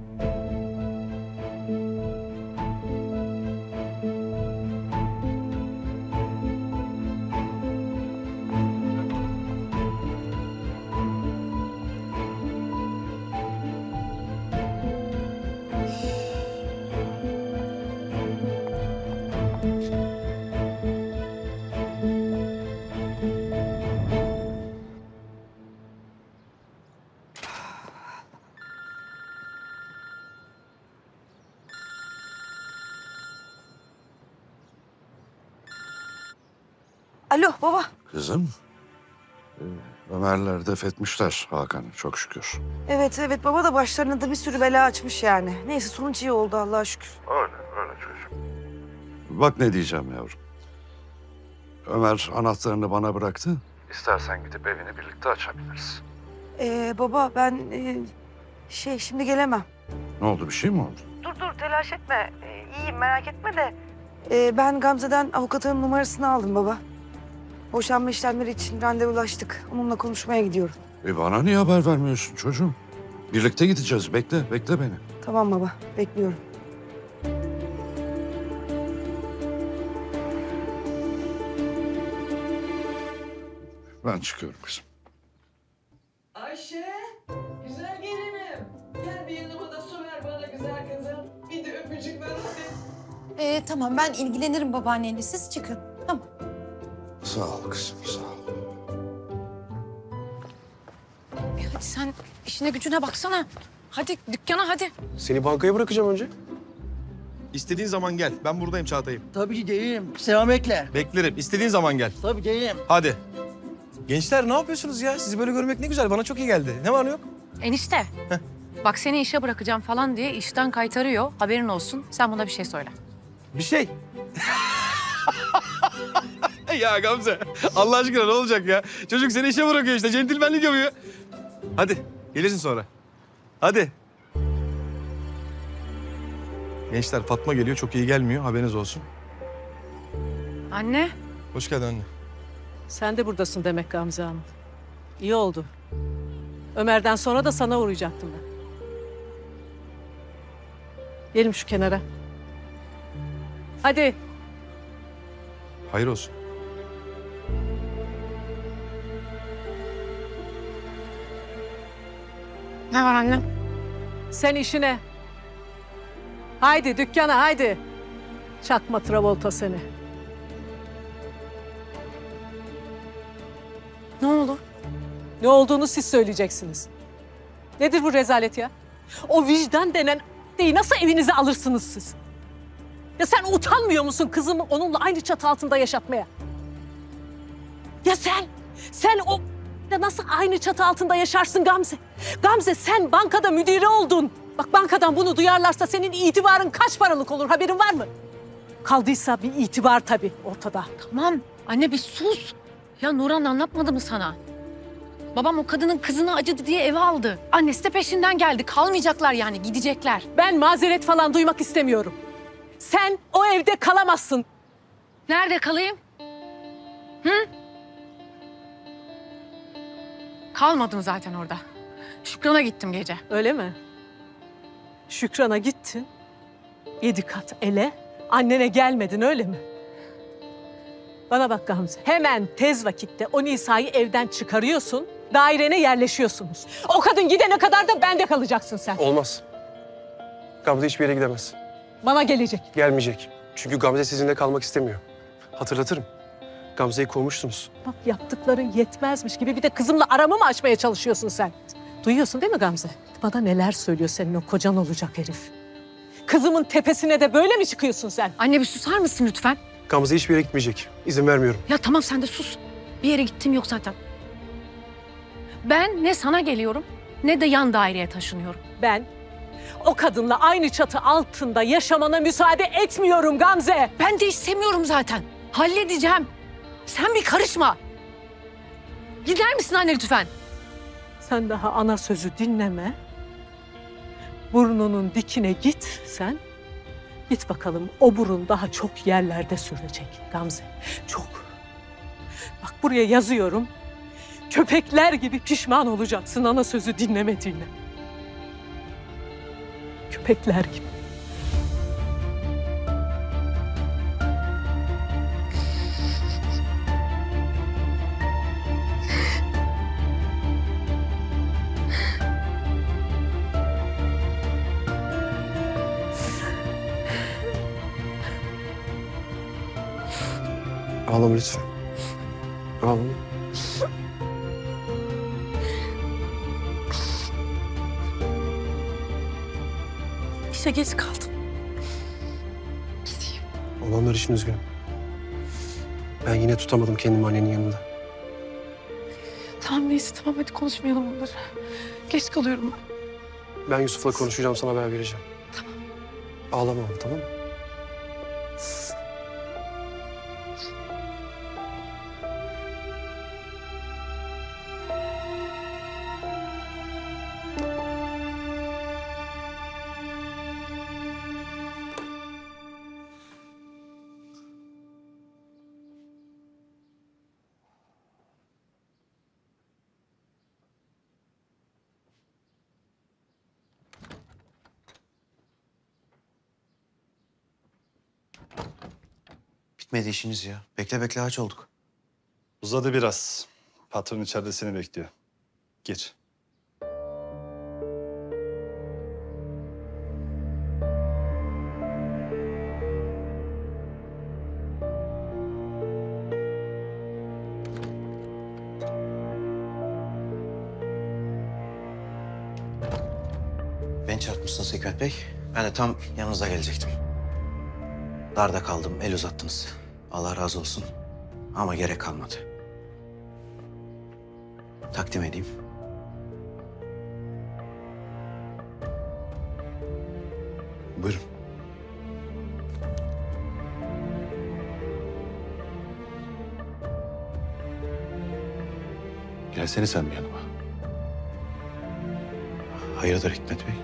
Alo baba. Kızım. e, Ömerler def etmişler Hakan'ı çok şükür. Evet evet baba da başlarına da bir sürü bela açmış yani. Neyse sonuç iyi oldu Allah'a şükür. Öyle öyle çocuğum. Bak ne diyeceğim yavrum. Ömer anahtarını bana bıraktı. İstersen gidip evini birlikte açabiliriz. Ee, baba ben e, şey şimdi gelemem. Ne oldu bir şey mi oldu? Dur dur telaş etme. Ee, iyiyim merak etme de. Ee, ben Gamze'den avukatının numarasını aldım baba. Boşanma işlemleri için randevulaştık. Onunla konuşmaya gidiyorum. E bana niye haber vermiyorsun çocuğum? Birlikte gideceğiz. Bekle, bekle beni. Tamam baba bekliyorum. Ben çıkıyorum kızım. Ayşe, güzel gelinim. Gel bir yanıma da su ver bana güzel kızım. Bir de öpücük ver hadi. Ee, tamam ben ilgilenirim babaannenle siz çıkın. Tamam. Sağ ol kızım, sağ ol. E hadi sen işine gücüne baksana. Hadi dükkana hadi. Seni bankaya bırakacağım önce. İstediğin zaman gel. Ben buradayım Çağatay'ım. Tabii ki geleyim. Selam bekle. Beklerim. İstediğin zaman gel. Tabii geleyim. Hadi. Gençler ne yapıyorsunuz ya? Sizi böyle görmek ne güzel. Bana çok iyi geldi. Ne var ne yok? Enişte. Bak seni işe bırakacağım falan diye işten kaytarıyor. Haberin olsun. Sen buna bir şey söyle. Bir şey. Ya Gamze, Allah aşkına ne olacak ya? Çocuk seni işe bırakıyor işte, centilmenlik yapıyor. Hadi, gelirsin sonra. Hadi. Gençler, Fatma geliyor, çok iyi gelmiyor, haberiniz olsun. Anne. Hoş geldin anne. Sen de buradasın demek Gamze Hanım. İyi oldu. Ömer'den sonra da sana uğrayacaktım ben. Gelin şu kenara. Hadi. Hayır olsun. Ne var anne? Sen işine. Haydi dükkana haydi. Çakma Travolta seni. Ne oldu? Ne olduğunu siz söyleyeceksiniz. Nedir bu rezalet ya? O vicdan denen deyi nasıl evinize alırsınız siz? Ya sen utanmıyor musun kızımı onunla aynı çatı altında yaşatmaya? Ya sen, sen o ya nasıl aynı çatı altında yaşarsın Gamze? Gamze sen bankada müdüre oldun. Bak bankadan bunu duyarlarsa senin itibarın kaç paralık olur haberin var mı? Kaldıysa bir itibar tabii ortada. Tamam anne bir sus. Ya Nurhan anlatmadı mı sana? Babam o kadının kızına acıdı diye eve aldı. Annesi de peşinden geldi. Kalmayacaklar yani gidecekler. Ben mazeret falan duymak istemiyorum. Sen o evde kalamazsın. Nerede kalayım? Hı? Kalmadım zaten orada. Şükran'a gittim gece. Öyle mi? Şükran'a gittin. Yedi kat ele. Annene gelmedin öyle mi? Bana bak Gamze. Hemen tez vakitte o Nisa'yı evden çıkarıyorsun. Dairene yerleşiyorsunuz. O kadın gidene kadar da bende kalacaksın sen. Olmaz. Gamze hiçbir yere gidemez. Bana gelecek. Gelmeyecek. Çünkü Gamze sizinle kalmak istemiyor. Hatırlatırım. Gamze'yi kovmuştunuz. Bak yaptıkların yetmezmiş gibi bir de kızımla aramı mı açmaya çalışıyorsun sen? Duyuyorsun değil mi Gamze? Bana neler söylüyor senin o kocan olacak herif. Kızımın tepesine de böyle mi çıkıyorsun sen? Anne bir susar mısın lütfen? Gamze hiçbir yere gitmeyecek. İzin vermiyorum. Ya tamam sen de sus. Bir yere gittim yok zaten. Ben ne sana geliyorum ne de yan daireye taşınıyorum. Ben o kadınla aynı çatı altında yaşamana müsaade etmiyorum Gamze. Ben de istemiyorum zaten. Halledeceğim. Sen bir karışma. Gider misin anne lütfen? Sen daha ana sözü dinleme. Burnunun dikine git sen. Git bakalım o burun daha çok yerlerde sürülecek Gamze. Çok. Bak buraya yazıyorum. Köpekler gibi pişman olacaksın ana sözü dinlemediğine. Köpekler gibi. Ağlama lütfen. Ağlama. İşe geç kaldım. Olanlar için üzgünüm. Ben yine tutamadım kendimi annenin yanında. Tamam neyse tamam hadi konuşmayalım bunları. Geç kalıyorum ben. Ben Yusuf'la konuşacağım, sana haber vereceğim. Tamam. Ağlama ama, tamam mı? Bitmedi işiniz ya. Bekle bekle aç olduk. Uzadı biraz. Patron içeride seni bekliyor. Gir. genç çarpmışsınız Hikmet Bey. Ben de tam yanınıza gelecektim. Darda kaldım, el uzattınız. Allah razı olsun. Ama gerek kalmadı. Takdim edeyim. Buyurun. Gelsene sen bir yanıma. Hayırdır Hikmet Bey?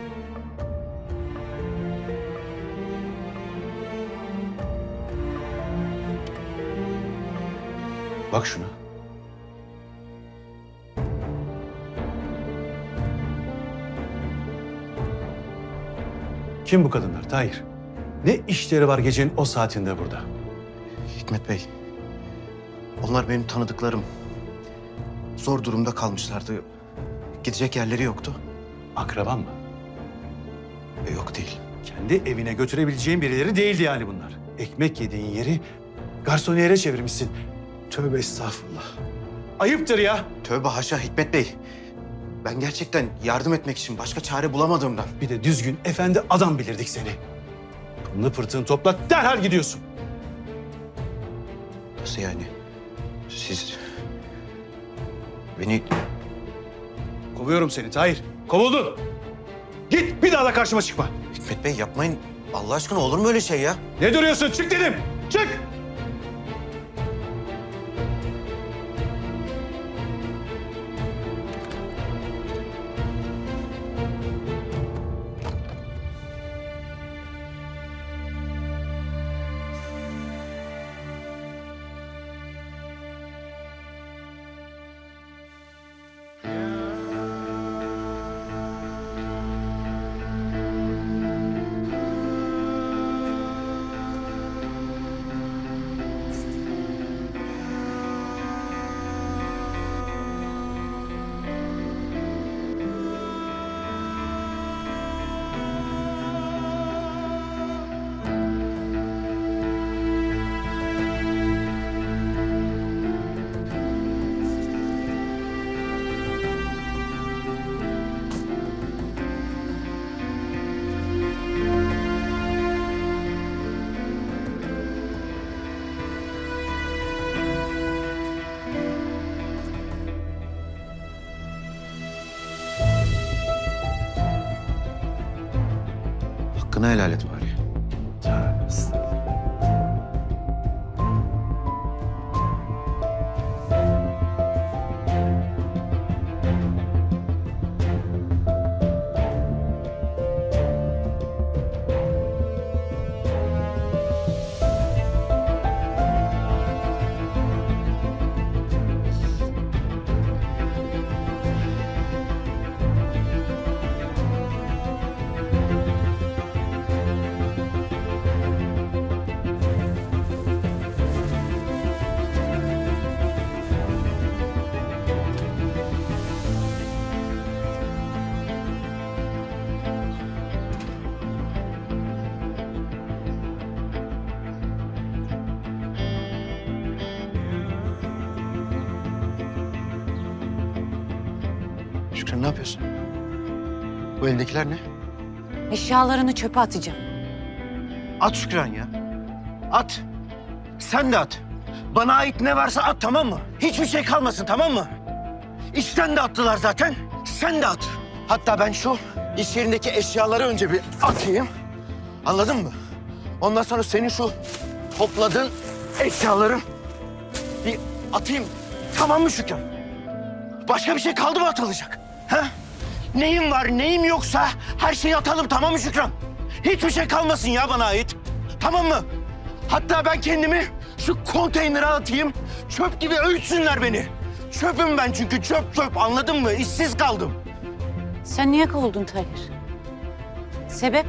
Bak şuna. Kim bu kadınlar Tahir? Ne işleri var gecenin o saatinde burada? Hikmet Bey, onlar benim tanıdıklarım. Zor durumda kalmışlardı. Gidecek yerleri yoktu. Akraban mı? E, yok değil. Kendi evine götürebileceğin birileri değildi yani bunlar. Ekmek yediğin yeri garsoniyere çevirmişsin. Tövbe estağfurullah. Ayıptır ya. Tövbe haşa Hikmet Bey. Ben gerçekten yardım etmek için başka çare bulamadığımdan. Bir de düzgün, efendi adam bilirdik seni. Pılını pırtını topla, derhal gidiyorsun. Nasıl yani? Siz beni... Kovuyorum seni Tahir. Kovuldun. Git bir daha da karşıma çıkma. Hikmet Bey yapmayın. Allah aşkına olur mu öyle şey ya? Ne duruyorsun? Çık dedim. Çık. Hakkını helal et bari. Şükran ne yapıyorsun? Bu elindekiler ne? Eşyalarını çöpe atacağım. At Şükran ya. At. Sen de at. Bana ait ne varsa at, tamam mı? Hiçbir şey kalmasın, tamam mı? İşten de attılar zaten. Sen de at. Hatta ben şu iş yerindeki eşyaları önce bir atayım. Anladın mı? Ondan sonra senin şu topladığın eşyaları bir atayım. Tamam mı Şükran? Başka bir şey kaldı mı atılacak? Ha? Neyim var, neyim yoksa her şeyi atalım, tamam mı Şükran? Hiçbir şey kalmasın ya bana ait. Tamam mı? Hatta ben kendimi şu konteynere atayım. Çöp gibi öğütsünler beni. Çöpüm ben çünkü, çöp çöp, anladın mı? İşsiz kaldım. Sen niye kovuldun Tahir? Sebep?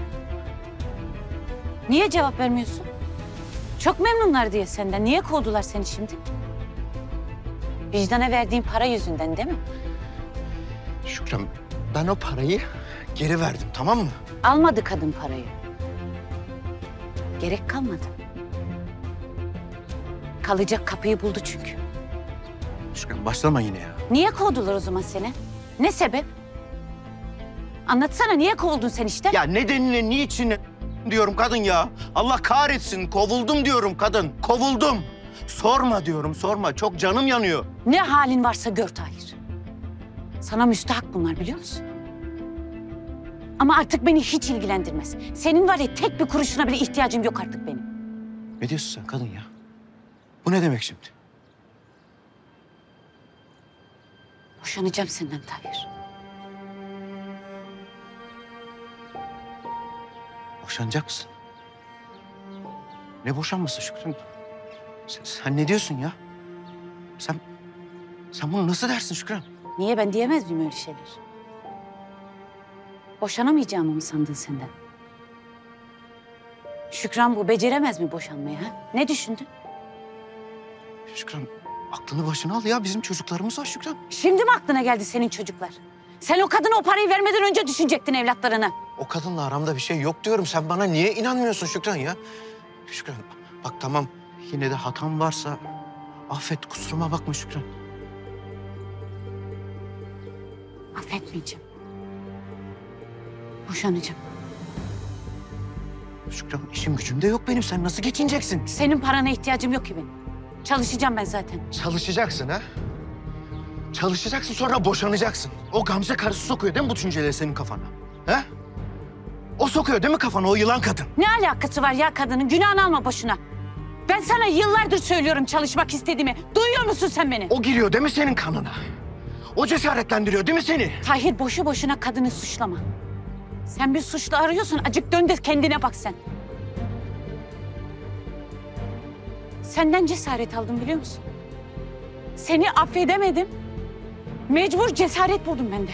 Niye cevap vermiyorsun? Çok memnunlar diye senden. Niye kovdular seni şimdi? Vicdana verdiğin para yüzünden değil mi? Şükran, ben o parayı geri verdim, tamam mı? Almadı kadın parayı. Gerek kalmadı. Kalacak kapıyı buldu çünkü. Şükran başlama yine ya. Niye kovdular o zaman seni? Ne sebep? Anlatsana niye kovuldun sen işte? Ya nedenini, niçin diyorum kadın ya. Allah kahretsin, kovuldum diyorum kadın, kovuldum. Sorma diyorum, sorma. Çok canım yanıyor. Ne halin varsa gör Tahir. Sana müstahak bunlar biliyor musun? Ama artık beni hiç ilgilendirmez. Senin var ya tek bir kuruşuna bile ihtiyacım yok artık benim. Ne diyorsun sen kadın ya? Bu ne demek şimdi? Boşanacağım senden Tahir. Boşanacak mısın? Ne boşanması Şükrü? Sen, sen ne diyorsun ya? Sen, sen bunu nasıl dersin Şükran? Niye ben diyemez miyim öyle şeyler? Boşanamayacağımı mı sandın senden? Şükran bu beceremez mi boşanmayı ha? Ne düşündün? Şükran aklını başına al ya. Bizim çocuklarımız var Şükran. Şimdi mi aklına geldi senin çocuklar? Sen o kadına o parayı vermeden önce düşünecektin evlatlarını. O kadınla aramda bir şey yok diyorum. Sen bana niye inanmıyorsun Şükran ya? Şükran bak tamam yine de hatam varsa affet, kusuruma bakma Şükran. Affetmeyeceğim. Boşanacağım. Şükran işim gücüm de yok benim. Sen nasıl geçineceksin? Senin parana ihtiyacım yok ki benim. Çalışacağım ben zaten. Çalışacaksın ha? Çalışacaksın sonra boşanacaksın. O Gamze karısı sokuyor değil mi bu düşünceleri senin kafana? He? O sokuyor değil mi kafana o yılan kadın? Ne alakası var ya kadının? Günahını alma boşuna. Ben sana yıllardır söylüyorum çalışmak istediğimi. Duyuyor musun sen beni? O giriyor değil mi senin kanına? O cesaretlendiriyor değil mi seni? Tahir boşu boşuna kadını suçlama. Sen bir suçlu arıyorsun. Acık dön de kendine bak sen. Senden cesaret aldım biliyor musun? Seni affedemedim. Mecbur cesaret buldum ben de.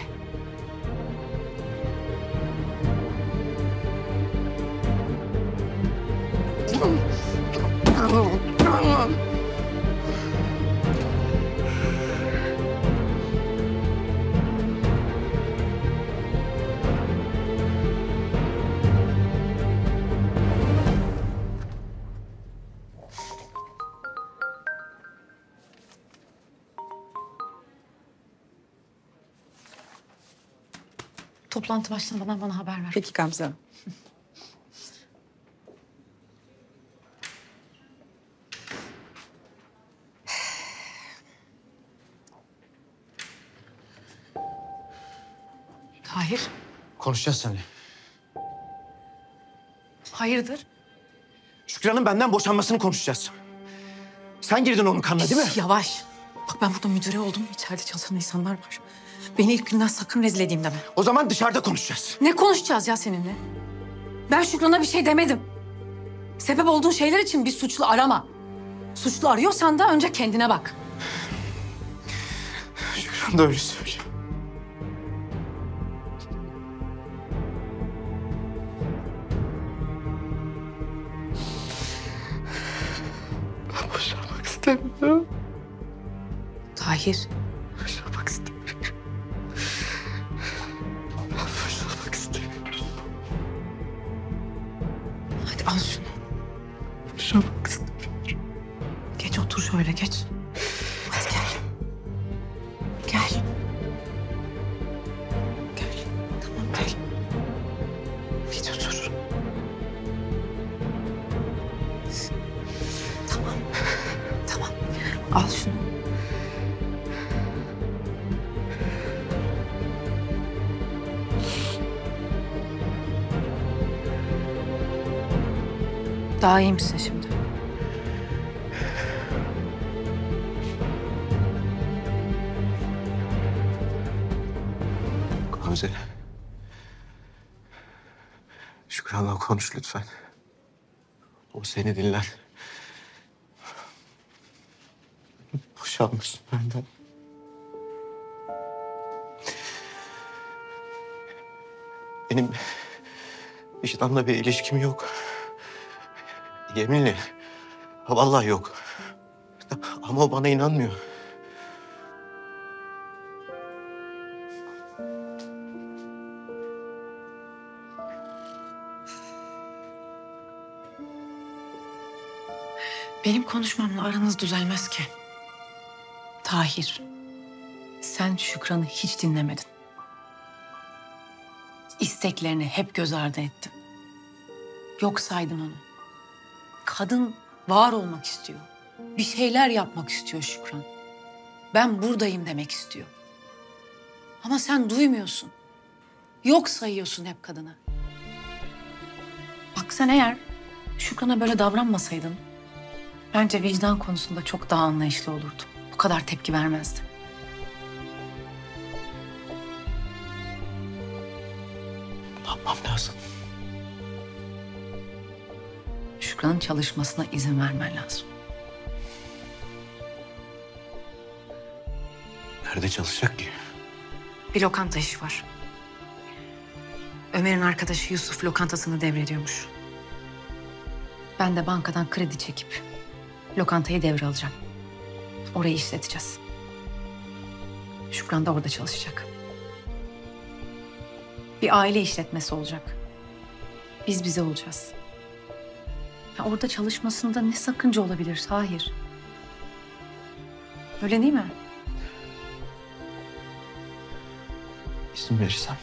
Toplantı başlamadan bana haber ver. Peki Gamze Hanım. Tahir, Konuşacağız seninle. hayırdır? Şükran'ın benden boşanmasını konuşacağız. Sen girdin onun kanına değil mi? Yavaş. Bak ben burada müdüre oldum. İçeride çalışan insanlar var. Beni ilk günden sakın rezil edeyim deme. O zaman dışarıda konuşacağız. Ne konuşacağız ya seninle? Ben Şükran'a bir şey demedim. Sebep olduğun şeyler için bir suçlu arama. Suçlu arıyorsan da önce kendine bak. Şükran da öyle söylüyor. Ben boşanmak istemiyorum. Tahir. Boşanmak istemiyorum. Ben boşanmak istemiyorum. Hadi al şunu. Boşanmak istemiyorum. Geç otur şöyle geç. Hadi gel. Gel. Gel. Tamam gel. Geç otur. Tamam. Tamam. Al şunu. Daha iyi misin şimdi? Gamze. Şükran'la konuş lütfen. O seni dinler. Boşanmışsın benden. Benim vicdanla bir ilişkim yok. Yeminle. Vallahi yok. Ama o bana inanmıyor. Benim konuşmamla aranız düzelmez ki. Tahir, sen Şükran'ı hiç dinlemedin. İsteklerini hep göz ardı ettin. Yok saydın onu. Kadın var olmak istiyor. Bir şeyler yapmak istiyor Şükran. Ben buradayım demek istiyor. Ama sen duymuyorsun. Yok sayıyorsun hep kadını. Bak sen eğer Şükran'a böyle davranmasaydın... bence vicdan konusunda çok daha anlayışlı olurdum. Bu kadar tepki vermezdi. Ne yapmam lazım? Şükran'ın çalışmasına izin vermen lazım. Nerede çalışacak ki? Bir lokanta işi var. Ömer'in arkadaşı Yusuf lokantasını devrediyormuş. Ben de bankadan kredi çekip lokantayı devralacağım. Orayı işleteceğiz. Şükran da orada çalışacak. Bir aile işletmesi olacak. Biz bize olacağız. Ya orada çalışmasında ne sakınca olabilir? Hayır. Öyle değil mi? İzin verirsem.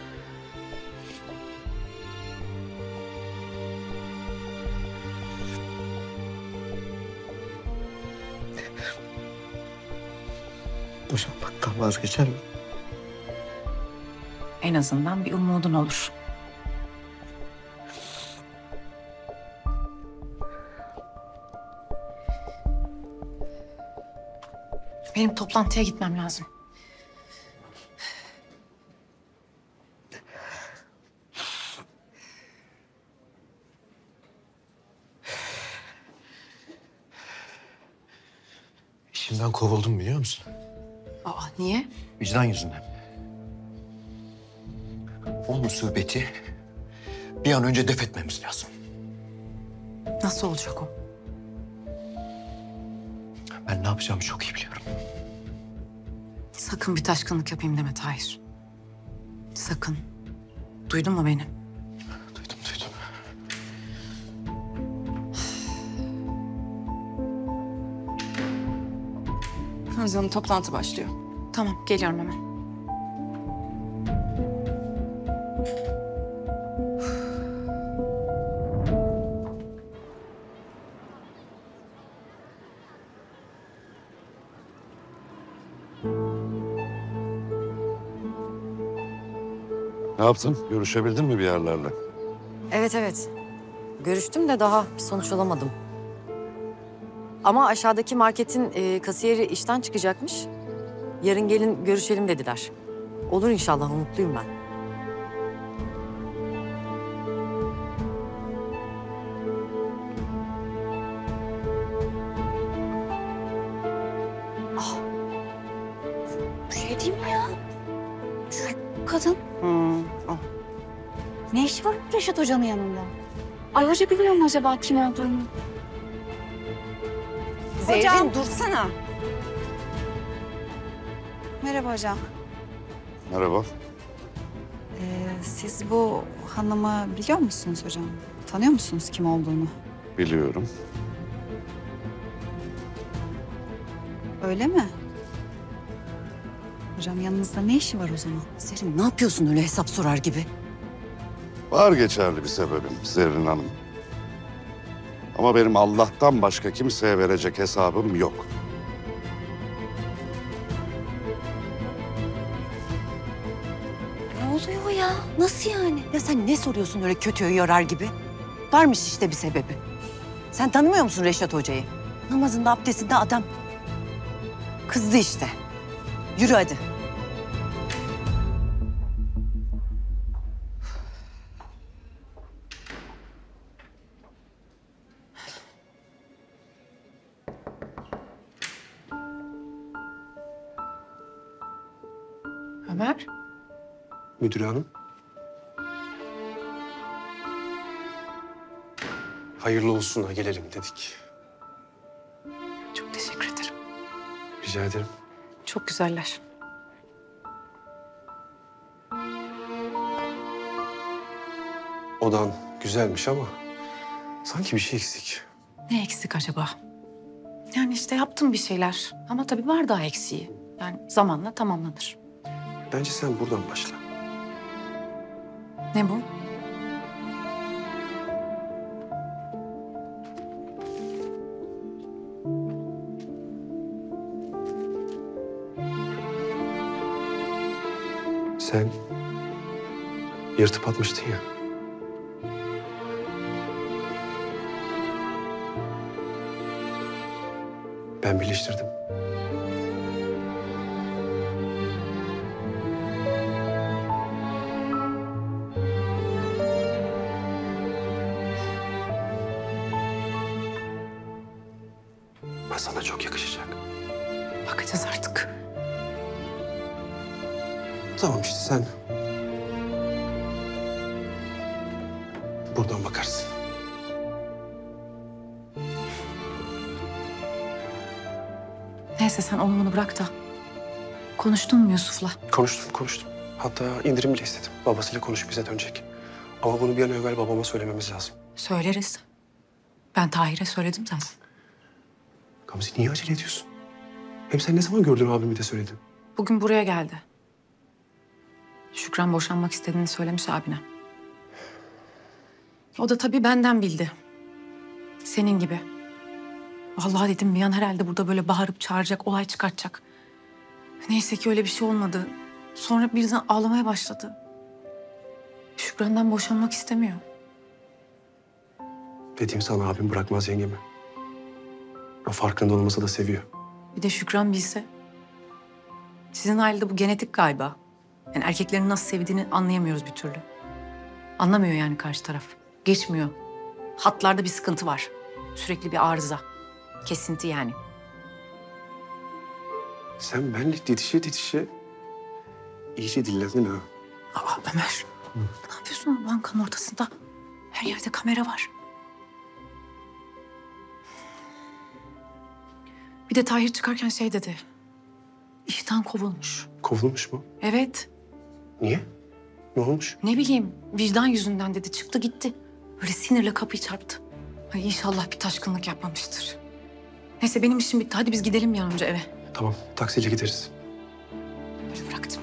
Boşanmaktan vazgeçer mi? En azından bir umudun olur. Benim toplantıya gitmem lazım. İşimden kovuldum biliyor musun? Aa, niye? Vicdan yüzünden. O musibeti bir an önce def etmemiz lazım. Nasıl olacak o? Ben ne yapacağımı çok iyi biliyorum. Sakın bir taşkınlık yapayım deme Tahir. Sakın. Duydun mu beni? Duydum, duydum. Hamza Hanım, toplantı başlıyor. Tamam, geliyorum hemen. Ne yaptın? Görüşebildin mi bir yerlerle? Evet evet. Görüştüm de daha bir sonuç alamadım. Ama aşağıdaki marketin e, kasiyeri işten çıkacakmış. Yarın gelin görüşelim dediler. Olur inşallah, umutluyum ben. Bu şey değil mi ya? Şu kadın. Ne işi var Reşat Hoca'nın yanında? Ayrıca biliyor mu acaba kim olduğunu? Zerrin dursana. Merhaba hocam. Merhaba. Ee, siz bu hanımı biliyor musunuz hocam? Tanıyor musunuz kim olduğunu? Biliyorum. Öyle mi? Hocam yanınızda ne işi var o zaman? Zerrin ne yapıyorsun öyle hesap sorar gibi? Var geçerli bir sebebim Zerrin Hanım. Ama benim Allah'tan başka kimseye verecek hesabım yok. Ne oluyor ya? Nasıl yani? Ya sen ne soruyorsun öyle kötüye yorar gibi? Varmış işte bir sebebi. Sen tanımıyor musun Reşat Hoca'yı? Namazında, abdestinde adam. Kızdı işte. Yürü hadi. Ömer. Müdür hanım. Hayırlı olsun da gelelim dedik. Çok teşekkür ederim. Rica ederim. Çok güzeller. Odan güzelmiş ama sanki bir şey eksik. Ne eksik acaba? Yani işte yaptım bir şeyler. Ama tabii var daha eksiği. Yani zamanla tamamlanır. Bence sen buradan başla. Ne bu? Sen yırtıp atmıştın ya. Ben birleştirdim. Ben sana çok yakışacak. Bakacağız artık. Tamam işte sen buradan bakarsın. Neyse sen onu bunu bırak da. Konuştun mu Yusuf'la? Konuştum, konuştum. Hatta indirim bile istedim. Babasıyla konuşup bize dönecek. Ama bunu bir an evvel babama söylememiz lazım. Söyleriz. Ben Tahir'e söyledim zaten. Gamze niye acele ediyorsun? Hem sen ne zaman gördün abimi de söyledin? Bugün buraya geldi. Şükran boşanmak istediğini söylemiş abine. O da tabii benden bildi. Senin gibi. Vallahi dedim bir an herhalde burada böyle bağırıp çağıracak, olay çıkartacak. Neyse ki öyle bir şey olmadı. Sonra birden ağlamaya başladı. Şükran'dan boşanmak istemiyor. Dediğim sana abim bırakmaz yengemi. O farkında olmasa da seviyor. Bir de Şükran bilse. Sizin ailede bu genetik galiba. Yani erkeklerin nasıl sevdiğini anlayamıyoruz bir türlü. Anlamıyor yani karşı taraf. Geçmiyor. Hatlarda bir sıkıntı var. Sürekli bir arıza. Kesinti yani. Sen benle didişe didişe iyice dillendin ha. Aa Ömer. Ne yapıyorsun bankanın ortasında? Her yerde kamera var. Bir de Tahir çıkarken şey dedi. İşten kovulmuş. Kovulmuş mu? Evet. Niye? Ne olmuş? Ne bileyim vicdan yüzünden dedi. Çıktı gitti. Böyle sinirle kapıyı çarptı. Ay inşallah bir taşkınlık yapmamıştır. Neyse benim işim bitti. Hadi biz gidelim bir an önce eve. Tamam taksiyle gideriz. Böyle bıraktım.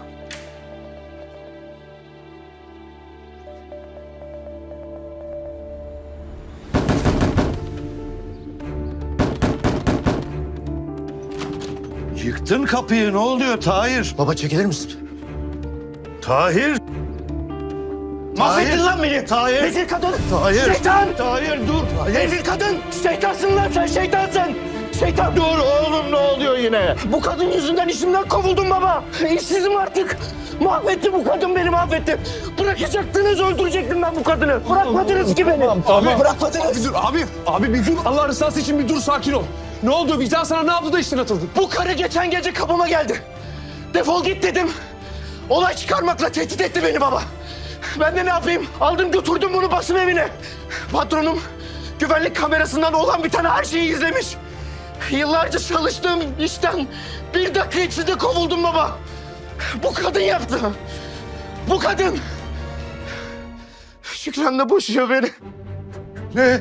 Yıktın kapıyı. Ne oluyor Tahir? Baba çekilir misin? Tahir. Mahvettin lan beni. Tahir. Rezil kadın. Tahir. Şeytan. Tahir dur. Tahir. Rezil kadın. Şeytansın lan sen şeytansın. Şeytan. Dur oğlum ne oluyor yine? Bu kadın yüzünden işimden kovuldum baba. İşsizim artık. Mahvetti bu kadın beni mahvetti. Bırakacaktınız öldürecektim ben bu kadını. Bırakmadınız ki beni. Abi, Bırakmadınız. Abi dur abi. Abi bir dur. Allah rızası için bir dur sakin ol. Ne oldu? Vicdan sana ne yaptı da işten atıldın? Bu karı geçen gece kapıma geldi. Defol git dedim. Olay çıkarmakla tehdit etti beni baba. Ben de ne yapayım? Aldım götürdüm bunu basım evine. Patronum güvenlik kamerasından olan bir tane her şeyi izlemiş. Yıllarca çalıştığım işten bir dakika içinde kovuldum baba. Bu kadın yaptı. Bu kadın. Şükran'la boşuyor beni. Ne?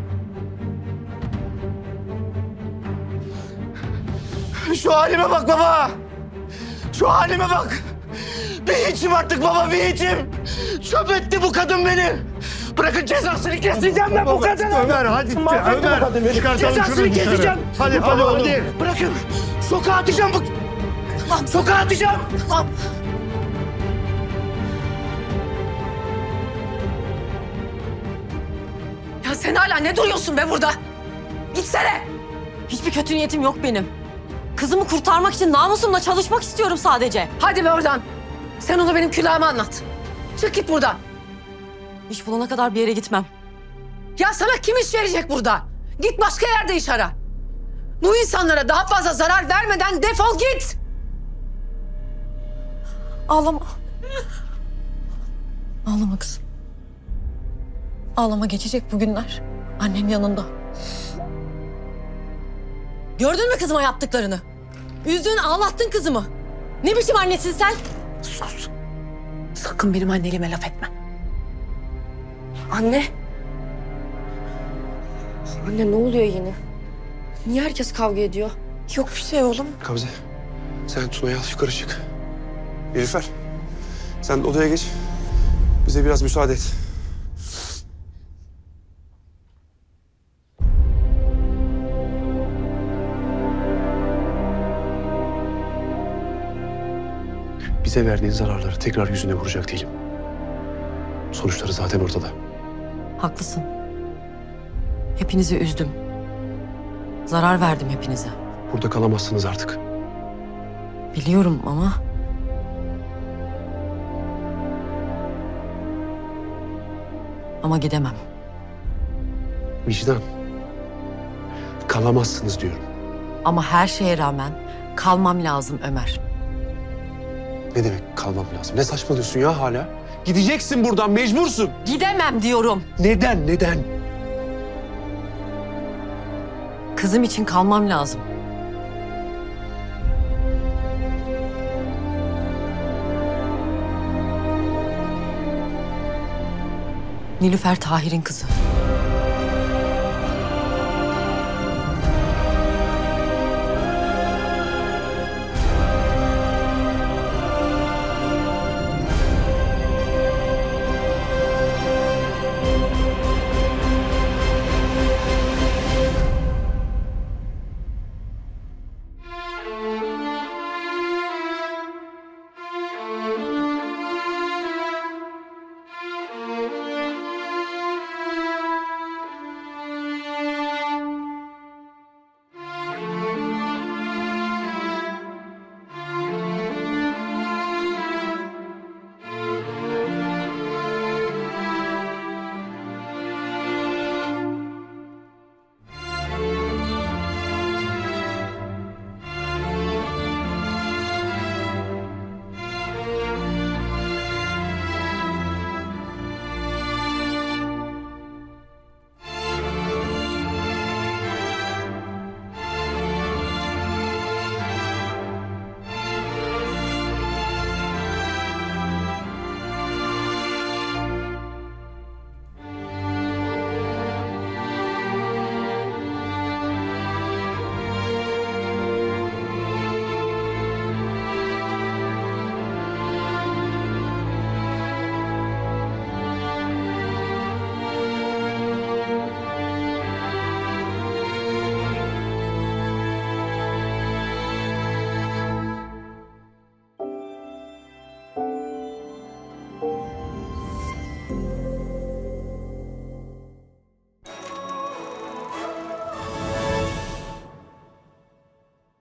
Şu halime bak baba. Şu halime bak. Bir hiçim artık baba, bir hiçim. Çöp etti bu kadın beni. Bırakın cezasını keseceğim ben bu kadını. Ömer hadi. Mahvetti Ömer. bu kadın beni. Çıkartalım Cezasını şunu dışarı. keseceğim. Hadi hadi Baba, oğlum. Bırakın. Sokağa atacağım bu. Sokağa atacağım. Ya sen hala ne duruyorsun be burada? Gitsene. Hiçbir kötü niyetim yok benim. Kızımı kurtarmak için namusumla çalışmak istiyorum sadece. Hadi be oradan. Sen onu benim külahıma anlat. Çık git buradan. İş bulana kadar bir yere gitmem. Ya sana kim iş verecek burada? Git başka yerde iş ara. Bu insanlara daha fazla zarar vermeden defol git. Ağlama. Ağlama kızım. Ağlama, geçecek bu günler. Annen yanında. Gördün mü kızıma yaptıklarını? Üzdün, ağlattın kızımı. Ne biçim annesin sen? Sus. Sakın benim anneliğime laf etme. Anne. Anne ne oluyor yine? Niye herkes kavga ediyor? Yok bir şey oğlum. Gamze sen Tuna'yı al yukarı çık. Nilüfer sen odaya geç. Bize biraz müsaade et. Bize verdiğin zararları tekrar yüzüne vuracak değilim. Sonuçları zaten ortada. Haklısın. Hepinizi üzdüm. Zarar verdim hepinize. Burada kalamazsınız artık. Biliyorum ama... Ama gidemem. Vicdan. Kalamazsınız diyorum. Ama her şeye rağmen kalmam lazım Ömer. Ne demek kalmam lazım? Ne saçmalıyorsun ya hala? Gideceksin buradan, mecbursun. Gidemem diyorum. Neden, neden? Kızım için kalmam lazım. Nilüfer Tahir'in kızı.